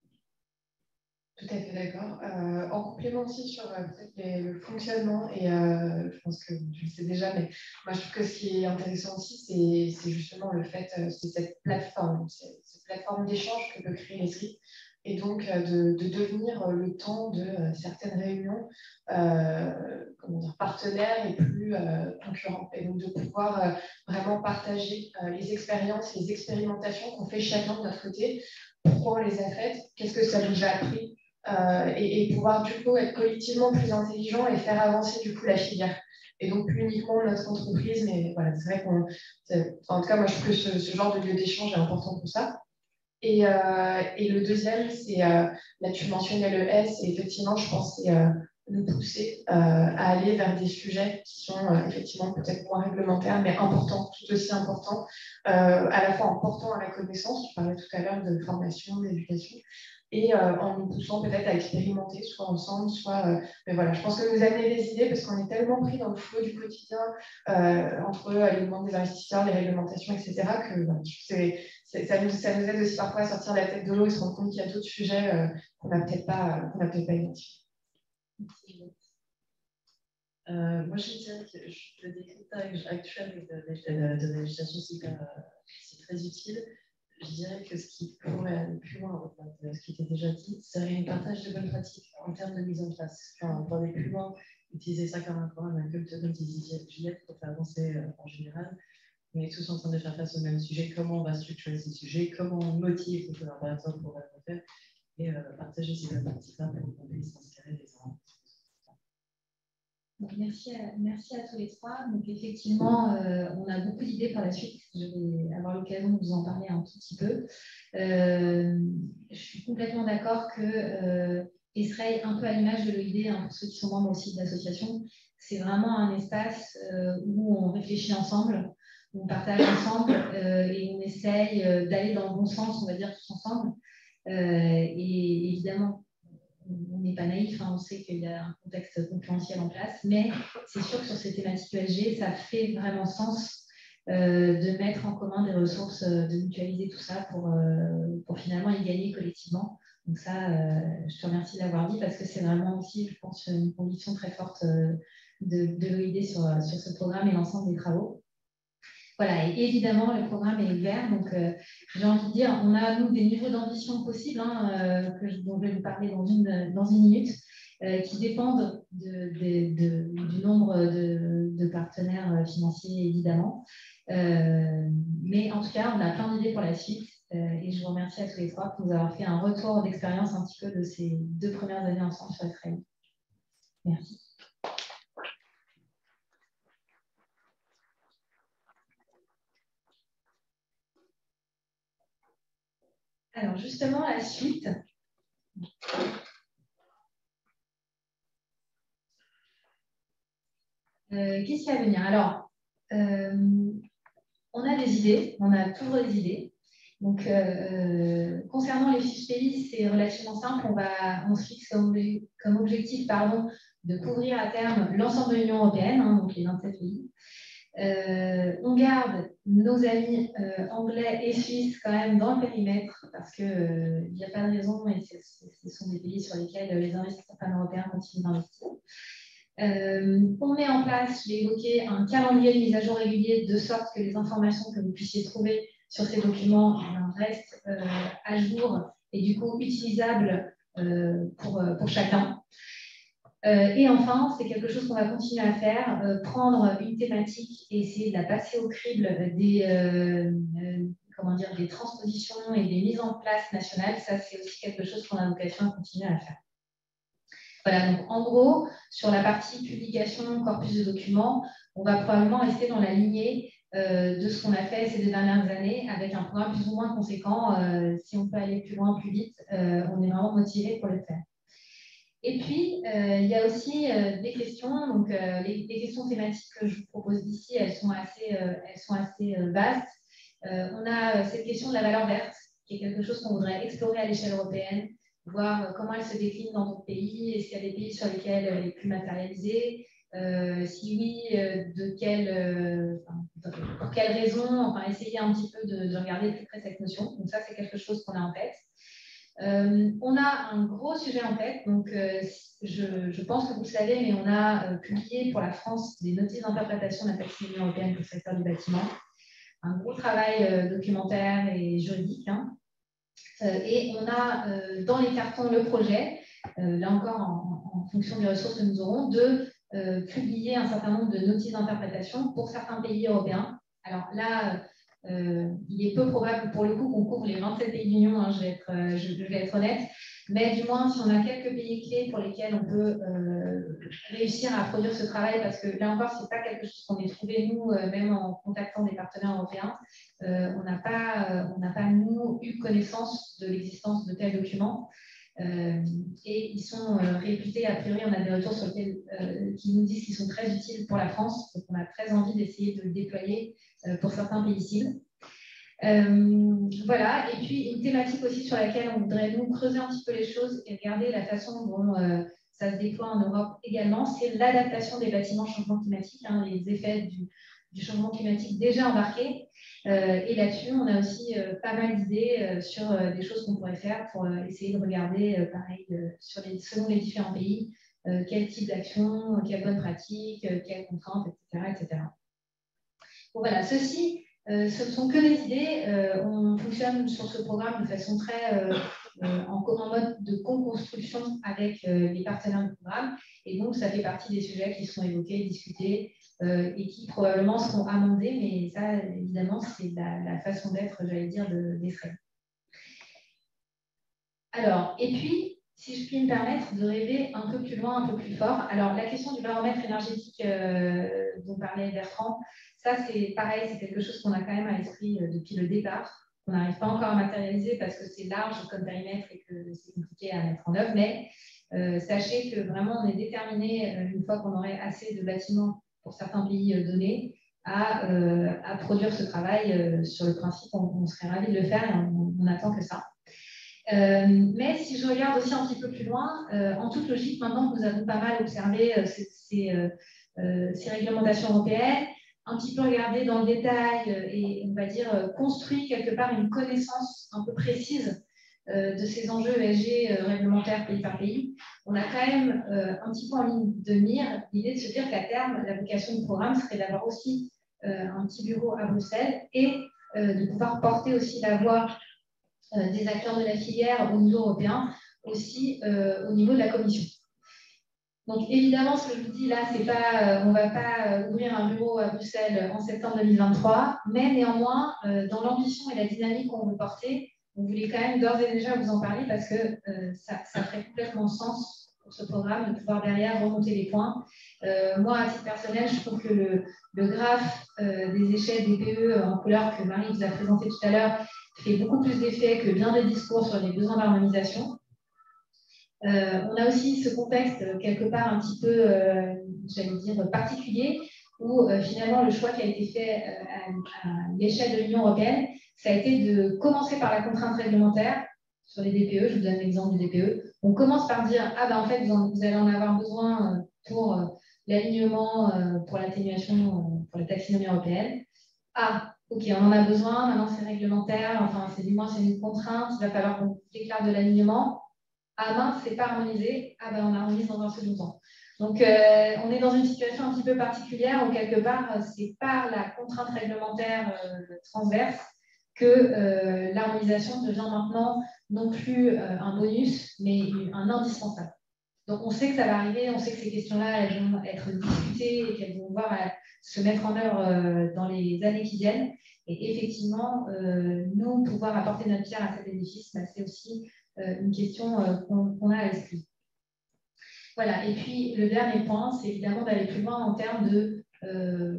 H: Tout à fait d'accord. Euh, en complément aussi sur euh, peut-être le fonctionnement, et euh, je pense que tu le sais déjà, mais moi je trouve que ce qui est intéressant aussi, c'est justement le fait, euh, c'est cette plateforme, cette plateforme d'échange que peut créer l'Esri, et donc euh, de, de devenir euh, le temps de euh, certaines réunions euh, comment dire, partenaires et plus euh, concurrents, et donc de pouvoir euh, vraiment partager euh, les expériences, les expérimentations qu'on fait chacun de notre côté, pourquoi on les a faites, qu'est-ce que ça nous a appris. Euh, et, et pouvoir du coup être collectivement plus intelligent et faire avancer du coup la filière. Et donc plus uniquement notre entreprise, mais voilà, c'est vrai qu'on, en tout cas moi je trouve que ce, ce genre de lieu d'échange est important pour ça. Et, euh, et le deuxième, c'est, euh, là tu mentionnais le S, et effectivement je pense c'est euh, nous pousser euh, à aller vers des sujets qui sont euh, effectivement peut-être moins réglementaires, mais importants, tout aussi importants, euh, à la fois en portant à la connaissance, tu parlais tout à l'heure de formation, d'éducation, et euh, en nous poussant peut-être à expérimenter, soit ensemble, soit... Euh, mais voilà, je pense que nous amener des idées, parce qu'on est tellement pris dans le flot du quotidien, euh, entre euh, les demandes des investisseurs, les réglementations, et cetera, que voilà, c'est, c'est, ça, nous, ça nous aide aussi parfois à sortir la tête de l'eau et se rendre compte qu'il y a d'autres sujets euh, qu'on n'a peut-être pas, qu'on n'a peut-être pas identifiés.
G: Euh, moi, je dirais que le décryptage actuel de, de, de, de la législation, c'est très utile. Je dirais que ce qui pourrait aller plus loin, de ce qui était déjà dit, serait un partage de bonnes pratiques en termes de mise en place. Enfin, pour aller plus loin, utiliser ça comme un programme, un culte comme disait Juliette, pour faire avancer euh, en général. On est tous en train de faire face au même sujet. Comment on va structurer ces sujets? Comment on motive les collaborateurs pour le faire? Et euh, partager ces bonnes pratiques-là pour qu'on puisse s'inspirer des uns.
A: Donc, merci, à, merci à tous les trois. Donc, effectivement, euh, on a beaucoup d'idées par la suite. Je vais avoir l'occasion de vous en parler un tout petit peu. Euh, je suis complètement d'accord que euh, Israël, un peu à l'image de l'O I D, hein, pour ceux qui sont membres aussi de l'association, c'est vraiment un espace euh, où on réfléchit ensemble, où on partage ensemble euh, et on essaye euh, d'aller dans le bon sens, on va dire, tous ensemble. Euh, et évidemment, on n'est pas naïf, hein, on sait qu'il y a un contexte concurrentiel en place, mais c'est sûr que sur ces thématiques E S G, ça fait vraiment sens euh, de mettre en commun des ressources, euh, de mutualiser tout ça pour, euh, pour finalement y gagner collectivement. Donc ça, euh, je te remercie d'avoir dit parce que c'est vraiment aussi, je pense, une conviction très forte euh, de, de l'O I D sur, sur ce programme et l'ensemble des travaux. Voilà, et évidemment, le programme est ouvert. Donc, euh, j'ai envie de dire, on a, nous, des niveaux d'ambition possibles, hein, euh, que je, dont je vais vous parler dans une, dans une minute, euh, qui dépendent de, de, de, du nombre de, de partenaires financiers, évidemment. Euh, mais en tout cas, on a plein d'idées pour la suite. Euh, et je vous remercie à tous les trois pour nous avoir fait un retour d'expérience un petit peu de ces deux premières années ensemble sur Israël. Merci. Alors, justement, la suite. Euh, Qu'est-ce qui va venir? Alors, euh, on a des idées, on a toujours des idées. Donc, euh, concernant les fiches pays, c'est relativement simple. On, va, on se fixe comme, comme objectif pardon, de couvrir à terme l'ensemble de l'Union européenne, hein, donc les vingt-sept pays. Euh, on garde nos amis euh, anglais et suisses quand même dans le périmètre parce qu'il n'y euh, a pas de raison et c est, c est, ce sont des pays sur lesquels les investisseurs pan-européens continuent d'investir. Euh, on met en place, je l'ai évoqué, un calendrier de mise à jour régulier de sorte que les informations que vous puissiez trouver sur ces documents restent euh, à jour et du coup utilisables euh, pour, pour chacun. Euh, et enfin, c'est quelque chose qu'on va continuer à faire, euh, prendre une thématique et essayer de la passer au crible des, euh, euh, comment dire, des transpositions et des mises en place nationales. Ça, c'est aussi quelque chose qu'on a vocation à continuer à faire. Voilà, donc en gros, sur la partie publication, corpus de documents, on va probablement rester dans la lignée euh, de ce qu'on a fait ces deux dernières années avec un programme plus ou moins conséquent. Euh, si on peut aller plus loin, plus vite, euh, on est vraiment motivé pour le faire. Et puis, euh, il y a aussi euh, des questions. Donc, euh, les, les questions thématiques que je vous propose d'ici, elles sont assez, euh, elles sont assez euh, vastes. Euh, on a cette question de la valeur verte, qui est quelque chose qu'on voudrait explorer à l'échelle européenne, voir comment elle se décline dans d'autres pays, est-ce qu'il y a des pays sur lesquels elle est plus matérialisée, euh, si oui, euh, de quelle, euh, enfin, pour quelles raisons, enfin, essayer un petit peu de, de regarder plus près cette notion. Donc, ça, c'est quelque chose qu'on a en tête. Euh, on a un gros sujet en tête, donc euh, je, je pense que vous le savez, mais on a euh, publié pour la France des notices d'interprétation de la taxonomie européenne pour le secteur du bâtiment. Un gros travail euh, documentaire et juridique. Hein. Euh, et on a euh, dans les cartons le projet, euh, là encore en, en fonction des ressources que nous aurons, de euh, publier un certain nombre de notices d'interprétation pour certains pays européens. Alors là, Euh, il est peu probable pour le coup qu'on couvre les vingt-sept pays de l'Union, hein, je, vais être, euh, je, je vais être honnête, mais du moins si on a quelques pays clés pour lesquels on peut euh, réussir à produire ce travail, parce que là encore, ce n'est pas quelque chose qu'on ait trouvé nous, euh, même en contactant des partenaires européens, euh, on n'a pas, euh, on n'a pas, nous, eu connaissance de l'existence de tels documents. Euh, et ils sont euh, réputés, a priori, on a des retours sur lesquels euh, qui nous disent qu'ils sont très utiles pour la France, donc on a très envie d'essayer de le déployer euh, pour certains pays cibles. Euh, voilà, et puis une thématique aussi sur laquelle on voudrait nous creuser un petit peu les choses et regarder la façon dont euh, ça se déploie en Europe également, c'est l'adaptation des bâtiments au changement climatique, hein, les effets du, du changement climatique déjà embarqués. Euh, et là-dessus, on a aussi euh, pas mal d'idées euh, sur euh, des choses qu'on pourrait faire pour euh, essayer de regarder, euh, pareil, euh, sur les, selon les différents pays, euh, quel type d'action, quelles bonnes pratiques, euh, quelles contraintes, et cetera, et cetera. Bon, voilà, ceci, euh, ce ne sont que des idées. Euh, on fonctionne sur ce programme de façon très euh, euh, en, en mode de co-construction avec euh, les partenaires du programme. Et donc, ça fait partie des sujets qui sont évoqués, discutés euh, et qui probablement seront amendés. Mais ça, évidemment, c'est la, la façon d'être, j'allais dire, d'Esraël. Alors, et puis, si je puis me permettre de rêver un peu plus loin, un peu plus fort. Alors, la question du baromètre énergétique euh, dont parlait Bertrand, ça, c'est pareil, c'est quelque chose qu'on a quand même à l'esprit euh, depuis le départ, qu'on n'arrive pas encore à matérialiser parce que c'est large comme périmètre et que c'est compliqué à mettre en œuvre. Mais euh, sachez que vraiment, on est déterminé, euh, une fois qu'on aurait assez de bâtiments pour certains pays euh, donnés, à, euh, à produire ce travail. Euh, sur le principe, on, on serait ravis de le faire et on, on attend que ça. Euh, mais si je regarde aussi un petit peu plus loin, euh, en toute logique, maintenant que nous avons pas mal observé euh, ces, ces, euh, euh, ces réglementations européennes, un petit peu regardé dans le détail euh, et on va dire euh, construit quelque part une connaissance un peu précise euh, de ces enjeux E S G euh, réglementaires pays par pays, on a quand même euh, un petit peu en ligne de mire l'idée de se dire qu'à terme, la vocation du programme serait d'avoir aussi euh, un petit bureau à Bruxelles et euh, de pouvoir porter aussi la voix Euh, des acteurs de la filière au niveau européen, aussi euh, au niveau de la Commission. Donc évidemment, ce que je vous dis là, c'est pas, euh, on ne va pas euh, ouvrir un bureau à Bruxelles en septembre deux mille vingt-trois, mais néanmoins, euh, dans l'ambition et la dynamique qu'on veut porter, on voulait quand même d'ores et déjà vous en parler parce que euh, ça, ça ferait complètement sens pour ce programme de pouvoir derrière remonter les points. Euh, moi, à titre personnel, je trouve que le, le graphe euh, des échelles des P E en couleur que Marie vous a présenté tout à l'heure fait beaucoup plus d'effet que bien des discours sur les besoins d'harmonisation. Euh, on a aussi ce contexte quelque part un petit peu, euh, j'allais dire, particulier, où euh, finalement le choix qui a été fait euh, à, à l'échelle de l'Union européenne, ça a été de commencer par la contrainte réglementaire sur les D P E. Je vous donne l'exemple du D P E. On commence par dire, ah ben en fait, vous, en, vous allez en avoir besoin pour l'alignement euh, pour l'atténuation, euh, pour la taxinomie européenne. Ah, ok, on en a besoin, maintenant c'est réglementaire, enfin c'est du moins c'est une contrainte, il va falloir qu'on déclare de l'alignement. Ah mince, c'est pas harmonisé, ah ben on harmonise dans un second temps. Donc euh, on est dans une situation un petit peu particulière où quelque part c'est par la contrainte réglementaire euh, transverse que euh, l'harmonisation devient maintenant non plus euh, un bonus, mais un indispensable. Donc on sait que ça va arriver, on sait que ces questions-là elles vont être discutées et qu'elles vont devoir euh, se mettre en œuvre euh, dans les années qui viennent. Et effectivement, euh, nous, pouvoir apporter notre pierre à cet édifice, bah, c'est aussi euh, une question euh, qu'on qu'on a à l'esprit. Voilà, et puis le dernier point, c'est évidemment d'aller plus loin en termes de euh,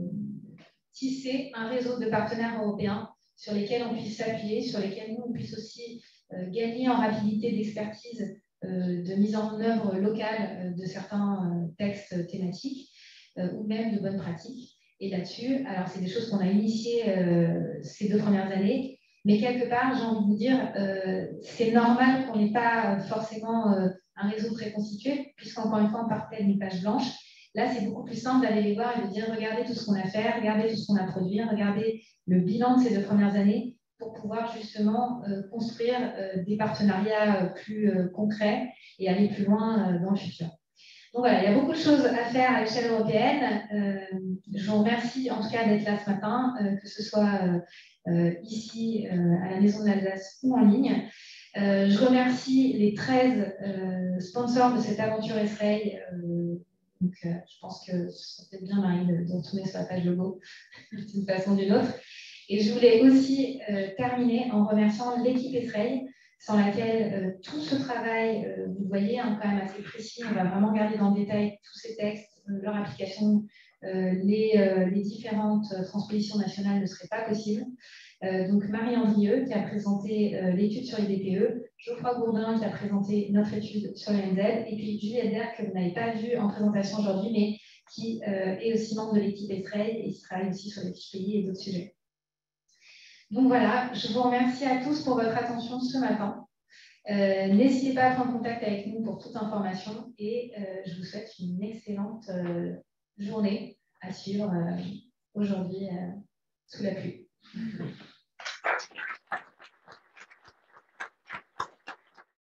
A: tisser un réseau de partenaires européens sur lesquels on puisse s'appuyer, sur lesquels nous, on puisse aussi euh, gagner en rapidité d'expertise, euh, de mise en œuvre locale euh, de certains euh, textes thématiques euh, ou même de bonnes pratiques. Et là-dessus, alors c'est des choses qu'on a initiées euh, ces deux premières années, mais quelque part, j'ai envie de vous dire, euh, c'est normal qu'on n'ait pas forcément euh, un réseau préconstitué, puisqu'encore une fois, on partait d'une page blanche. Là, c'est beaucoup plus simple d'aller les voir et de dire, regardez tout ce qu'on a fait, regardez tout ce qu'on a produit, regardez le bilan de ces deux premières années pour pouvoir justement euh, construire euh, des partenariats euh, plus euh, concrets et aller plus loin euh, dans le futur. Donc voilà, il y a beaucoup de choses à faire à l'échelle européenne. Euh, je vous remercie en tout cas d'être là ce matin, euh, que ce soit euh, euh, ici euh, à la Maison de l'Alsace ou en ligne. Euh, je remercie les treize euh, sponsors de cette aventure Esraël. Euh, donc, euh, je pense que ça peut être bien, Marie, de, de retourner sur la page logo d'une façon ou d'une autre. Et je voulais aussi euh, terminer en remerciant l'équipe Esraël, sans laquelle euh, tout ce travail, euh, vous le voyez, hein, quand même assez précis, on va vraiment regarder dans le détail tous ces textes, euh, leur application, euh, les, euh, les différentes transpositions nationales ne seraient pas possibles. Euh, donc Marie Andrieux qui a présenté euh, l'étude sur les D P E, Geoffroy Gourdin qui a présenté notre étude sur l'A N Z, et puis Juliette Der que vous n'avez pas vu en présentation aujourd'hui, mais qui euh, est aussi membre de l'équipe Esraël et qui travaille aussi sur les fiches pays et d'autres sujets. Donc voilà, je vous remercie à tous pour votre attention ce matin. Euh, N'hésitez pas à prendre contact avec nous pour toute information et euh, je vous souhaite une excellente euh, journée à suivre euh, aujourd'hui euh, sous la pluie.